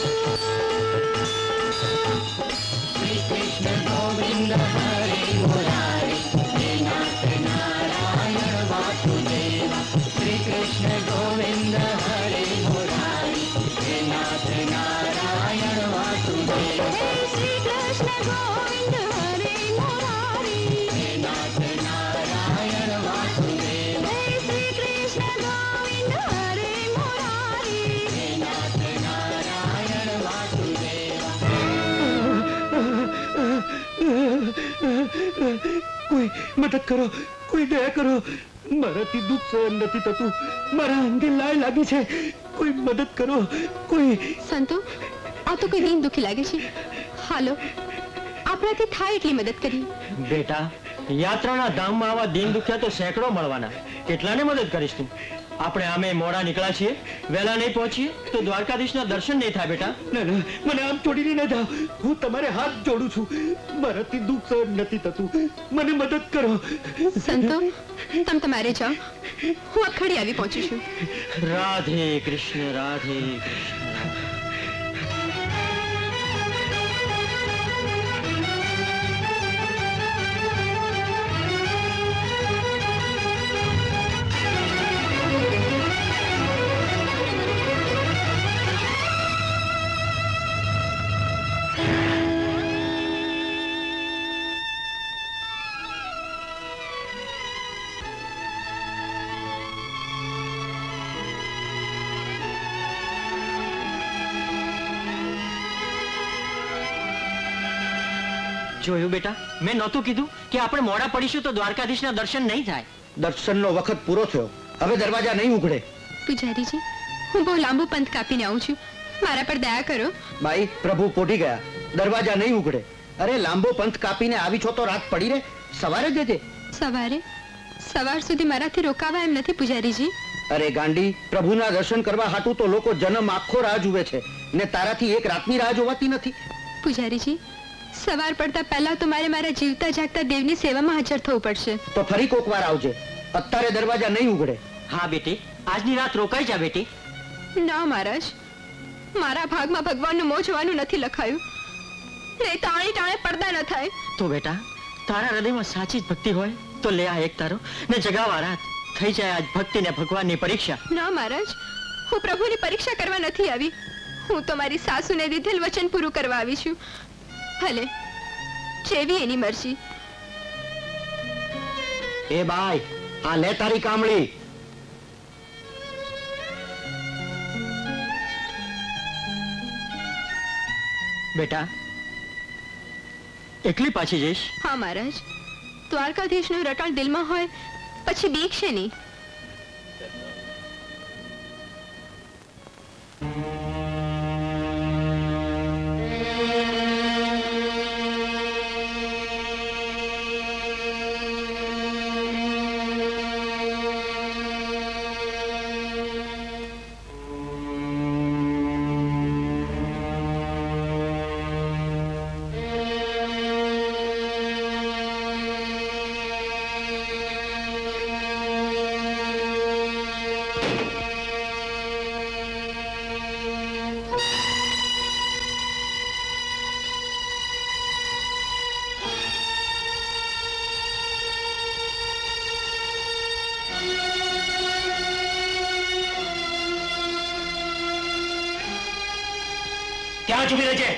શ્રી કૃષ્ણ ગોવિંદ હરે મુરારી, હે નાથ નારાયણ વાસુદેવ. શ્રી કૃષ્ણ ગોવિંદ હરે મુરારી, હે નાથ નારાયણ વાસુદેવ. શ્રી કૃષ્ણ ગોવિંદ હરે મુરારી, હે નાથ નારાયણ વાસુદેવ. શ્રી કૃષ્ણ ગોવિંદ હરે મુરારી, હે નાથ નારાયણ વાસુદેવ. કોઈ મદદ કરો, કોઈ દયા કરો. મારાથી દુઃખ સહન નથી થતું. મારા અંગે લાય લાગી છે. કોઈ મદદ કરો, કોઈ. સંતો, આ તો કોઈ દીન દુખી લાગે છે. હાલો, આપણાથી થાય એટલી મદદ કરી. બેટા, યાત્રાના ધામમાં આવા દીન દુખ્યા તો સેંકડો મળવાના. કેટલાને મદદ કરીશ તું? આપણે આમે મોડા નીકળ્યા છીએ, વહેલા નહીં પહોંચીએ તો દ્વારકાધીશના દર્શન નહીં થાય. બેટા ના ના, મને આમ છોડીને ન જાઓ. હું તમારે હાથ જોડું છું. મારાથી દુઃખ સહન નથી થતું. મને મદદ કરો. સંતો, તમે તમારે જાઓ, હું અખડી આવી પહોંચું છું. રાધે કૃષ્ણ, રાધે કૃષ્ણ. જોયું બેટા, મેં નહોતું કીધું કે આપણે મોડા પડીશું તો દ્વારકાધીશના દર્શન નહીં થાય. દર્શનનો વખત પૂરો થયો, હવે દરવાજા નહીં ઉઘડે. પૂજારીજી, હું બહુ લાંબુ પંથ કાપીને આવું છું, મારા પર દયા કરો. બાઈ, પ્રભુ પોટી ગયા, દરવાજા નહીં ઉઘડે. અરે લાંબો પંથ કાપીને આવી છો તો રાત પડી રે, સવારે જજે. સવારે? સવાર સુધી મારાથી રોકાવા એમ નથી પૂજારીજી. અરે ગાંડી, પ્રભુના દર્શન કરવા હાટું તો લોકો જન્મ આખો રાહ જુએ છે ને તારાથી એક રાતની રાહ જોવાતી નથી. પૂજારીજી, સવાર પડતા પહેલા તો મારે મારા જીવતા જાગતા દેવની સેવામાં હાજર થવું પડશે. તો ફરી કોક વાર આવજે, અત્યારે દરવાજા નહીં ઉઘડે. હા બેટી, આજની રાત રોકાઈ જા બેટી. ના મહારાજ, મારા ભાગમાં ભગવાનનું મોં જોવાનું નથી લખાયું, નહીં તો આણી ટાણે પડદા ન થાય. તો બેટા, તારા હૃદયમાં સાચી જ ભક્તિ હોય તો લે આ એક તારો ને જગાવા રાત. થઈ જાય આજ ભક્તિ ને ભગવાનની પરીક્ષા. ના મહારાજ, હું પ્રભુની પરીક્ષા કરવા નથી આવી, હું તો મારી સાસુને દીધેલ વચન પૂરું કરવા આવી છું. ભલે જેવી એની મરજી. એ બાઈ, આ લે તારી કામળી. બેટા, એકલી પાછી જઈશ? હા મહારાજ, દ્વારકાધીશનું રટણ દિલમાં હોય પછી બીક છે નહીં. ત્યાં જ ઉભી રહેજે.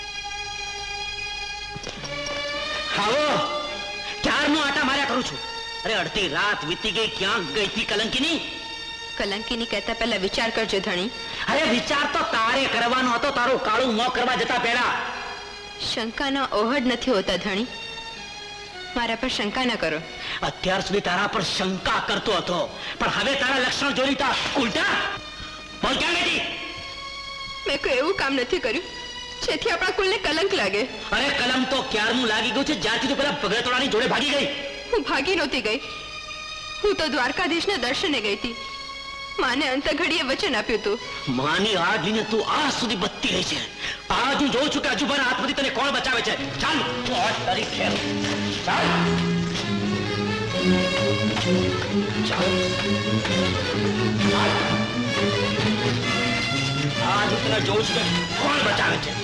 આવો, ક્યારનો આટા માર્યા કરું છું. અરે અડધી રાત વીતી ગઈ, ક્યાં ગઈ હતી કલંકીની? કલંકીની કહેતા પહેલા વિચાર કરજો ધણી. અરે વિચાર તો તારે કરવાનો હતો, તારું કાળું મોં કરવા જતા પહેલા. શંકાના ઓહડ નથી હોતા ધણી, મારા પર શંકા ન કરો. અત્યાર સુધી તારા પર શંકા કરતો હતો, પણ હવે તારા લક્ષણ જોઈ લીધા ઉલટા. બોલ, ક્યાં ગઈ? મેં કોઈ એવું કામ નથી કર્યું જેથી આપણા કુલને કલંક લાગે. અરે કલંક તો ક્યારનું લાગી ગયું છે, જ્યારથી તું પેલા ભગતોડાની જોડે ભાગી ગઈ. હું ભાગી નહોતી ગઈ, હું તો દ્વારકાધીશના દર્શને ગઈ હતી. માને અંત ઘડીએ વચન આપ્યું હતું. માની આગ લઈને તું આજ સુધી બચતી રહી છે. આજ હું જોઉં છું કે અજુબાના હાથમાંથી તને કોણ બચાવે છે. ચાલ, તું આજ તારી ખેર. ચાલ, આજ હું તને જોઉં છું કે કોણ બચાવે છે.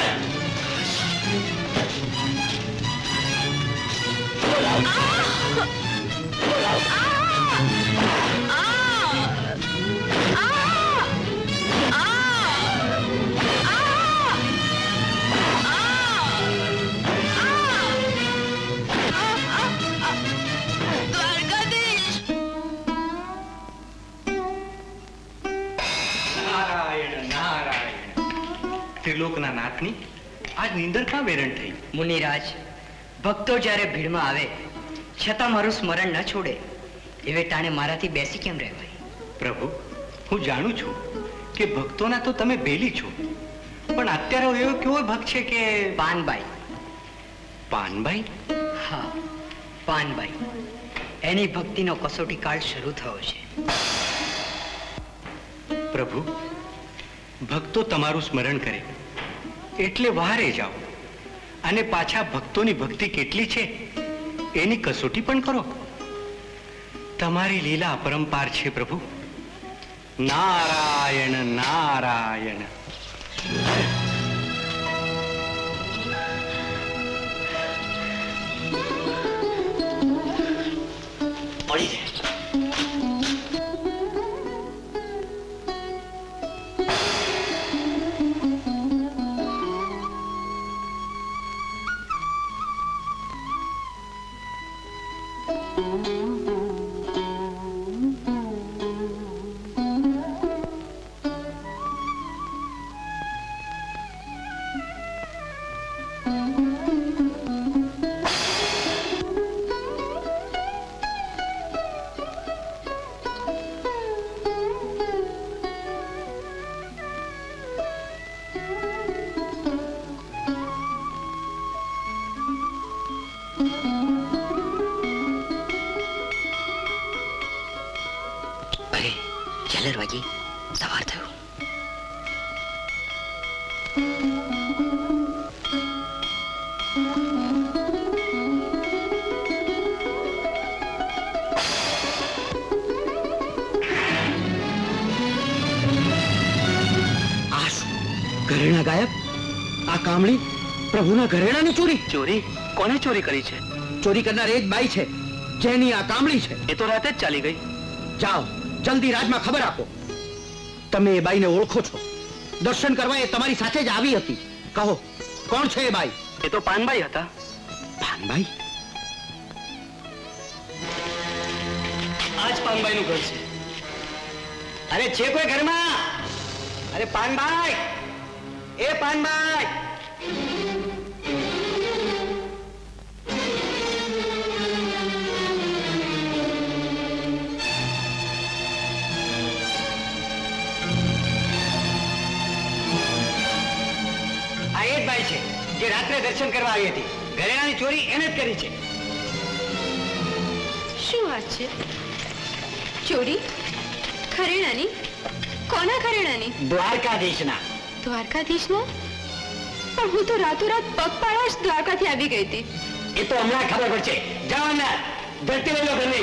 ત્રિલોકના નાથની આજ નીંદર ક્યાં વેરણ થઈ? મુનિરાજ, ભક્તો જ્યારે ભીડમાં આવે છતાં મારું સ્મરણ ન છોડે એવે ટાણે મારાથી બેસી કેમ રહેવાય? પ્રભુ, હું જાણું છું કે ભક્તોના તો તમે બેલી છો, પણ અત્યારે એવો કેવો ભક્ત છે કે પાનબાઈ. પાનબાઈ? હા, પાનબાઈ. એની ભક્તિનો કસોટી કાળ શરૂ થયો છે. પ્રભુ, ભક્તો તમારું સ્મરણ કરે એટલે વહારે જાઓ અને પાછા ભક્તોની ભક્તિ કેટલી છે એની કસોટી પણ કરો. તમારી લીલા અપરંપાર છે પ્રભુ. નારાયણ નારાયણ. પડી જાય. ઝાલર વાગી સવાર થયું. ઘરેણા ગાયબ. આ કામળી પ્રભુના ઘરેણાની ચોરી. ચોરી? કોને ચોરી કરી છે? ચોરી કરનાર એ જ બાઈ છે જેની આ કામળી છે. એ તો રાતે જ ચાલી ગઈ. જાઓ જલ્દી રાજમાં ખબર આપો. તમે એ બાઈને ઓળખો છો? દર્શન કરવા એ તમારી સાથે જ આવી હતી. કહો કોણ છે એ બાઈ? એ તો પાનબાઈ હતા. પાનબાઈ? આજ પાનબાઈ નું ઘર છે. અરે છે કોઈ ઘરમાં? અરે પાનબાઈ, એ પાનબાઈ. આ એ જ બાઈ છે જે રાત્રે દર્શન કરવા આવી હતી. ઘરેણાની ચોરી એને જ કરી છે. શું વાત છે? ચોરી ઘરેણાની? કોના ઘરેણાની? દ્વારકાધીશના. દ્વારકાધીશના? પણ હું તો રાતોરાત પગપાળા જ દ્વારકાથી આવી ગઈ હતી. એ તો હમણાં ખબર પડશે. જાઓ અંદર ધરતી લઈ લો ઘરની.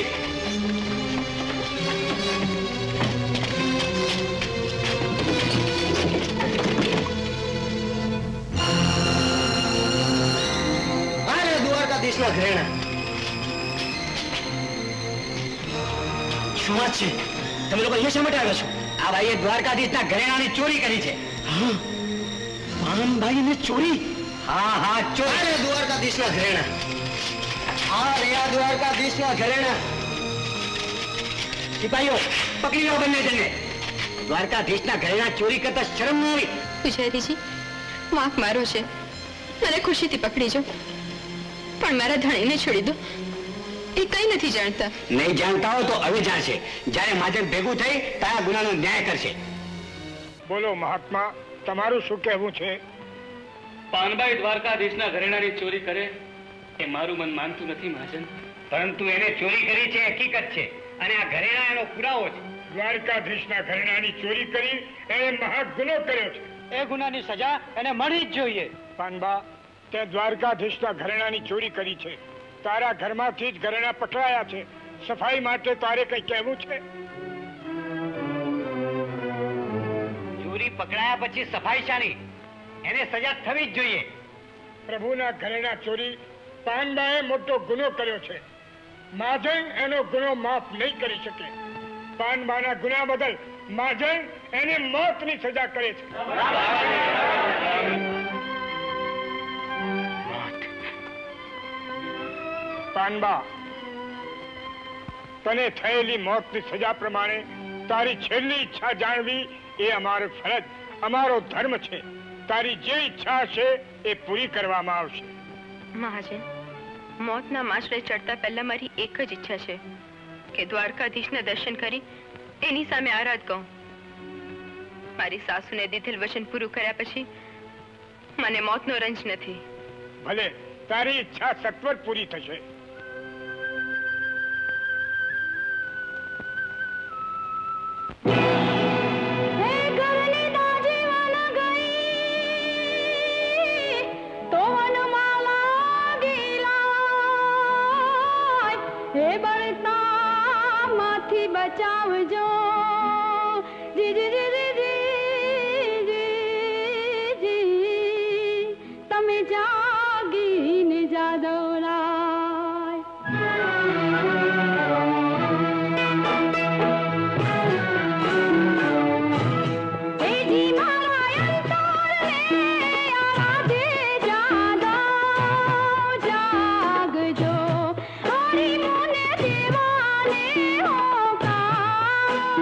અરે દ્વારકાધીશના ઘરેણા. શું વાત છે? તમે લોકો અહીંયા શા માટે આવ્યા છો? આ ભાઈએ દ્વારકાધીશના ઘરેણાની ચોરી કરી છે. પાનબાઈને ચોરી? હા હા ચોરી. અરે દ્વારકાધીશના ઘરેણા. આ રહ્યા દ્વારકાધીશના ઘરેણા. સિપાહીઓ પકડી લો બંને જણને. દ્વારકાધીશના ઘરેણા ચોરી કરતા શરમ ન આવી? પૂજારીજી વાંક મારો છે, મને ખુશીથી પકડી જો, પણ મારા ધણીને છોડી દો. એ કઈ નથી જાણતા. નહીં જાણતા હો તો હવે જાણશે. જ્યારે માજન ભેગું થઈ તારા ગુનાનો ન્યાય કરશે. બોલો મહાત્મા, તમારું શું કહેવું છે? પાનબાઈ દ્વારકાધીશના ઘરેણાની ચોરી કરે એ મારું મન માનતું નથી મહાજન. પરંતુ એને ચોરી કરી છે હકીકત છે, અને આ ઘરેણા એનો પુરાવો છે. દ્વારકાધીશના ઘરેણાની ચોરી કરી એને મહા ગુનો કર્યો છે. એ ગુનાની સજા એને મળી જ જોઈએ. પાનબા, તે દ્વારકાધીશના ઘરેણાની ચોરી કરી છે. તારા ઘરમાંથી જ ઘરેણા પકડાયા છે. સફાઈ માટે તારે કઈ કહેવું છે? ચોરી પકડાયા પછી સફાઈ શાની? એને સજા થવી જ જોઈએ. પ્રભુના ઘરેણા ચોરી પાનબાએ મોટો ગુનો કર્યો છે. મહાજન એનો ગુનો માફ નહીં કરી શકે. પાનબાના ગુના બદલ મહાજન એને મોતની સજા કરે છે. પાનબા, તને થયેલી મોતની સજા પ્રમાણે તારી છેલ્લી ઈચ્છા જાણવી એ અમારો ફરજ, અમારો ધર્મ છે. તારી જે ઈચ્છા હશે એ પૂરી કરવામાં આવશે. મહાજન, મોતના માછડે ચડતા પહેલા મારી એક જ ઈચ્છા છે કે દ્વારકાધીશના દર્શન કરી એની સામે આરાધ કહું. મારી સાસુને દીધેલ વચન પૂરું કર્યા પછી મને મોતનો રંજ નથી. ભલે, તારી ઈચ્છા સત્વર પૂરી થશે. બચાવજો જી જી જી જી જી જી તમે જાગીને જાદવરાય. હે જી મારા અંતરને આરાધે જાદવ જાગજો. હરી મુને દેવાને હો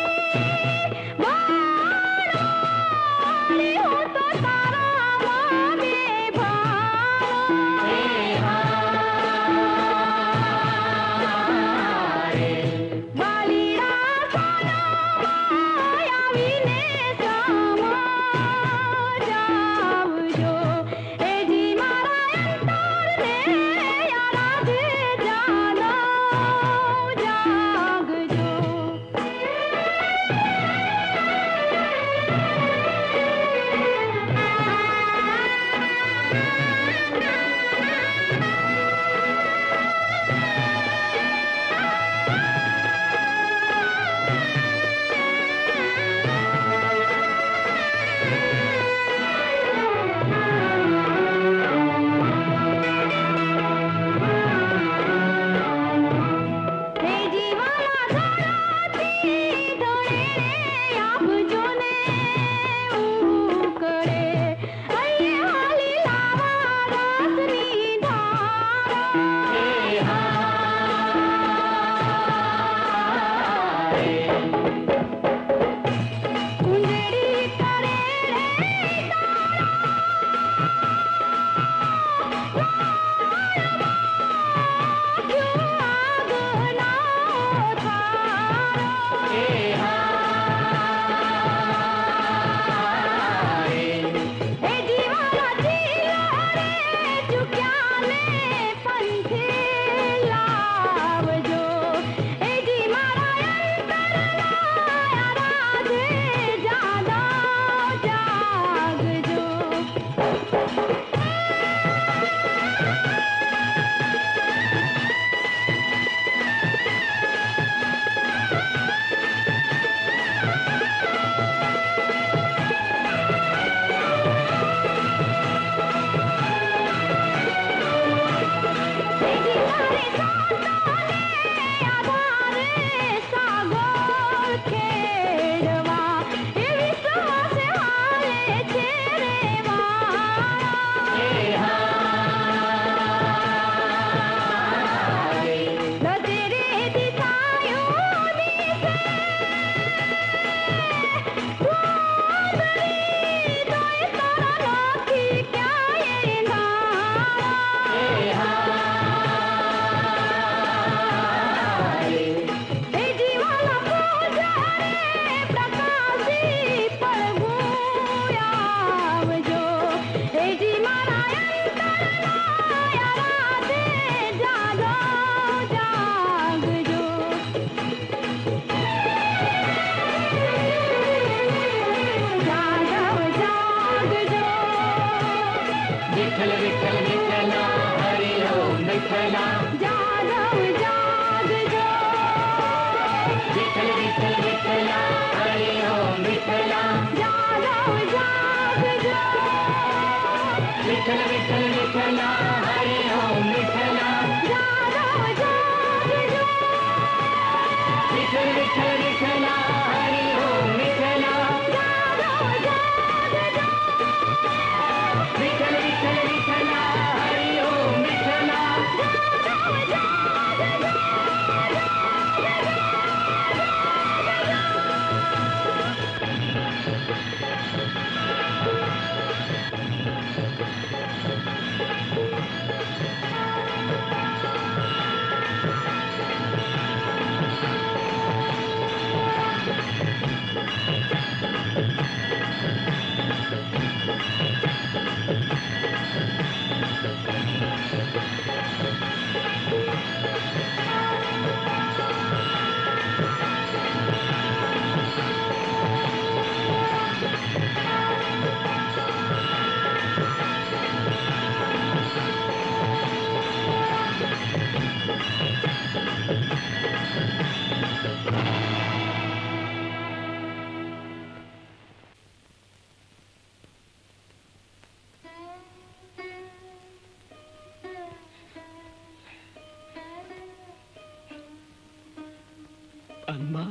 અમ્મા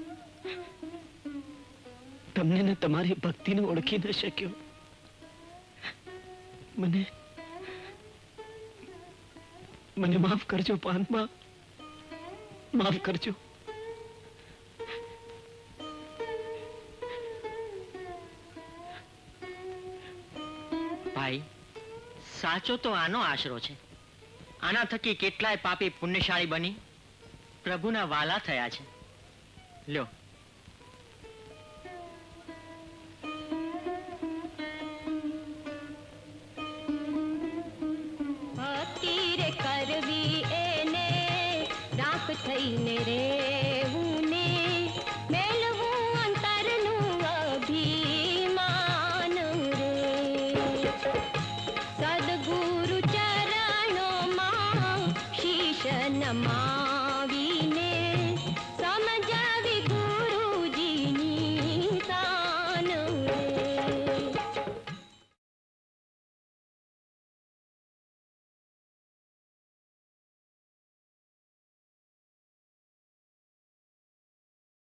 તમને ને તમારી ભક્તિને ઓળખી ન શક્યો. મને મને માફ કરજો પાનમાં, માફ કરજો. ભાઈ સાચો તો આનો આશરો છે. આના થકી કેટલાય પાપી પુણ્યશાળી બની પ્રભુના વાલા થયા છે. લ્યો. ભક્તિ રે કરવી એને રાખ થઈને રે